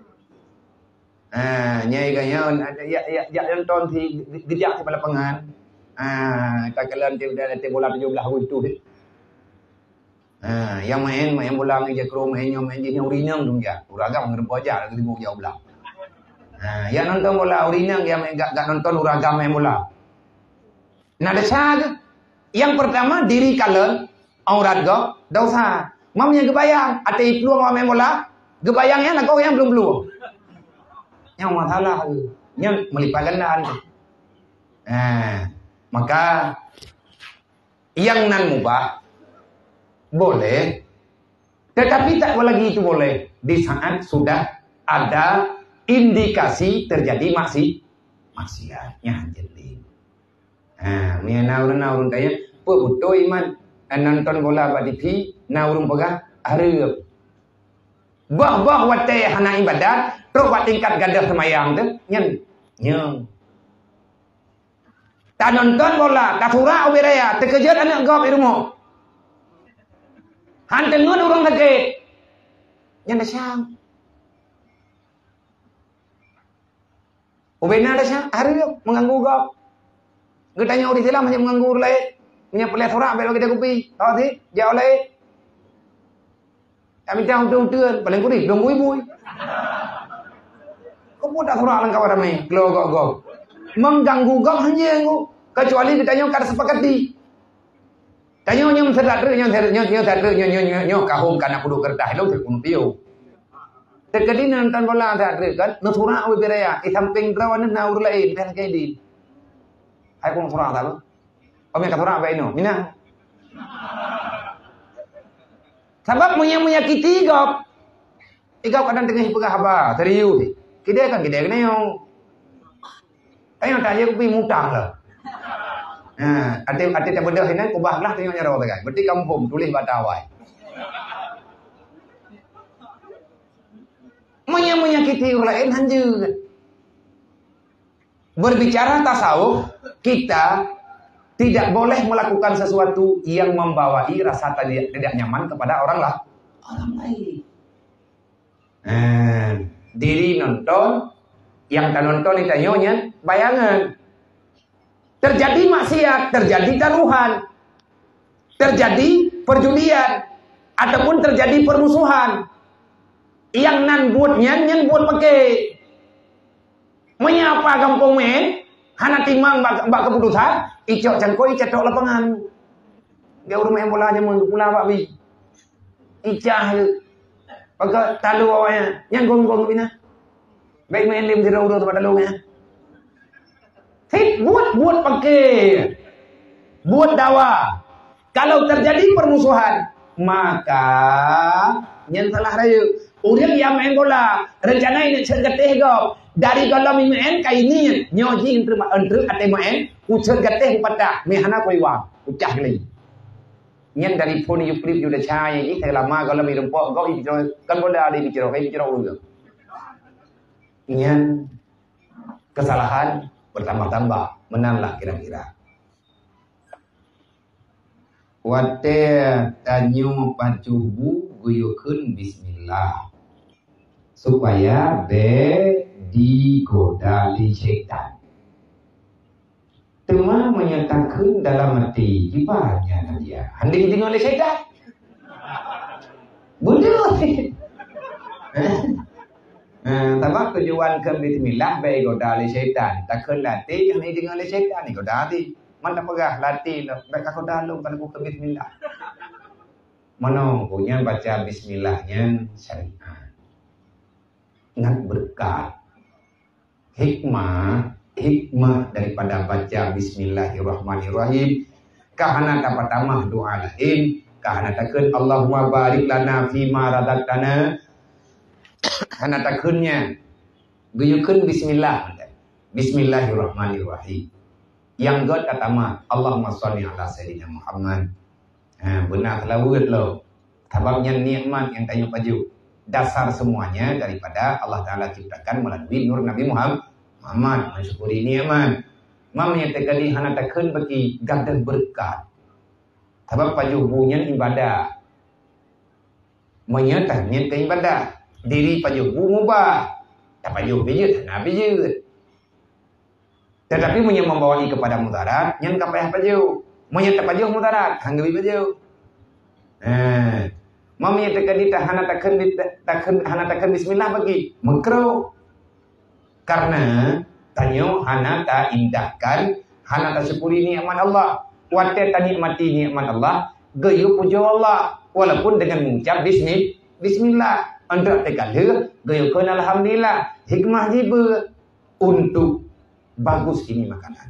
Ah, nyai kaya ya ya ya nonton si gejak di lapangan. Ah, tak kalian tidak ada bola tujuh belas itu. Ah, yang main main bola main jakro main main je urinang dong ya. Uragam ngerem aja lagi mau jauh belah. Ah, yang nonton bola urinang yang enggak enggak nonton uragam main bola. Nah, dasar yang pertama diri kalian aurat go dosa. Mamnya kebayang ada peluang main bola, kebayangnya nak kau yang belum belum. Yang masalah tu, yang melipat gandaan tu. Nah, maka yang nan mubah boleh, tetapi tak lagi itu boleh di saat sudah ada indikasi terjadi maksi maksiatnya jadi. Nah, ni naurun naurun kaya, pu betul iman nonton bola pada T V, naurun pegah harap. Bah-bah watai hana ibadat, terus buat tingkat ganda semayang tu, nyen, nyeng. Tak nonton bola, tak surah ubiraya, terkejut anak gop di rumah. Hantengun orang sakit, nyen dah syang. Ubina dah syang, hari tu mengganggu gop. Getanya orang Islam macam mengganggu lain, punya pelet surah belok kita kopi, tahu sih, jauh lain. Kami tahu tuan-tuan, paling kurih, dong bui-bui. Kau pun tak surat langkah ramai, kalau gok-gok. Mengganggu gok hanya aku. Kecuali kita nyok kada sepakati. Tanya nyom sedat re, nyom sedat, nyom sedat re, nyom nyom nyom kahum kana kudu kertas, lo terkunu piu. Terkadi nonton bola sedat re kan, nusura awi beraya, di samping rawan naur lain, kan kayak di. Hai kong surat apa? Kami kata surat apa ini? Minang. Sebab menyakiti gop. Igap kadang tengah pegah apa? Serius. Kita kan kita kena yang ayo tanya kopi mutang lah. Nah, ada ada tak benda hinan kubahlah tengok nyara orang. Berarti kampung tulis batawai. Menyakiti orang lain hanjur. Berbicara tasawuf, kita tidak boleh melakukan sesuatu yang membawai rasa tidak, tidak nyaman kepada orang lah, orang lain. Eh, diri nonton, yang tak nonton itu nyonya, bayangan. Terjadi maksiat, terjadi taruhan, terjadi perjudian, ataupun terjadi permusuhan. Yang nan buat nyan, nyan buat pakai. Menyapa kampung men, hana timang bak, bak keputusan. Icok cangkoi cetok lapangan. Dia urut main bola aja mun pula Pak Bi. Icah Maka talu awaknya, yang gong-gong bina. Baik main lim dirau tu tempat talunya. Hei, buat buat pakai, buat dakwah. Kalau terjadi permusuhan, maka yang salah raya. Orang yang main bola, rencana ini cergeteh go. Dari kalau main kali ini, nyoji entre entre ate main, ucer geteh pada, mehana koi wang, ucah lagi. Nhân dari phone you clip you the chai ini kalau lama kalau minum pok kau bicara kan boleh ada bicara kayak bicara ulang. Nhân kesalahan bertambah-tambah menanlah kira-kira. Wate tanyu pacubu guyukun bismillah supaya be digoda li syaitan. Tema menyatakan dalam hati jiwanya dia. Hendak ditinggal oleh syaitan. Bodoh. Eh, tapi tujuan ke bismillah baik goda oleh syaitan. Takkan latih yang ditinggal oleh syaitan ni goda hati. Mana pegah latih baik aku dalam kan aku ke bismillah. Mana punya baca bismillahnya syariat. Ingat berkat. Hikmah hikmah daripada baca bismillahirrahmanirrahim kahana pertama doa lain kahana takun Allahumma barik lana fima razaqtana kahana takunnya guyukun bismillah bismillahirrahmanirrahim yang god pertama Allahumma shalli ala sayyidina Muhammad ha benar lawut lo sebabnya nikmat yang tanya paju dasar semuanya daripada Allah Taala ciptakan melalui nur Nabi Muhammad Muhammad mensyukuri nikmat. Mam menyatakan di hana takkan bagi gadah berkat. Sebab pajuh bunyan ibadah. Menyatakan niat ke ibadah. Diri pajuh bu mubah. Tak pajuh bijut, tak bijut. Tetapi punya membawa kepada mudarat, yang kapayah pajuh. Menyatakan pajuh mudarat, hanggawi pajuh. Eh, mam menyatakan di hana takkan takkan hana takkan bismillah bagi makruh. Karena tanyo hana ta indahkan hana ta syukuri nikmat Allah wate ta nikmati nikmat Allah gayu puja Allah walaupun dengan mengucap bismillah bismillah anda tegale gayu kan alhamdulillah hikmah jiba untuk bagus ini makanan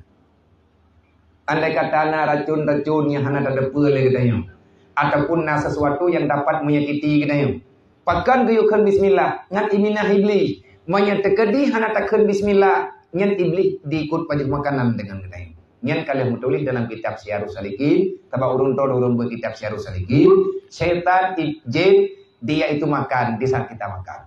andai kata na racun-racun yang hana ta depa lagi tanyo ataupun na sesuatu yang dapat menyakiti tanyo pakan gayu kan bismillah ngat iminah iblis menyatakan di hana takkan bismillah nyen iblis diikut pajak makanan dengan kedai nyen kalian menulis dalam kitab Syiarus Salikin tabak urun to urun berkitab Syiarus Salikin syaitan jin dia itu makan di saat kita makan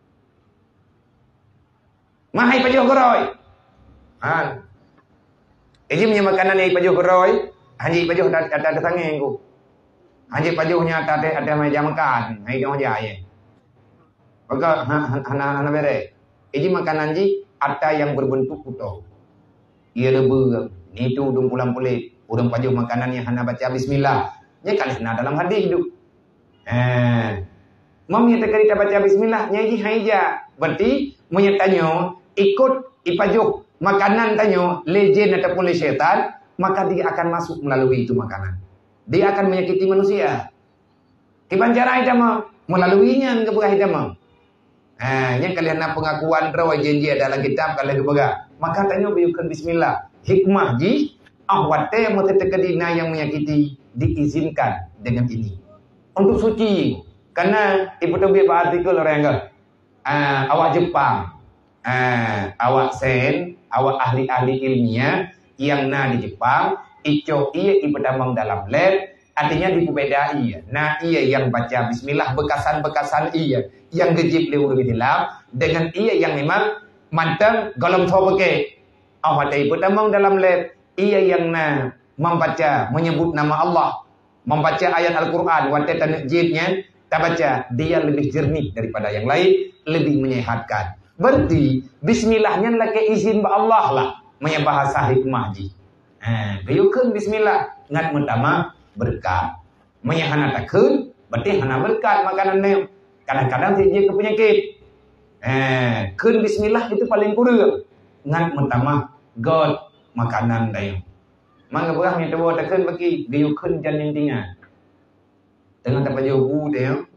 mahai pajak goroy han ini punya makanan yang pajak goroy hanji pajak ada ada sange ku hanji pajaknya ada ada meja makan hai dong aja ya maka hana-hana bere. Ini makanan ji ada yang berbentuk utuh. Ia lebe ni tu udung pulang pulik. Udung pajuh makanan yang hana baca bismillah. Nya kali hana dalam hadis hidup. Eh. Mam yang tekari kita baca bismillah nya ji haija. Berarti menyatanya ikut ipajuh makanan tanyo lejen ataupun le syaitan, maka dia akan masuk melalui itu makanan. Dia akan menyakiti manusia. Kiban cara ita mah melaluinya ke berah ita mah. Ha, yang kalian nak pengakuan rawa janji dalam kitab kalian kebaga. Maka tanya biukan bismillah. Hikmah ji ahwate yang mutetekadina yang menyakiti diizinkan dengan ini. Untuk suci. Karena ibu tu biar artikel orang enggak. Ah, awak Jepang. Ah, awak sen, awak ahli-ahli ilmiah yang na di Jepang, ico iya ibu damang dalam lab. Artinya dipubedai. Nah iya yang baca bismillah bekasan-bekasan iya yang gejib lewur di dalam dengan iya yang memang mantang golong thobeke. Awak ibu damang dalam lab iya yang na membaca menyebut nama Allah, membaca ayat Al-Qur'an, wate tanjidnya tak baca, dia lebih jernih daripada yang lain, lebih menyehatkan. Berarti bismillahnya lagi izin ba Allah lah, punya bahasa hikmah ji. Eh, gayukeun bismillah ngat mentama berkat. Menyahana takun, berarti hana berkat makanan ni. Kadang-kadang dia ke penyakit. Eh, keun bismillah itu paling kurang. Ngat mentama God makanan dayu. Mangga berah ni tahu takun bagi gayukeun jan yang tinggal. Dengan tak pajau bu dia.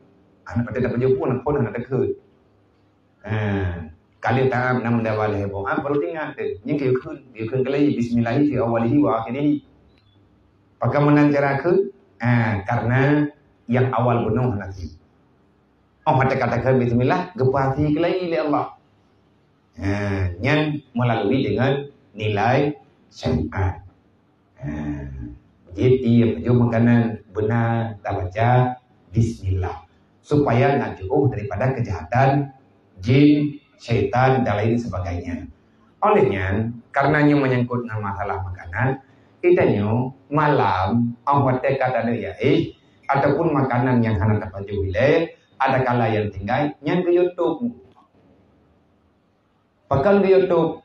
anak pada dapat jumpa nak pun anak dekat. Ah, kali tak nama dah walih bo. Ah perlu ingat tu. Yang kau kun, dia kun kali bismillah fi awalihi wa akhirih. Bagaimana cara kun? Ah, karena yang awal penuh nanti. Oh, kata katakan bismillah, gepati kali oleh Allah. Ah, yang melalui dengan nilai syariat. Ah, jadi apa makanan benar tak baca bismillah supaya nak jauh daripada kejahatan jin, syaitan dan lain sebagainya. Olehnya, karenanya menyangkut dengan masalah makanan, kitanya malam awat kata dia eh ataupun makanan yang hendak dapat jual, ada kala yang tinggal yang ke YouTube. Pakal di YouTube.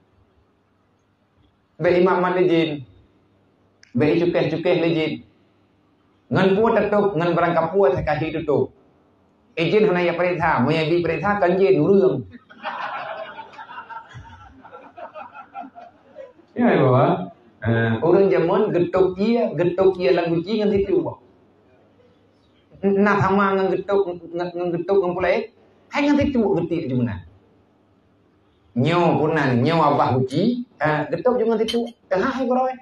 Be imam mandi jin. Be cukeh-cukeh lejin. Ngan puat tutup, ngan berangkap puat kasih tutup. Ejin hana ya perintah, moya di perintah kan jin urang. Ya bawa. Uh, orang zaman getuk dia, getuk dia lagu ji ngan itu. Nak sama ngan getuk ngan getuk ngan pulai. Hai ngan itu getik di mana? Nyo punan, nyo abah uji, uh, getuk juga itu. Tengah hai beroi.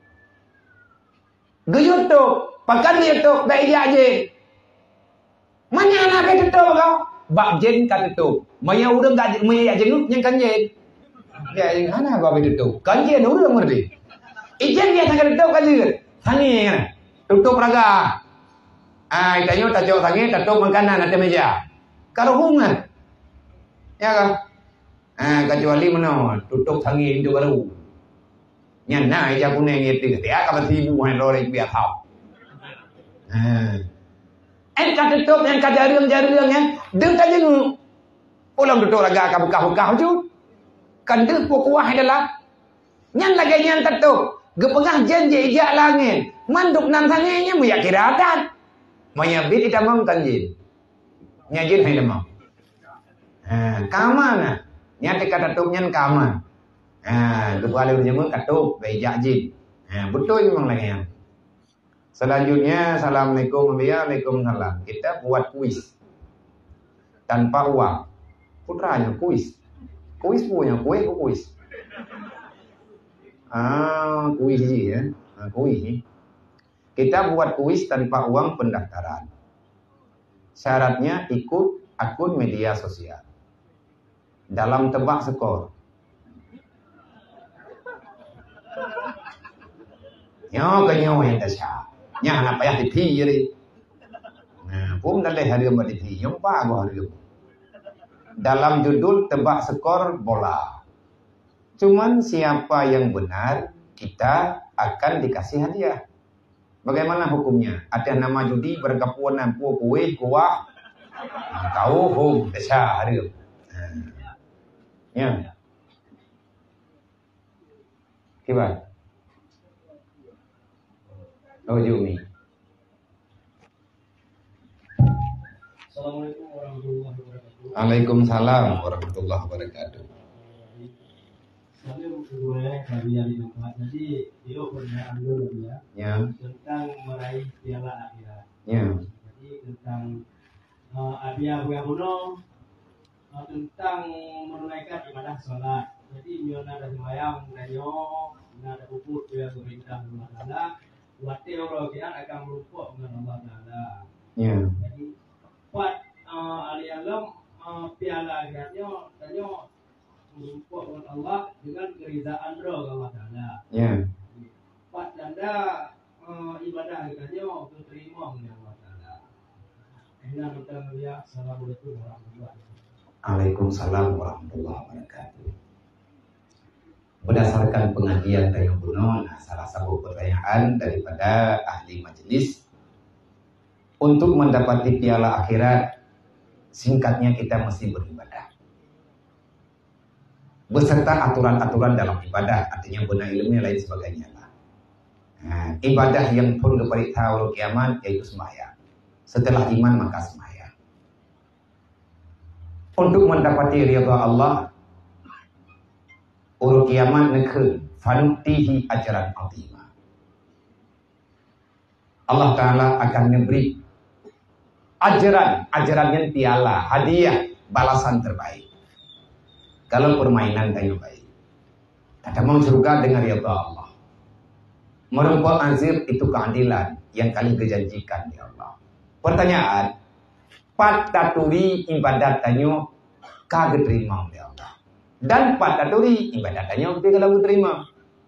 Guyut tu, pakan dia tu, baik dia je. Mana nak kata tu kau? Bak jen kata tu. Maya urang kat maya jenguk yang kan jen. Ya yang mana kau betul tu? Kan jen urang ngerti. Ijen dia sangat tu kan je. Sangi kan. Tutup raga. Ah, itanyo tajok sangi, tutup makanan atas meja. Kalau hungan. Ya kan? Ah, kecuali mana? Tutup sangi itu baru. Nhân này cho cũng nên nghe từ té các bạn thi bu hay rồi biar học. Em kata tutup yang kata jaring-jaring ya, dia tak jenguk. Ulang tutup raga kau buka-buka tu. Kan tu kuah adalah nyan lagi nyan tutup. Gepengah janji ijak langit. Manduk nang sanginya mu ya kiratan. Maya bit ita mam kan jin. Nya jin hai demam. Ha, kamana. Nya kata tutup nyan kaman. Ah, kedua ada jemaah katup bejak jin. Ah, betul memang lagi yang. Selanjutnya, assalamualaikum waalaikumsalam. Kita buat kuis tanpa uang. Putranya kuis. Kuis punya kue ke kuis. Ah, kuis je ya. Ah, kuis ni. Kita buat kuis tanpa uang pendaftaran. Syaratnya ikut akun media sosial. Dalam tebak skor. Nyo ke nyo yang dasar. Nya anak payah di thi jadi. Nah, pun dah leh hari buat di thi. Yang pa gua hari. Dalam judul tebak skor bola. Cuman siapa yang benar kita akan dikasih hadiah. Bagaimana hukumnya? Ada nama judi berkapuan nampu kue kuah. Tahu hukum dasar hari. Ya. Kibar. Oh Jumi.
Assalamualaikum warahmatullahi wabarakatuh.
Waalaikumsalam warahmatullahi wabarakatuh.
Saya gue bagian di tempat. Jadi dia pertanyaan dulu ya.
Ya.
Tentang meraih piala akhirat.
Ya.
Jadi tentang uh, hadiah yang kuno uh, tentang menunaikan ibadah sholat. Jadi miona ada sembahyang, danyo, ada puput ya perintah Allah Taala. Waktu orang kian akan melupa dengan Allah Taala.
Ya.
Jadi buat uh, ali alam uh, piala akhiratnya danyo melupa dengan Allah dengan keridaan roh Allah Taala.
Ya.
Buat tanda uh, ibadah akhiratnya diterima oleh Allah Taala. Ina minta mulia. Assalamualaikum warahmatullahi wabarakatuh.
Waalaikumsalam warahmatullahi wabarakatuh. Berdasarkan pengajian Tayang Kuno, nah, salah satu pertanyaan daripada ahli majelis untuk mendapati piala akhirat, singkatnya kita mesti beribadah beserta aturan-aturan dalam ibadah, artinya benar ilmunya lain sebagainya. Nah, ibadah yang pun kepada tahu kiamat yaitu sembahyang. Setelah iman maka sembahyang. Untuk mendapati ridha Allah, urut kiamat nekun fanutihi ajaran azimah. Allah Ta'ala akan memberi ajaran, ajarannya piala, hadiah, balasan terbaik. Kalau permainan tanya baik. Kata mau surga dengar ya Allah. Merumput azir itu keadilan yang kalian kejanjikan ya Allah. Pertanyaan, pataturi ibadat tanya kagak terima ya Allah. Dan pataturi ibadat tanya kalau terima.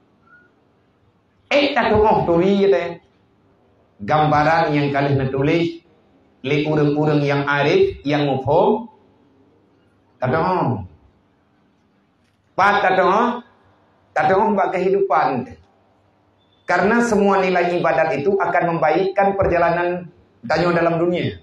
Eh tatuh turi ya. Gambaran yang kalian tulis li urang-urang yang arif, yang mufhum. Tatuh. Pat tatuh. Tatuh bak kehidupan. Karena semua nilai ibadat itu akan membaikkan perjalanan tanyo dalam dunia.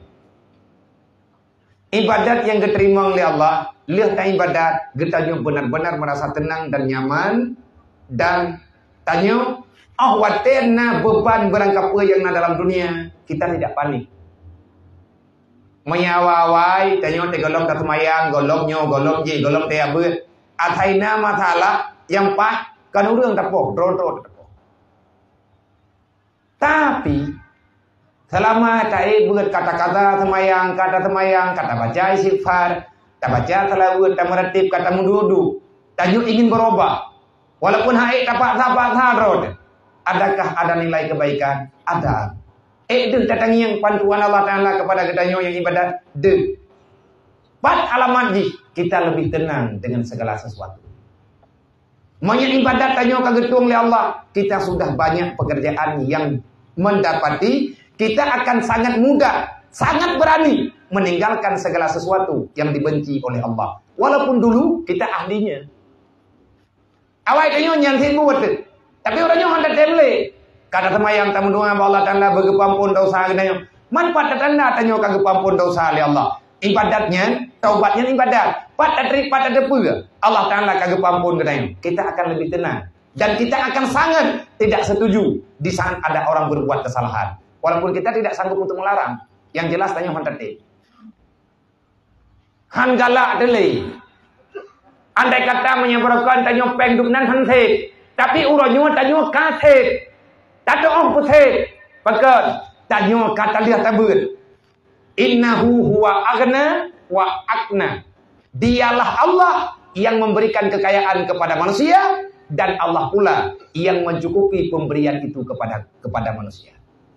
Ibadat yang diterima oleh Allah, lihat ibadat, getanyo benar-benar merasa tenang dan nyaman dan tanyo oh waterna beban berangkap yang na dalam dunia, kita tidak panik. Menyawawai tanyo te golong tatmayang, golong nyo, golong ji, golong te abe. Athaina mathala yang pah kan urang tapoh, dro-dro tapoh. Tapi selama tak buat kata-kata semayang, kata semayang, kata baca istighfar, tak baca salawat, tak meratib, kata mundudu, tajuk ingin berubah. Walaupun hai tapak sapak sarod, adakah ada nilai kebaikan? Ada. Eh deh datang yang panduan Allah Taala kepada kita yang ibadat. Deh. Pat alamat ji kita lebih tenang dengan segala sesuatu. Maunya ibadat tanyo kagetung oleh Allah, kita sudah banyak pekerjaan yang mendapati, kita akan sangat mudah, sangat berani meninggalkan segala sesuatu yang dibenci oleh Allah. Walaupun dulu kita ahlinya. Awal tanyo nyantin buat, tapi orangnya hendak temle. Kata semayang tamu doa Allah Taala bagi pampun dosa kita. Manfaat tanda tanyo kagak pampun dosa oleh Allah. Ibadatnya, taubatnya ibadat. Pada trik pada depu Allah Taala kagak pampun kita. Kita akan lebih tenang dan kita akan sangat tidak setuju di saat ada orang berbuat kesalahan. Walaupun kita tidak sanggup untuk melarang. Yang jelas tanya hantate. Han galak dele. Andai kata menyebarkan tanya pengduknan hante, tapi uronyo tanya kate. Tato om puthe. Pakat tanya kata lihat tabut. Innahu huwa aghna wa akna. Dialah Allah yang memberikan kekayaan kepada manusia dan Allah pula yang mencukupi pemberian itu kepada kepada manusia.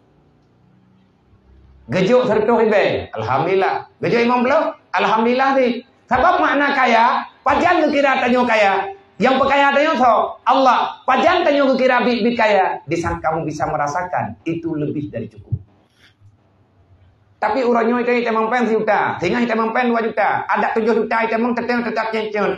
Gejuk sertuh ibe, alhamdulillah. Gejuk imam belum? Alhamdulillah ni. Sebab makna kaya, pajan kira tanyo kaya. Yang pekaya tanyo so Allah. Pajan tanyo kira bit-bit kaya. Di saat kamu bisa merasakan itu lebih dari cukup. Tapi uranyo itu kita mampen sejuta, sehingga kita mampen dua juta, ada tujuh juta kita mampen tetap tetap cencon.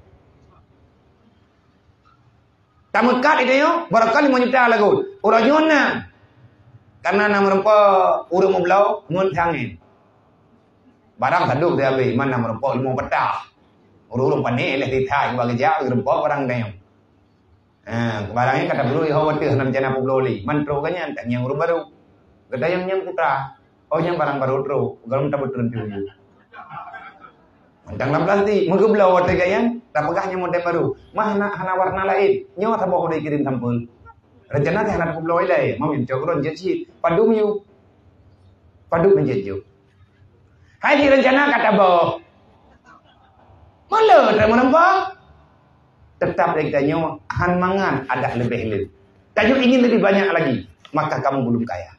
Tamu kat itu yo, barangkali lima juta lagu. Uranyo na, karena nama rempah urang mublau ngun sangin. Barang saduk dia be, mana nama rempah lima petah. Urang panik leh ditai bagi jauh rempah barang dia. Ah, barangnya kata dulu ya khawatir nan jana publoli. Mantro kanya tak yang urang baru. Gada yang yang putra. Oh yang barang baru tro, galum tak betul tu. Mantang enam belas ti, mengeblau waktu gayan, tak pegahnya model baru. Mah nak hana warna lain, nyawa tak bohong dikirim sampul. Rencana teh hana publoi lai, mau minta kron jadi padu miu, padu menjeju. Hai di rencana kata boh, malu tak menempah. Tetap kita nyawa, han mangan ada lebih lebih. Tajuk ingin lebih banyak lagi, maka kamu belum kaya.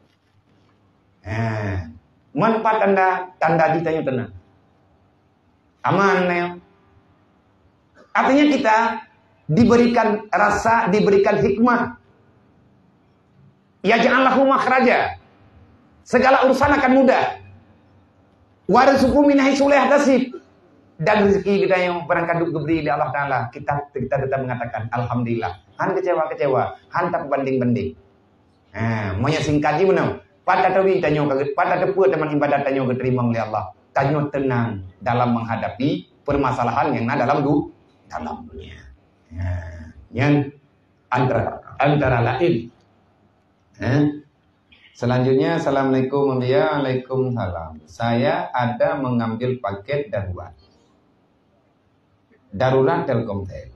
Nah, manfaat tanda tanda ditanya tenang, aman ya. Artinya kita diberikan rasa, diberikan hikmah. Ya janganlah makhraja. Segala urusan akan mudah. Warzuqu min haitsu la yahtasib. Dan rezeki kita yang berangkat diberi oleh Allah Taala, kita kita tetap mengatakan alhamdulillah. Han kecewa-kecewa, han tak banding-banding. Nah, maunya singkat je benar. Pada tawi tanyo kaget, pada tepu teman ibadat tanyo keterima oleh Allah. Tanyo tenang dalam menghadapi permasalahan yang ada dalam du, dalam dunia. Nah, yang antara antara lain. Eh? Selanjutnya, assalamualaikum waalaikumsalam. Saya ada mengambil paket darurat. Darurat Telkomsel.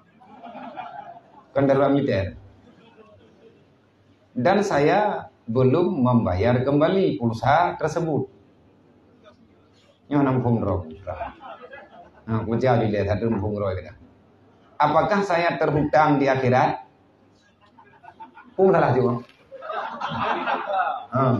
Kan darurat militer. Dan saya belum membayar kembali pulsa tersebut. Nyo nampung roh. Nah, kuja dilihat satu nampung roh itu. Apakah saya terhutang di akhirat? Pun salah juga. Hmm.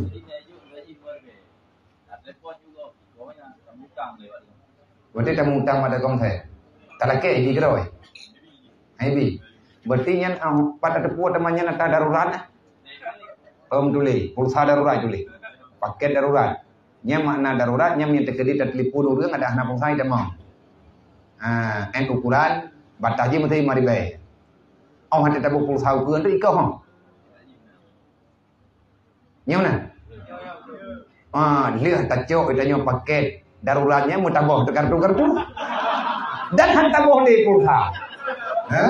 Berarti kamu hutang pada kaum saya. Talake di keroi. Aibi. Berarti yang pada tepu temannya nata darurat. Om tuli, pulsa darurat tuli. Paket darurat. Nya makna darurat nya minta kredit dan telepon urang ada anak pulsa ida mau. Ah, en ukuran batas je mesti mari bae. Ông hati tabu pulsa ukuran tu ikau hang. Nya mana? Ah, lihat tacok itanya paket daruratnya mau tambah kartu-kartu. Dan hantar boleh pulsa. Hah?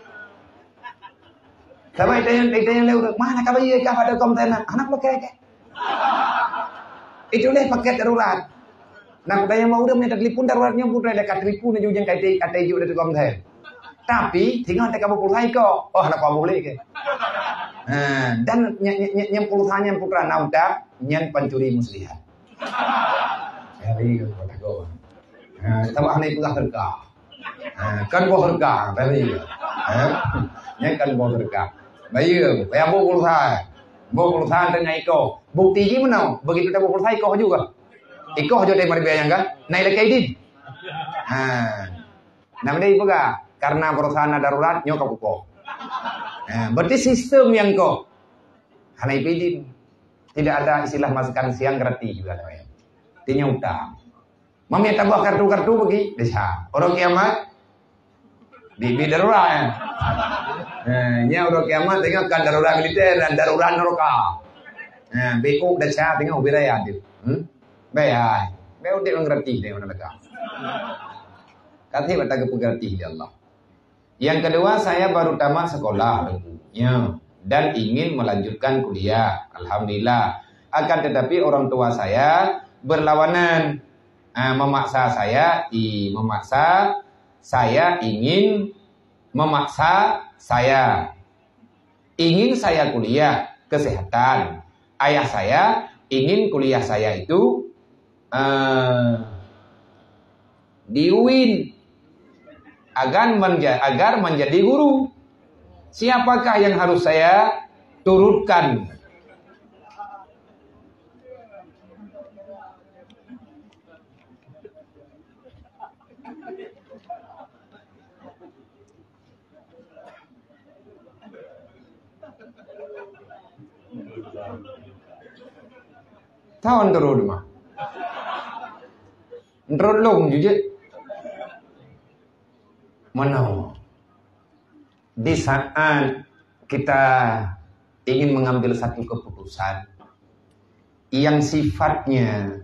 Sampai itu yang itu yang lewat mana kau iya kau ada kontainer anak lo kayak itu deh paket darurat. Nah kita yang mau udah minta telepon daruratnya putra dekat telepon aja yang kayak kayak juga dari kontainer. Tapi tinggal tak kamu pulsa kok. Oh anak kau boleh ke? Nah, dan yang pulsanya putra nauda yang pencuri muslihat. Jadi kata kau. Nah, tahu aneh pula harga. Kan bawa harga, tapi ya kan bawa harga. Baik, saya bawa pulsa, bawa pulsa dengan Iko. Bukti gimana? Begitu kita bawa pulsa Iko juga. Iko juga dari mana kan? Naik lagi ini. Nah, namanya ibu gak? Karena perusahaan darurat nyokap kok. Nah, berarti sistem yang kok. Karena itu tidak ada istilah masukan siang gratis juga namanya. Tinya utang. Mami tambah kartu-kartu bagi bisa. Orang kiamat di darurat ya. Nah, nya orang kiamat tengok kan darurat militer dan darurat neraka. Nah, beku dah cah tengok ubiraya tu. Hmm? Baik. Baik udah mengerti deh mana mereka. Katanya bertanya pengerti ya Allah. Yang kedua saya baru tamat sekolah ya, dan ingin melanjutkan kuliah. Alhamdulillah. Akan tetapi orang tua saya berlawanan. Nah, memaksa saya, i, memaksa saya ingin memaksa saya ingin saya kuliah kesehatan. Ayah saya ingin kuliah saya itu uh, di U I N agar menjadi, agar menjadi guru. Siapakah yang harus saya turutkan? Tahun terus mah, terus long juga, mana? Di saat kita ingin mengambil satu keputusan yang sifatnya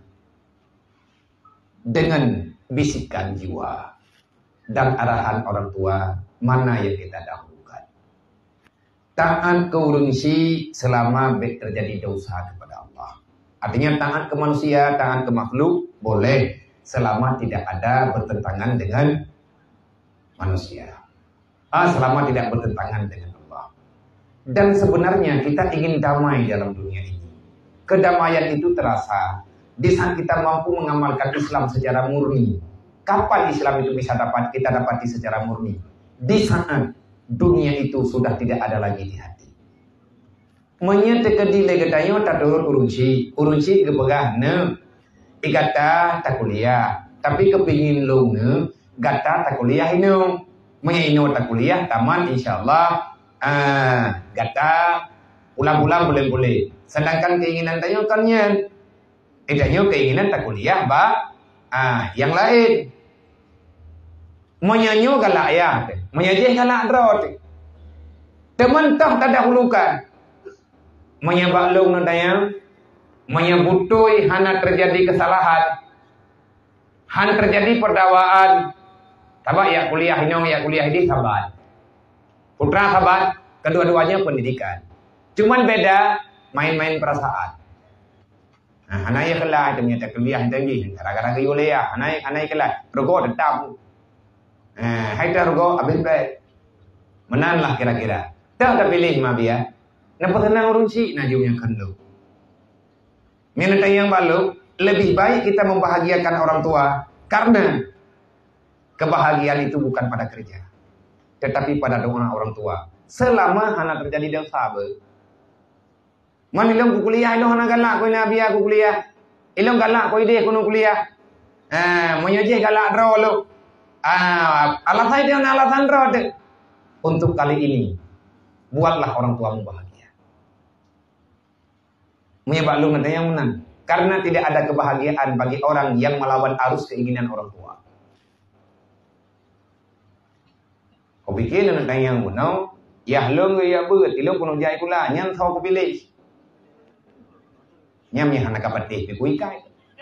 dengan bisikan jiwa dan arahan orang tua, mana yang kita dahulukan? Taat ke urungsi selama terjadi dosa kepada Allah. Artinya taat ke manusia, taat ke makhluk boleh selama tidak ada bertentangan dengan manusia. Ah, selama tidak bertentangan dengan Allah. Dan sebenarnya kita ingin damai dalam dunia ini. Kedamaian itu terasa di saat kita mampu mengamalkan Islam secara murni. Kapan Islam itu bisa dapat kita dapati secara murni? Di saat dunia itu sudah tidak ada lagi di hati. Menyete kedile getayo tak turun urunci, urunci kepegah ne, ikata tak kuliah, tapi kepingin lu ne, gata tak kuliah ino, menyaino tak kuliah, taman insyaallah, ah, gata ulang-ulang boleh-boleh. Sedangkan keinginan tayo kannya, idayo keinginan tak kuliah, ba, ah, yang lain. Menyanyo galak ya, menyajih galak drot. Teman tak terdahulukan. Menyebab lu nodaya, menyebutui hana terjadi kesalahan, han terjadi perdawaan. Tabak ya kuliah ini, ya kuliah ini sahabat. Putra sahabat, kedua-duanya pendidikan. Cuman beda main-main perasaan. Nah, anai kelah ternyata kuliah tinggi, gara-gara kuliah, anai anai kelah, rogo tetap. Eh, hai rogo abis baik. Menanlah kira-kira. Tak terpilih mah dia. Nampak tenang urunci, najumnya kan lu. Minat yang balu, lebih baik kita membahagiakan orang tua, karena kebahagiaan itu bukan pada kerja, tetapi pada doa orang tua. Selama hana terjadi dosa ber. Man ilong ku kuliah, ilong hana galak ko nabi aku kuliah. Ilong galak ko ide kuno kuliah. Ah, moyoje galak dro lo. Ah, alasan dia alasan dro de. Untuk kali ini, buatlah orang tuamu bahagia. Menyebab lu nanti yang menang. Karena tidak ada kebahagiaan bagi orang yang melawan arus keinginan orang tua. Kau pikir nanti yang menang, ya lo ya buat, lo kuno jai pula, nyam tahu kau pilih. Nyam yang anak kapatih, pikui kai.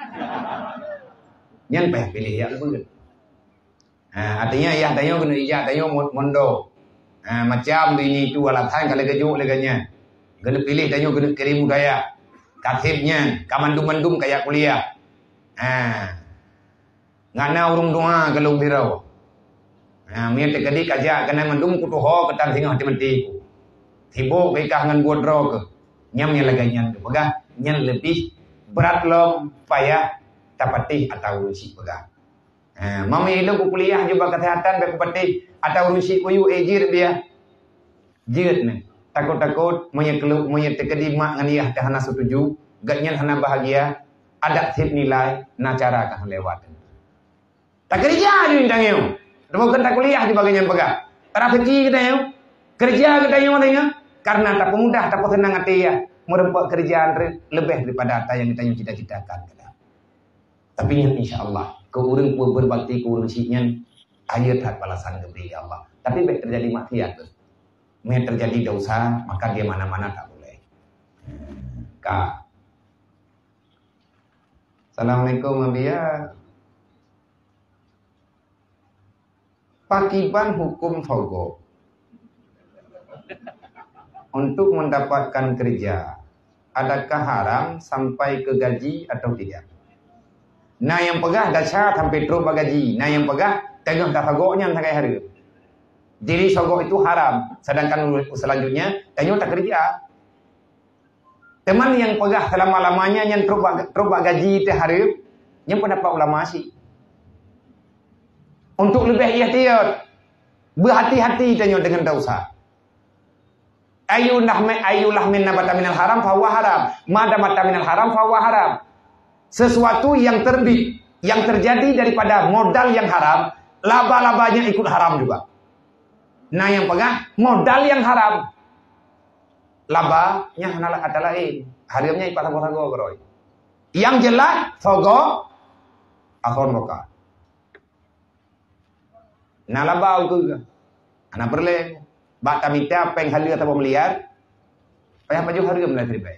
Nyam peh pilih ya buat. Ah, artinya ya tayo kena iya tayo mondo. Ah, macam ini itu alasan kalau kejuk leganya. Kena pilih tayo kena kirim gaya. Katibnya, kamandum-mandum kayak kuliah. Ah. Ngana urung doa kalau birau. Ah, mir tekadi kaja kena mandum kutuho ketan singah timenti ku. Tibo bekah ngan godro ke. Nyam nya leganya pegah nyan lebih berat lo payah tapatih atau urusi pegah. Ah, mami itu ku kuliah juga kesehatan be kupatih atau urusi ku yu ejir dia. Jeut ne. Takut-takut moye keluk moye tekedi mak nganiah dah hana setuju, gatnya hana bahagia, ada tip nilai na cara kah lewat. Tak kerja di bintang yo. Demo tak kuliah di bagian pegah. Trafiki kita yo. Kerja kita yo tanya karena tak pemudah tak senang hati ya. Merempak kerjaan lebih daripada apa yang kita yang cita-citakan. Tapi insyaallah ke urang berbakti ke urang siknya ayat hak balasan dari Allah. Tapi baik terjadi maksiat tu. Mai terjadi dosa, maka dia mana-mana tak boleh. Kak. Assalamualaikum Abia. Pakiban hukum togo. Untuk mendapatkan kerja, adakah haram sampai ke gaji atau tidak? Nah yang pegah dah syarat sampai terus gaji. Nah yang pegah tengah dah fagoknya sampai hari. Jadi sogok itu haram. Sedangkan selanjutnya, tanya tak kerja. Teman yang pegah selama-lamanya yang terubah gaji itu hari, yang pendapat ulama sih. Untuk lebih ihtiyat, berhati-hati tanya dengan dosa. Ayunah me ayulah min nabata minal haram fahuwa haram. Mada mata minal haram fahuwa haram. Sesuatu yang terbit, yang terjadi daripada modal yang haram, laba-labanya ikut haram juga. Nah yang pegah modal yang haram, labanya hanalah kata lain, haramnya ipat sago-sago beroy. Yang jelas sogo akon roka. Nah laba juga, anak berle, bak tamita peng halia atau meliar, payah baju haram lah terbaik.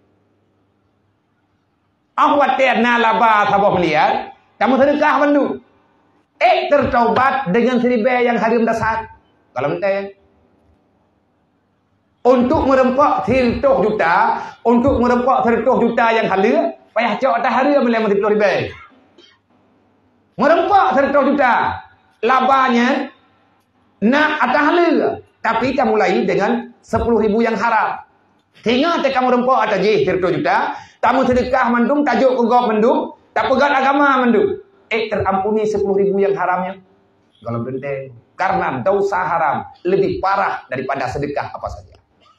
Awat ter na laba atau meliar, kamu sedekah mandu, eh tertaubat dengan seribu yang haram dasar. Kalau ente untuk merempak seratus juta, untuk merempak seratus juta yang halal, payah cok atas hari yang tiga puluh ribu. Merempak seratus juta, labanya nak atas halal, tapi kita mulai dengan sepuluh ribu yang haram. Hingga kamu merempak atas je seratus juta, kamu sedekah mandum, tajuk kegok mandum, tak pegat agama mandum. Eh terampuni sepuluh ribu yang haramnya. Kalau ente karena dosa haram lebih parah daripada sedekah apa saja.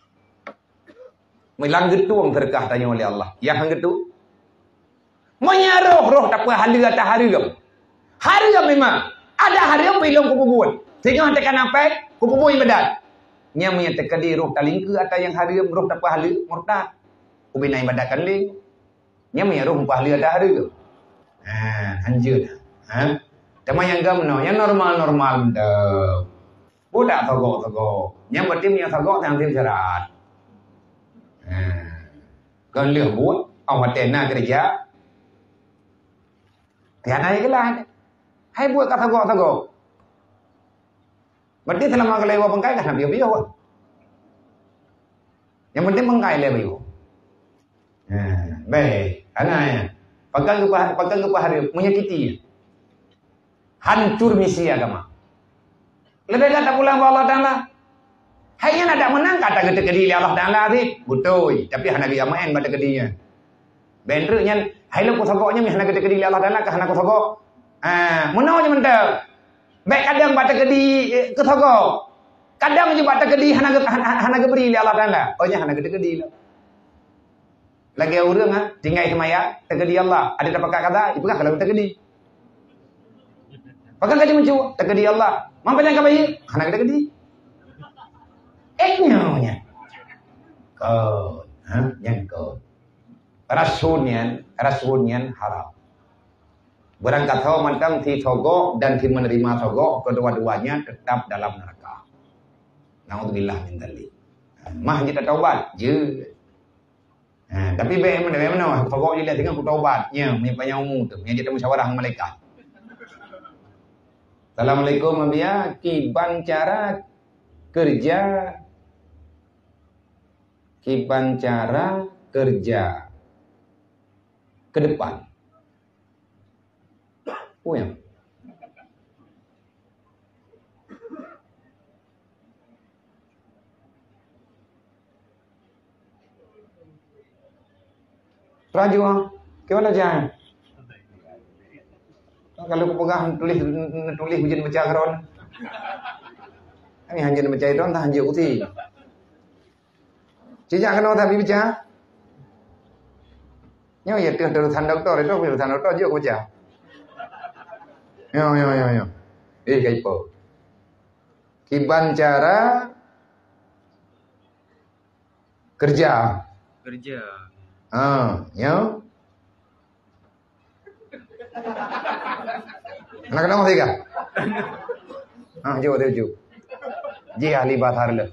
Melang getuang sedekah tanya oleh Allah. Yang getu menyaruh roh tak apa hari atau hari gam. Hari gam memang ada hari yang belum kububuan. Sehingga tekan apa? Kububuan ibadat. Nya menyatakan di roh talingke atau yang hari roh tak apa hari murtad. Ubinai ibadatkan ling. Nya menyaruh apa hari atau hari gam. Ah, anjir. Ha? Cuma yang gamno, yang normal-normal dah. Budak togok-togok. Yang bertim yang togok yang tim syarat. Kan lihat buat, awak tena kerja. Tiada lagi lah. Hai buat kata togok-togok. Berarti selama kelewa pengkai kan biar-biar. Yang penting pengkai lewa. Baik, anaknya. Pegang ke pegang ke hari menyakiti. Hancur misi agama. Lebih kata pulang Allah Ta'ala. Hanya nak menang kata kata kediri Allah Ta'ala ni. Betul. Tapi hana dia main pada kedinya. Bentuknya Hai lo ku thogoknya mi hana gede kedi Allah Taala ka hana ku thogok. Ah, mono je mentau. Baik kadang bata kedi ke thogok. Kadang je bata kedi hana hana geberi Allah Taala. Oh nya hana gede kedi lah. Lagi urang ah, tinggal semaya tegedi Allah. Ada dapat kata, ibu kan kalau tegedi. Pakai kaji mencu, tegedi Allah. Mampu yang kabai, hana gede kedi. Eh nyonya. Kau, ha, yang kau. Rasulnya, rasulnya haram. Berangkat tahu mantang ti thogok dan ti menerima thogok kedua-duanya tetap dalam neraka. Naudzubillah min dzalik. Mah kita taubat je. Ha, tapi baik mana baik mana thogok je dia tengah ku taubatnya, menyepanya umum tu. Yang kita musyawarah dengan malaikat. Assalamualaikum Abia, kiban cara kerja kiban cara kerja ke depan. Oh ya. Raju ah, gimana jangan? Kalau aku pegang tulis tulis hujan baca keron. Ini hanya baca itu entah hanya uti. Cijak kena tapi baca. Nyo ya tu terusan doktor itu terusan doktor juga baca. Yo yo yo yo. Eh kaipo. Kiban cara kerja.
Kerja.
Ah, yo. Nak kenapa sih kah? Ah, jo deh jo. Ji ahli bahasa le.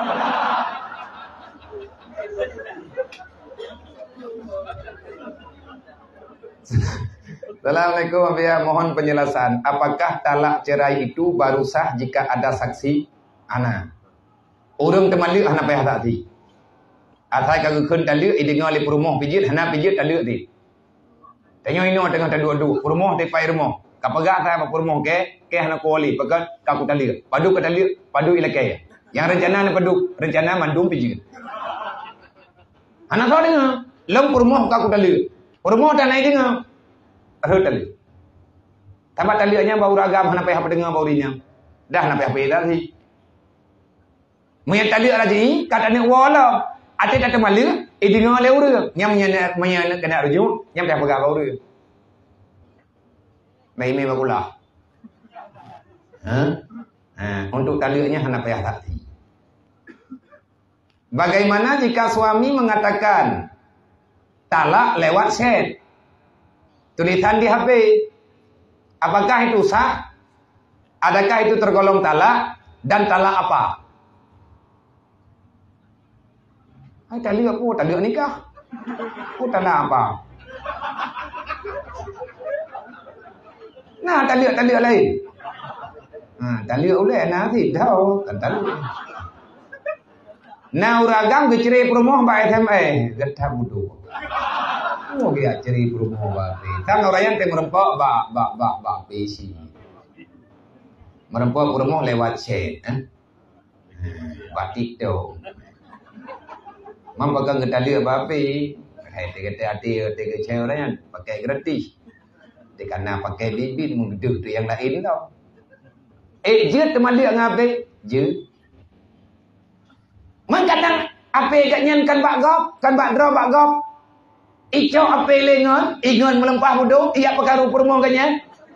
Assalamualaikum Abia, mohon penjelasan. Apakah talak cerai itu baru sah jika ada saksi ana? Urang temali hana payah tak ti. Atai kagak kun talak idinga li perumoh pijit hana pijit talak ti. Tanyo ino tengah tadu-adu, perumoh te pai rumah. Kapagak ta perumoh ke ke hana kuali pakat kaku talak. Padu ke talak, padu ilakai. Yang rencana ni padu, rencana mandum pijit. Hana tahu dengar, lem perumoh kaku talak. Perumoh tak naik dengar. Terus tali. Tamat talinya bau ragam hana payah pendengar baurinya. Dah hana payah payah tadi. Maya tali lagi kata ni wala. Ate tak malu, idinga le uru. Nyam nyana maya kena rujuk, nyam dah pegang bauru. Mai me bagula. Ha? Ha, untuk talinya hana payah tadi. Bagaimana jika suami mengatakan talak lewat chat? Tulisan di H P, apakah itu sah? Adakah itu tergolong talak? Dan talak apa? Hai talak apa? Talak nikah? Oh talak apa? Nah talak talak lain. Nah talak oleh nanti tahu kan talak. Nah uragam keceri promoh ba S M A, getah budu. Oh dia ceri promoh ba. Tang orang yang merempok ba ba ba ba P C. Merempok promoh lewat chat, eh? Batik tu. Mam pegang kita dia ba pi. Hai tiga tiga tiga cewek orang yang pakai gratis. Karena pakai bibit menggeduh tu yang lain tau. Eh je teman dia ngape? Je. Man kadang ape kat kan bak gop, kan bak draw bak gop. Ico ape lengon, ingon melempah buduk, ia perkara promo kannya.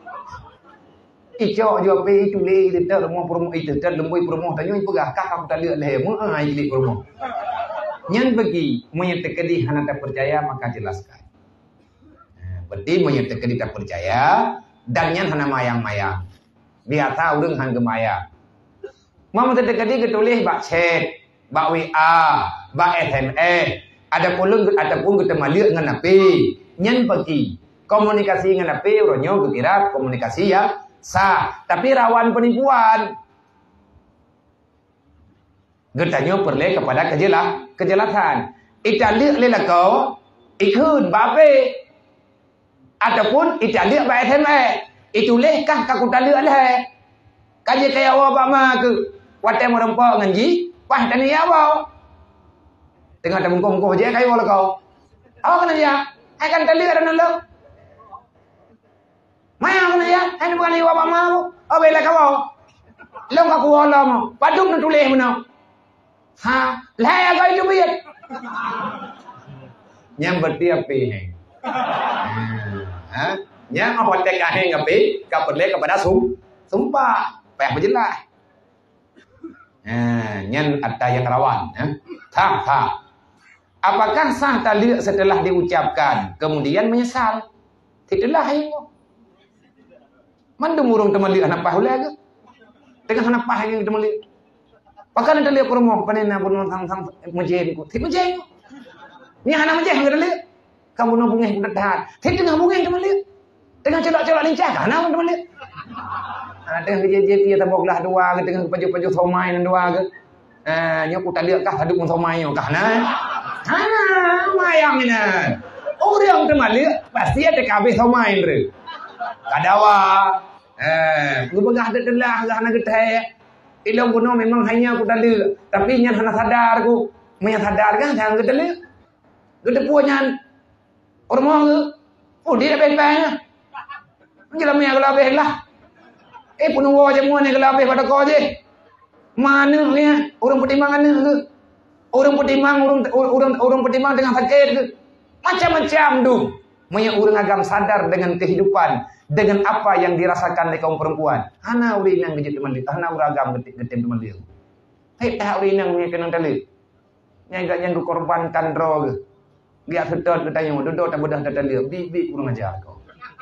Ico jo ape itu le itu rumah promo itu dan lembui promo tanyo pegah kak aku tak lihat leh mu ai li promo. Nyan bagi menyetekedi hana tak percaya maka jelaskan. Berarti menyetekedi tak percaya dan nyan hana mayang-mayang. Biasa urang han gemaya. Mau menyetekedi ketulih bak chat, bak W A, bak S M S. Ada pulung ataupun kita malik dengan api nyen bagi komunikasi dengan api ronyo kira komunikasi yang sah tapi rawan penipuan gertanyo perlu kepada kejelas kejelasan italik lela kau ikun bape ataupun italik ba S M S ituleh kah kaku talik leh kaje kaya wa ba ma ke wate merempok nganji pah tani awau tengah ada bungkong-bungkong je kayu lah kau. Awak kena dia. Hai kan tali ada nalo. Maya mana ya? Hai bukan liwa apa mau? Oh bela kau. Long aku wala mo. Padung na tuleh mo na. Ha, laya kau itu biar. Nyam bertiap piheng. Ha? Nyam apa tek aheng ngapi? Kau perle kepada sum. Sumpah. Payah berjelas. Nah, nyan ada yang rawan. Ya? Thang, thang. Apakah sah tali setelah diucapkan kemudian menyesal? Tidaklah hayo. Mandum urung teman lihat anak pahula ke? Dengan anak pah yang teman lihat. Pakai tali kurmo, panena pun sang sang mujen ku. Tidak mujen. Ni anak mujen nggak lihat. Kamu nabungnya udah tahan. Tidak dengan bungnya teman lihat. Dengan celak-celak lincah, karena teman lihat. Ada yang dia dia taboklah dua ke dengan paju-paju somai dan dua ke. Eh, nyo ku tali kah haduk pun somai nyo kah na. Hana, mayang ni. Orang teman lihat pasti ada kabeh somai re. Kadawa. Eh, gue pegah delah gak anak gede. Ilong kuno memang hanya aku tali, tapi nyan hana sadar ku, menya sadar kan jangan gede le. Gede punya orang mau ke, oh dia dah bentanya. Jelas menya gelabeh lah. Eh penuh aja mua ni gelabeh pada kau je. Mana ni orang pertimbangan ni ke? Orang pertimbang orang orang orang pertimbang dengan sakit ke? Macam-macam tu. Menya orang agam sadar dengan kehidupan. Dengan apa yang dirasakan oleh kaum perempuan. Hana uri nang gejut teman lihat. Hana uragam getem teman lihat. Hei dah uri nang punya kenang tali. Yang gak yang korbankan roh ke. Dia sedot katanya. Duduk tak bedah tak tali. Bi-bi kurang ajar kau.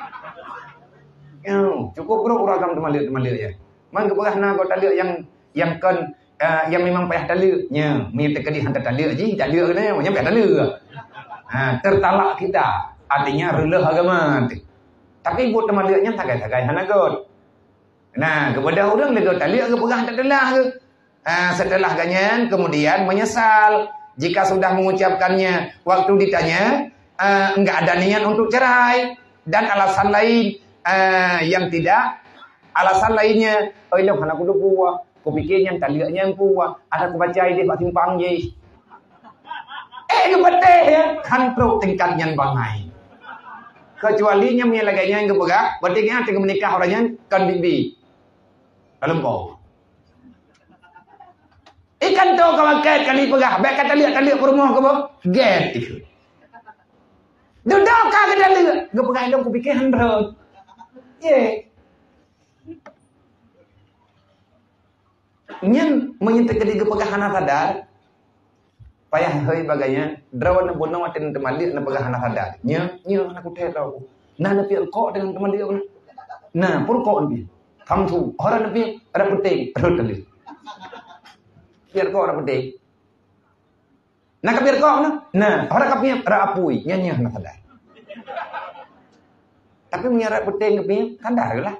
Ya, cukup bro uragam teman lihat teman lihat ya. Man kepegah na kau tali yang yang kan uh, yang memang payah tali. Nya, mi tekedi hantar tali aja. Tali kena yang payah tali. Ha, tertalak kita. Artinya rela agama. Tapi buat teman lihatnya tagai-tagai hanagot. Nah, kepada orang legot tali ke pegah tak telah ke. Ah, setelah ganyan kemudian menyesal jika sudah mengucapkannya waktu ditanya ah, enggak ada niat untuk cerai dan alasan lain ah, yang tidak alasan lainnya oh ilmu anak kudu puah kupikirnya tali yang puah ada kubaca dia pak simpang je. Eh kebete ya kan pro tingkat yang bangai. Kecuali nya punya laganya yang kepegah, berarti nya tinggal menikah orangnya kan bibi. Dalam kau. Ikan tu kalau ket kali pegah, baik kata lihat tali ke rumah ke apa? Get itu. Duduk kah ke tali? Gak pegah dong kupikir hundred. Ye. Nyen menyentuh ke dia pegah anak sadar. Payah hei bagainya drawan bono atin teman dia na pegah anak sadar. Nya nya anak ku tero. Nah na pial kok dengan teman dia. Nah pur kok ni. Tham thu orang nabi ada penting perut tali. Biar kok ada penting. Nah biar kok nah. Nah orang kapnya ada apui nya nya anak sadar. Tapi menyara penting kapnya sadar lah.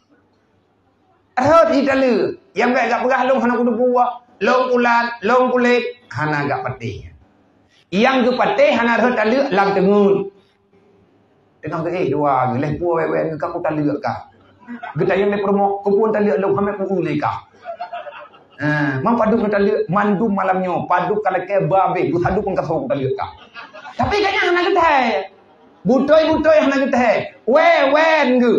Ada di tali yang gak pegah long anak ku buah. Long ulat, long kulit, hana agak patih. Yang ke patih, hana ada tali, lam tengun. Tengah ke eh, dua, leh puan wewe, kau kau tali kah? Kita yang ni promo, kau pun tali, long hamil pun ulai kah? Ah, mang padu kau tali, mandu malamnya, padu kalau ke babe, bu hadu pun kau tali kah? Tapi kayaknya hana ketah, butoy butoy hana ketah, wewe ngu.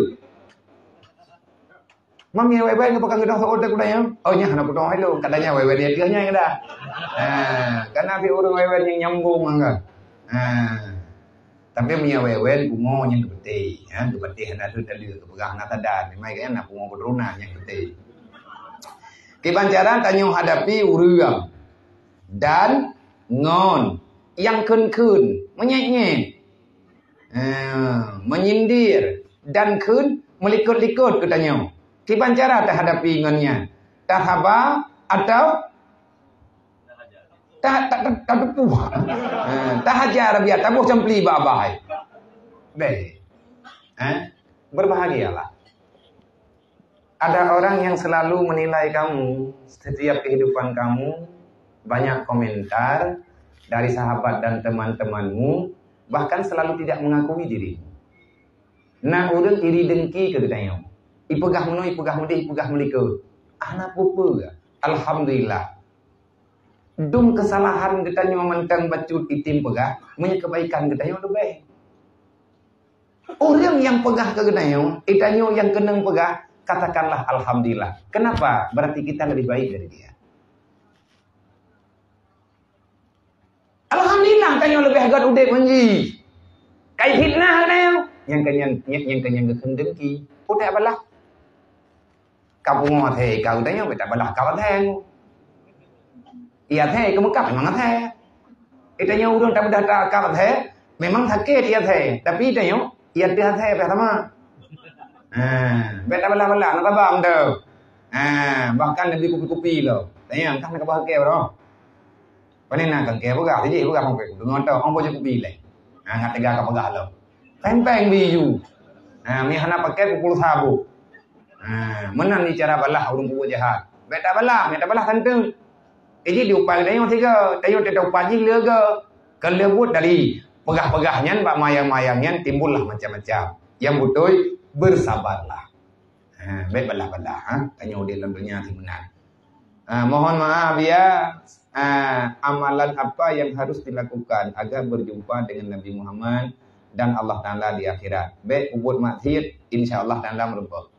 Mami wewe nggak pakai gedong seorang kuda yang, oh nya anak kuda itu katanya wewe dia dia nya ada, ah karena pi orang wewe yang nyambung angga, ah tapi punya wewe bungo yang gede, ya gede hendak tu tadi kepegang anak tadar, memang kayaknya nak bungo kedruna yang gede. Kebancaran tanyo hadapi urang dan ngon yang kun-kun menyek-nyek, ah menyindir dan kun melikut-likut katanya. Kiban cara tak hadapi ingannya. Tak haba atau tak tak tak tak puah. Tak hajar biar tak boleh campli babai. Baik. Eh? Berbahagialah. Ada orang yang selalu menilai kamu setiap kehidupan kamu, banyak komentar dari sahabat dan teman-temanmu, bahkan selalu tidak mengakui dirimu. Nah, udah iri dengki ke katanya. Ipegah meno, ipegah mudi, ipegah melika. Anak pupa. Alhamdulillah. Dum kesalahan kita ni memandang bacut itim pegah, punya kebaikan kita yang lebih. Orang yang pegah ke genayo, itanyo yang kenang pegah, katakanlah alhamdulillah. Kenapa? Berarti kita lebih baik dari dia. Alhamdulillah kanyo lebih agak udah menji. Kai fitnah genayo, yang kenyang yang kenyang kendengki. Udah apalah. Kau mau the, kau tanya beta balah kau the. Iya the, kamu kau memang the. Itanya urang tak dah kau the, memang sakit iya the. Tapi itanya iya dia the pertama. Ah, beta balah balah nak abang tu. Ah, bahkan lebih kopi-kopi lo. Tanya kan nak bah ke bro. Paling nak kan ke buka, jadi buka mau ke. Dengar tahu, orang boleh kopi leh. Ah, ngat tiga kau bagah lo. Peng-peng biu. Ah, mi hana pakai pukul sabu. Ah, menang ni cara balah urung buat jahat. Beta balah, beta balah tentu. Jadi diupai tayo tiga, tayo tetap upai le ke. Kelebut dari pegah-pegahnya, pak mayang-mayangnya timbullah macam-macam. Yang betul bersabarlah. Ah, baik balah-balah, ha. Tayo di dalam dunia si menang. Ah, mohon maaf ya. Ah, amalan apa yang harus dilakukan agar berjumpa dengan Nabi Muhammad dan Allah Taala di akhirat? Baik ubud maksiat, insyaallah Taala merempok.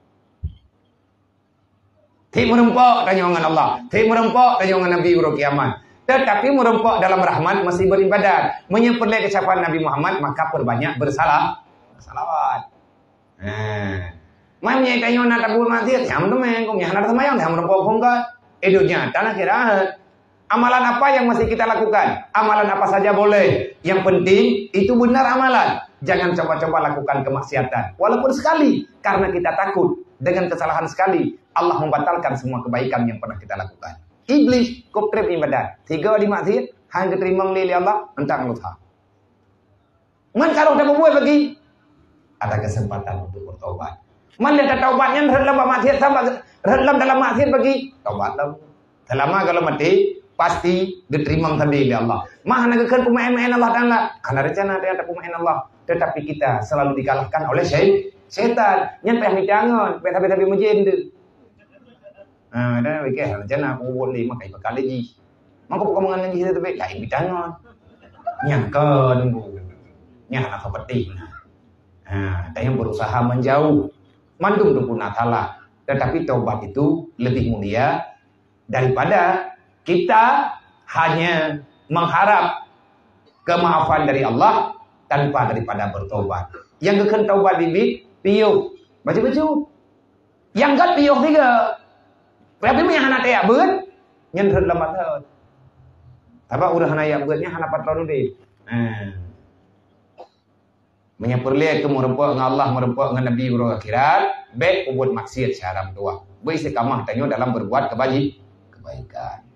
Tidak merempok tanya dengan Allah, tidak merempok tanya dengan Nabi bro kiamat. Tetapi merempok dalam rahmat masih beribadat, menyempurna kecapan Nabi Muhammad, maka perbanyak bersalah, salawat. Nah, mana tanya nak tabur maksiat, jam tu meng, kau nyana semayang, jam merempok pun kan? Hidupnya tanah kira. Amalan apa yang masih kita lakukan? Amalan apa saja boleh. Yang penting itu benar amalan. Jangan coba-coba lakukan kemaksiatan. Walaupun sekali. Karena kita takut. Dengan kesalahan sekali. Allah membatalkan semua kebaikan yang pernah kita lakukan. Iblis koptrip ibadat. Tiga di maksiat. Hanya terima oleh Allah. Entang lutha. Man kalau tak berbuat lagi. Ada kesempatan untuk bertobat. Man lihat taubatnya. Dalam maksiat sama. Dalam maksiat bagi. Taubat lah. Selama kalau mati. Pasti diterima tadi oleh Allah. Mah nak kekan pemain-pemain Allah Taala. Karena rencana dia ada pemain Allah. Tetapi kita selalu dikalahkan oleh syaitan. Nyan peh jangan, peh tapi-tapi menjen tu. Ah, dah fikir rencana aku boleh makai bekal lagi. Maka bukan mengenai kita tapi lain bidangan. Nyan ke nunggu. Nyan nak seperti. Ah, dia berusaha menjauh. Mandum dukun Taala. Tetapi taubat itu lebih mulia daripada kita hanya mengharap kemaafan dari Allah tanpa daripada bertobat. Yang kekal taubat bibit, piuh. Baju-baju. Yang kat piuh tiga. Tapi yang hana tayak beut, nyen lembat heut. Apa urang hana yak beutnya hana patron deui. Nah. Menyapurliat ke merempok dengan Allah, merempok dengan Nabi bro akhirat, baik ubud maksiat syaram tua. Baik istiqamah tanyo dalam berbuat kebaji, kebaikan.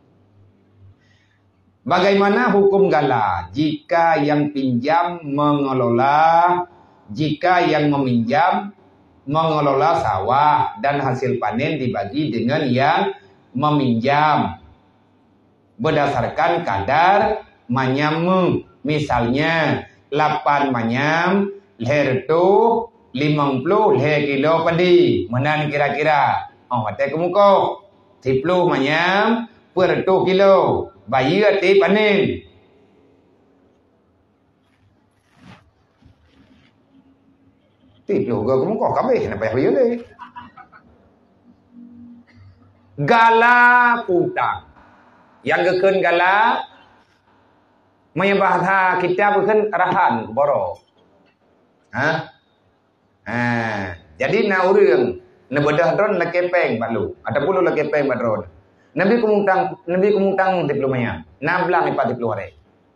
Bagaimana hukum gala jika yang pinjam mengelola, jika yang meminjam mengelola sawah dan hasil panen dibagi dengan yang meminjam berdasarkan kadar manyam, misalnya lapan manyam leher tu lima puluh leher kilo padi menan kira-kira oh mate kemuko sepuluh manyam per tu kilo bayi ati panen. Tipu ke kamu kok kabeh kenapa ya bayi le? Gala utang. Yang geken gala menyebah kita bukan arahan boro. Hah? Ah, jadi na urang na bedah dron la kepeng balu. Ada puluh la kepeng badron. Nabi kumutang, Nabi kumutang diplomanya. Nablang ipat diplomare.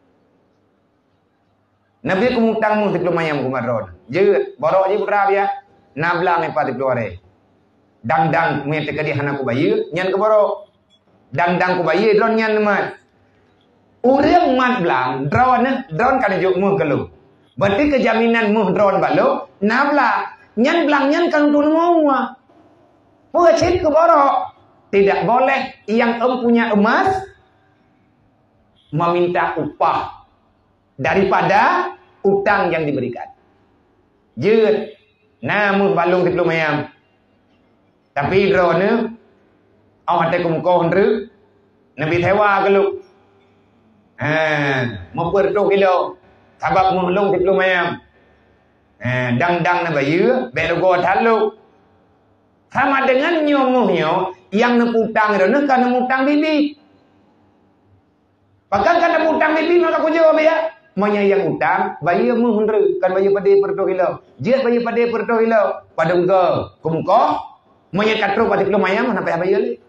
Nabi kumutang diplomanya kumadron. Jeut, borok je putra dia. Nablang ipat diplomare. Dang-dang mete kadi hana ku bayi, nyan ke borok. Dang-dang ku bayi dron nyan mat. Urang mat blang, drone, drone kan juk muh kelu. Berarti kejaminan muh drone balu, nabla. Nyan blang nyan kan tu mau. Pucit ke borok. Tidak boleh yang empunya emas meminta upah daripada utang yang diberikan. Jeut, namun balung diplom ayam. Tapi drone, awak tak kumkau henry, nabi tewa keluk. Ah, mempertu kilo, sabab mengelung diplom ayam. Eh, dang-dang na bayu, belogo thalu. Sama dengan nyomuhnya yang neputang itu nak kena mutang bibi. Pakai kena mutang bibi maka aku jawab ya. Manya yang utang, bayi mu hundru kan bayi pada perto kilo. Dia bayi pada perto kilo. Pada engkau kumko, manya katro pada kilo maya mana payah bayi le.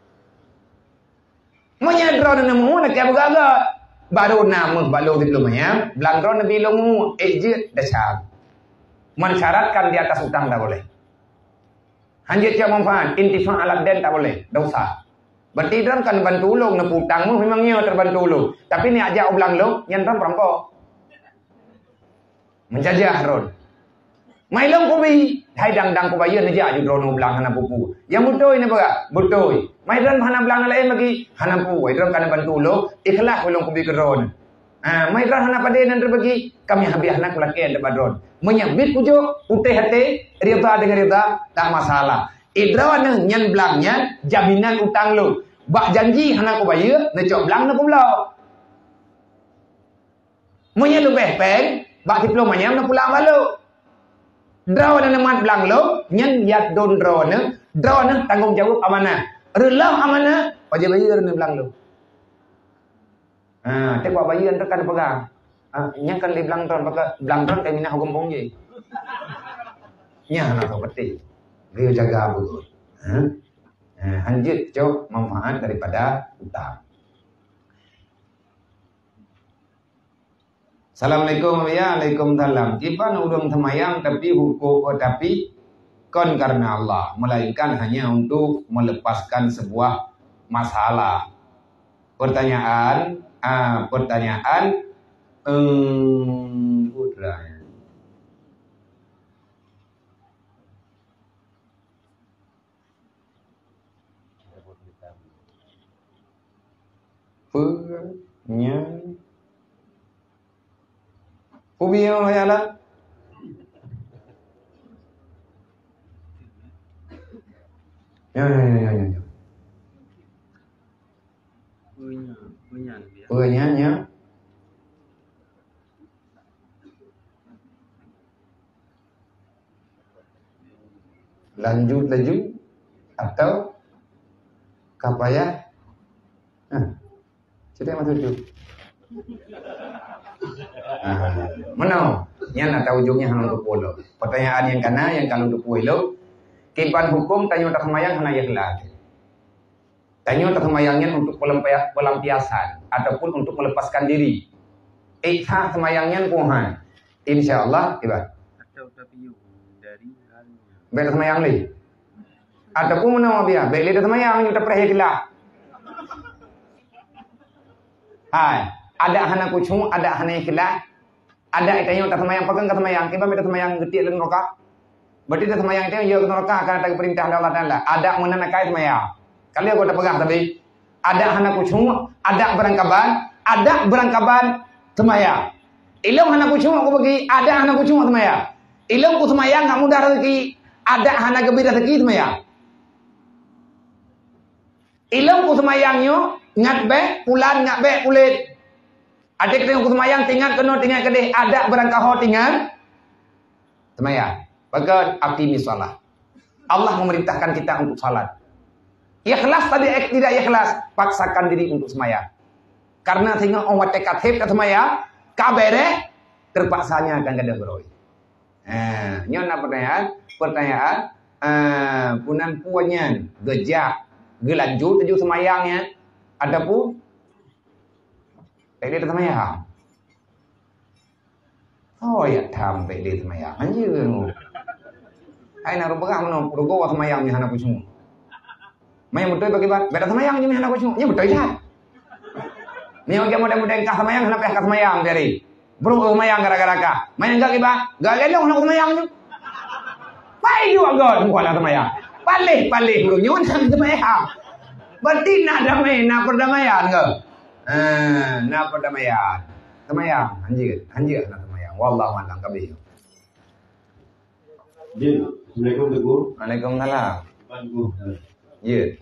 Manya drone nemu nak kaya begaga. Baru nama balong di kilo maya, belang drone nabi lomu ejit dasar. Mensyaratkan di atas utang tak boleh. Hanjit yang manfaat, intifa alat den tak boleh, dosa. Berarti dalam kan bantu ulung, nepu utangmu memangnya terbantu ulung. Tapi ni ajak ulang lo, nyantam perampok. Menjajah ron. Mai long kubi, hai dang-dang kubaya najak ju drone ulang hana pupu. Yang betul ini baga, betul. Mai dran hana belang lain bagi hana pu, dran kan bantu ulung, ikhlas ulung kubi ke drone. Ah, mai dran hana pada nan terbagi, kami habis anak laki ada badron. Menyambit pujuk, uteh hati, rida dengan rida, tak masalah. Idrawan nyan belangnya, jaminan utang lu. Bak janji hana ko bayar, necok belang nak pulau. Menyang lu peng, bak diploma nya nak pulang balu. Drawan na mat belang lu, nyan yak don drawan, drawan tanggung jawab amanah. Relah amanah, wajib bayar na belang lu. Ah, tek buat bayar tekan pegang. Ah, nya kan li belang tron, baka belang tron kami nak hukum pong je. Nya nak tahu betul. Dia jaga betul. Ha? Eh, hanjit cok manfaat daripada utang. Assalamualaikum ya, Waalaikumsalam. Kipan udang semayang tapi hukum oh, tapi kon karena Allah, melainkan hanya untuk melepaskan sebuah masalah. Pertanyaan, ah, pertanyaan Hmm, putranya. Punya. Pubiyo ya lah. Ya ya ya ya ya. Punya, punya. Punya nya. Lanjut laju atau kapaya nah cerita macam tu ah mana nya nak tahu ujungnya hang untuk polo pertanyaan yang kana yang kalau untuk polo kipan hukum tanya tak semayang hana ikhlas tanya tak semayangnya untuk pelampiasan ataupun untuk melepaskan diri ikhlas semayangnya Tuhan insyaallah tiba atau tapi dari Bela semayang li. Ataupun mana dia? Bela dia semayang kita perih kelah. Hai, ada hana kucung, ada hana kelah. Ada itanya tak semayang pegang ke semayang, kiba kita semayang getik dan neraka. Berarti dia semayang itu ya ke neraka karena tak perintah Allah Taala. Ada mana nak kait semayang. Kali aku tak pegang tapi ada hana kucung, ada berangkaban, ada berangkaban semayang. Ilmu hana kucung aku bagi, ada hana kucung semayang. Ilmu ku semayang enggak mudah rezeki. Ada hana gembira rezeki semayang. Ilmu ku semayangnya ngat be pulan ngat be kulit. Ada kita ku semayang tinggal kena tinggal kedeh ada berangkaho tinggal semayang. Bagan aqimi salat. Allah memerintahkan kita untuk salat. Ikhlas tadi tidak ikhlas, paksakan diri untuk semayang. Karena sehingga orang tekad heb ke semayang, kabere terpaksanya akan kada beroi. Eh, nyona pertanyaan, pertanyaan, eh, punan puanyan, gejak, gelanjut tujuh semayangnya, ada pun, tak ada semayang. Oh ya, tham tak ada semayang, anjir nu. Ai nak rupakan mana, rugo semayangnya hana kucing. Mayang betul bagi bat, beda semayang je hana kucing, nya betul dah. Mayang dia mudah-mudah kah semayang, hana pihak semayang dari. Bro semayang gara-gara kah? Mayang gak kiba? Gak gelong nak semayang tu. Pai juga gak muka nak semayang. Palih-palih bro nyon nak semayang. Berarti nak damai, nak perdamaian ke? Eh, nak perdamaian. Semayang, anjir, anjir nak semayang. Wallahu a'lam kabeh.
Jin, Assalamualaikum Teguh.
Waalaikumsalam.
Teguh.
Ya.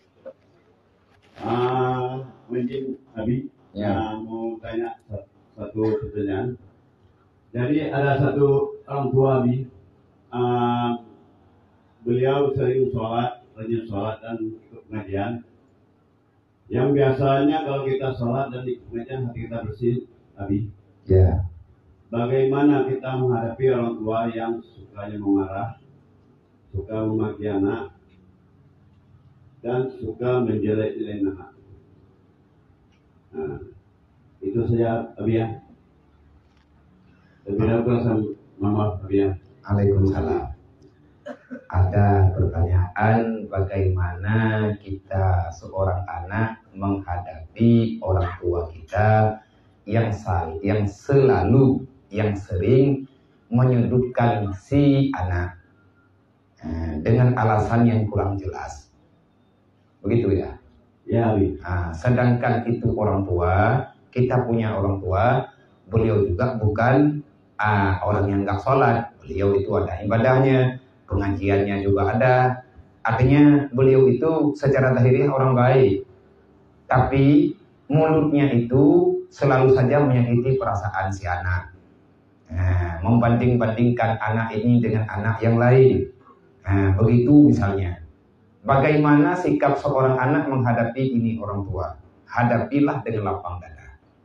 Ah, mungkin Abi
Ya.
uh, mau tanya satu pertanyaan. Jadi ada satu orang tua Abi, uh, beliau sering sholat, rajin sholat dan ikut pengajian. Yang biasanya kalau kita sholat dan ikut pengajian hati kita bersih, Abi.
Ya.
Bagaimana kita menghadapi orang tua yang sukanya memarah, suka memaki anak, dan suka menjelek-jelekan anak. Nah, itu saja Abi ya. Lebih dahulu sama Mama Abi ya.
Waalaikumsalam. Ada pertanyaan bagaimana kita seorang anak menghadapi orang tua kita yang sal, yang selalu, yang sering menyudutkan si anak eh, dengan alasan yang kurang jelas. Begitu ya?
Ya Abi.
Nah, sedangkan itu orang tua, kita punya orang tua, beliau juga bukan ah, orang yang nggak sholat. Beliau itu ada ibadahnya, pengajiannya juga ada. Artinya beliau itu secara lahiriah orang baik. Tapi mulutnya itu selalu saja menyakiti perasaan si anak. Nah, membanding-bandingkan anak ini dengan anak yang lain. Nah, begitu misalnya. Bagaimana sikap seorang anak menghadapi ini orang tua? Hadapilah dengan lapang dada.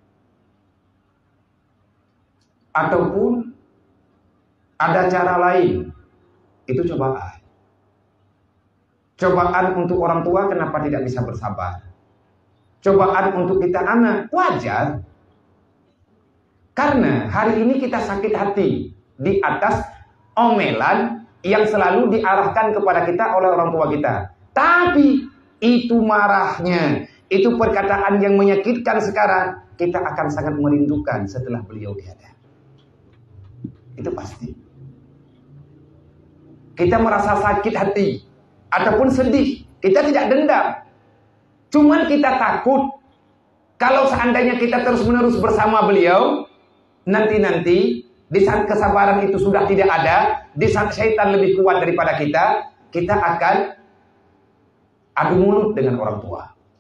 Ataupun ada cara lain. Itu cobaan. Cobaan untuk orang tua kenapa tidak bisa bersabar? Cobaan untuk kita anak wajar. Karena hari ini kita sakit hati di atas omelan yang selalu diarahkan kepada kita oleh orang tua kita. Tapi itu marahnya, itu perkataan yang menyakitkan sekarang, kita akan sangat merindukan setelah beliau tiada. Itu pasti. Kita merasa sakit hati ataupun sedih, kita tidak dendam. Cuman kita takut kalau seandainya kita terus-menerus bersama beliau, nanti-nanti di saat kesabaran itu sudah tidak ada, di saat syaitan lebih kuat daripada kita, kita akan adu mulut dengan orang tua.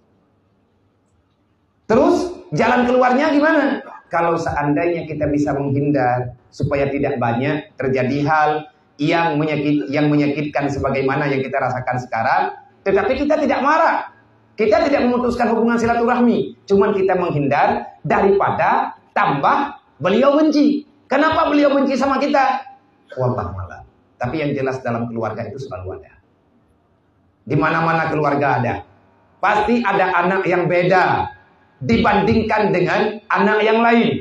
Terus jalan keluarnya gimana? Kalau seandainya kita bisa menghindar supaya tidak banyak terjadi hal yang menyakit, yang menyakitkan sebagaimana yang kita rasakan sekarang, tetapi kita tidak marah, kita tidak memutuskan hubungan silaturahmi, cuman kita menghindar daripada tambah beliau benci. Kenapa beliau benci sama kita? Wallah malam. Tapi yang jelas dalam keluarga itu selalu ada. Di mana-mana keluarga ada. Pasti ada anak yang beda dibandingkan dengan anak yang lain.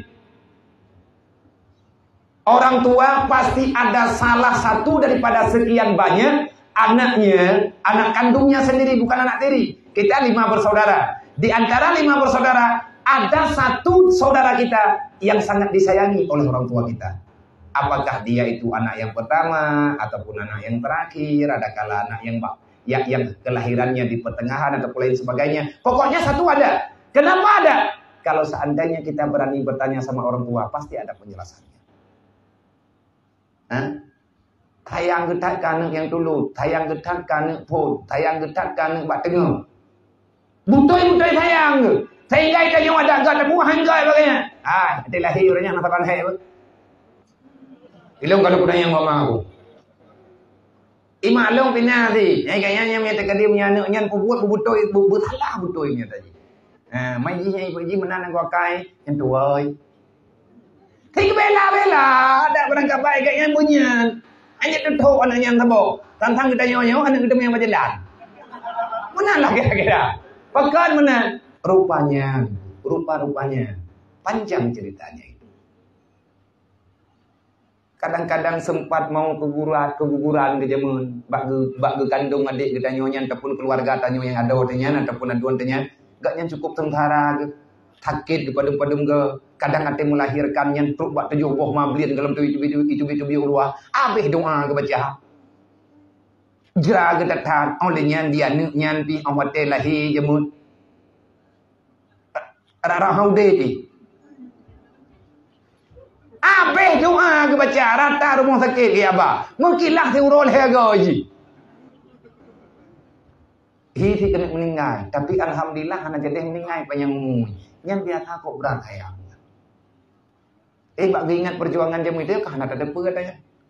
Orang tua pasti ada salah satu daripada sekian banyak anaknya, anak kandungnya sendiri, bukan anak tiri. Kita lima bersaudara. Di antara lima bersaudara, ada satu saudara kita yang sangat disayangi oleh orang tua kita. Apakah dia itu anak yang pertama ataupun anak yang terakhir, adakala anak yang ya, yang kelahirannya di pertengahan atau lain sebagainya. Pokoknya satu ada. Kenapa ada? Kalau seandainya kita berani bertanya sama orang tua, pasti ada penjelasannya. Hah? Tayang getak kanak yang dulu, tayang getak kanak pun, tayang getak kanak bat tengah. Butoi-butoi tayang ke? Sehingga kita yang ada agak buah hanggai bagainya. Ah, itu lahirnya nak tahan hai. Ilong kalau kuna yang mama aku. Ima long pina ti. Ai kayaknya yang kita kadim nya nyan buat butoi butala butoinya tadi. Ah, mai ji ai ji menan ko kai yang tu ơi. Thì cái bela bela ada berangkat baik kayaknya bunyian. Hanya tutup anak yang tabok. Tantang kita nyonya anak kita yang berjalan. Mana lah kira-kira? Pekan mana? Rupanya, rupa-rupanya panjang ceritanya itu. Kadang-kadang sempat mau keguguran, keguguran ke jaman, bak ge bak ge kandung adik kita nyonya ataupun keluarga tanyo yang ada tanya ataupun aduan tanya, gaknya cukup tentara ke sakit kepada padum ke kadang ate melahirkan yang truk bak tujuh boh mablin dalam tu itu itu itu itu ulua abih doa ke baca jera ke tatat olehnya dia nyan pi awate lahi jemut rara haude ti abih doa ke baca rata rumah sakit ya ba mungkinlah tiurol hego ji hi si kena meninggal tapi alhamdulillah anak jadi meninggal panjang umur yang biasa kok berat sayang. Eh, bak ingat perjuangan jamu itu kan ada depa katanya.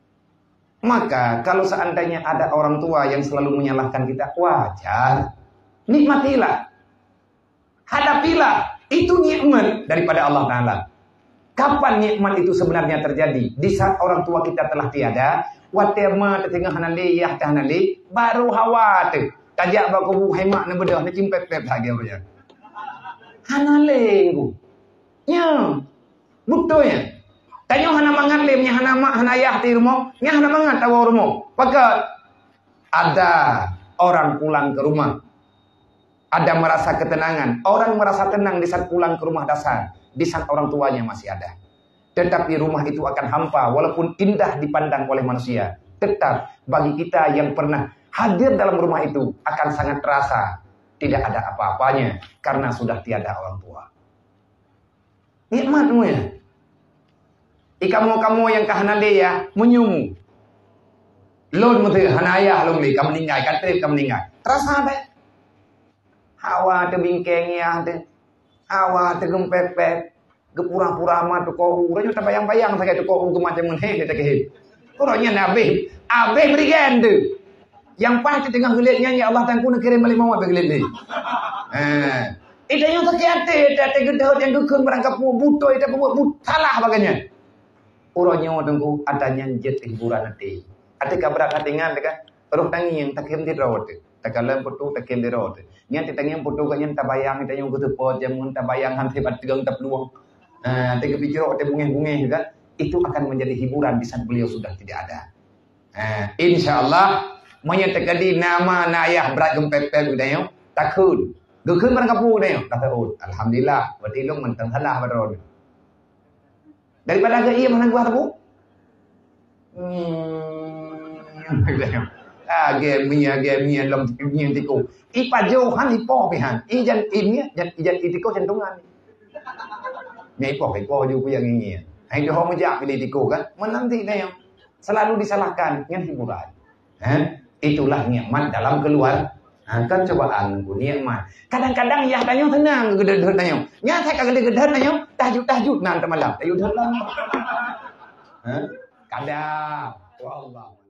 Maka kalau seandainya ada orang tua yang selalu menyalahkan kita, wajar. Nikmatilah. Hadapilah. Itu nikmat daripada Allah Ta'ala. Kapan nikmat itu sebenarnya terjadi? Di saat orang tua kita telah tiada. Watema tengah hanali yah hanali baru hawat. Tajak baku hemat na bedah na cimpet-pet lagi apa. Hanale ku. Ya. Betul ya. Tanya hana mangat lemnya hana mak hana ayah di rumah, nya hana mangat tawa rumah. Maka ada orang pulang ke rumah. Ada merasa ketenangan. Orang merasa tenang di saat pulang ke rumah dasar, di saat orang tuanya masih ada. Tetapi rumah itu akan hampa walaupun indah dipandang oleh manusia. Tetap bagi kita yang pernah hadir dalam rumah itu akan sangat terasa tidak ada apa-apanya karena sudah tiada orang tua. Nikmatmu ya. Ikamu-kamu yang kahanale ya menyumu. Lon mesti hanaya long li kamu meninggal katrip kamu meninggal. Terasa deh. Hawa te bingkeng ya te. Hawa te gempepet. Gepura-pura mah tu kau uranya tak bayang-bayang saya tu kau macam mana kita kehip. Kurangnya nabi, abe brigande. Yang pasti tengah gelitnya ya Allah Tuhan pun kirim balik mawat begelit ni. Eh, itu yang terkiate, tak tegedot yang dukun berangkap buto itu buat salah bagainya. Urangnya tunggu adanya jet hiburan nanti. Ada kabar katingan kan? Roh tangi yang tak kirim di rawat. Tak kalam foto tak kirim di rawat. Yang tanya foto kan yang tak bayang itu yang kutu pot yang mun tak bayang hanti bat tegang tak peluang. Nah, tega pikir ada bunga-bunga juga, itu akan menjadi hiburan di saat beliau sudah tidak ada. Nah, insyaallah menyatakan nama nayah berat gempet-pet udah yo, takun. Dukun barang kapu udah yo, kata oh, alhamdulillah, berarti lu mentang salah baron. Daripada ke iya mana gua tahu? Hmm. Ah, gemia gemia lom gemia tiko. Ipa jauhan ipo pihan. Ijan ini, jan ijan itiko centungan. Nyai poh poh juga yang ini. Hai dia mau jak pilih tiko kan? Menanti dia yang selalu disalahkan dengan hiburan. Eh? Itulah nikmat dalam keluar. Nah, kan cobaan ku nikmat. Kadang-kadang ya tanya tenang gede-gede tanya. Nya saya kagak gede-gede tanya, tahajud-tahajud nan malam. Tahajud malam. Hah? Kadang. Wallah.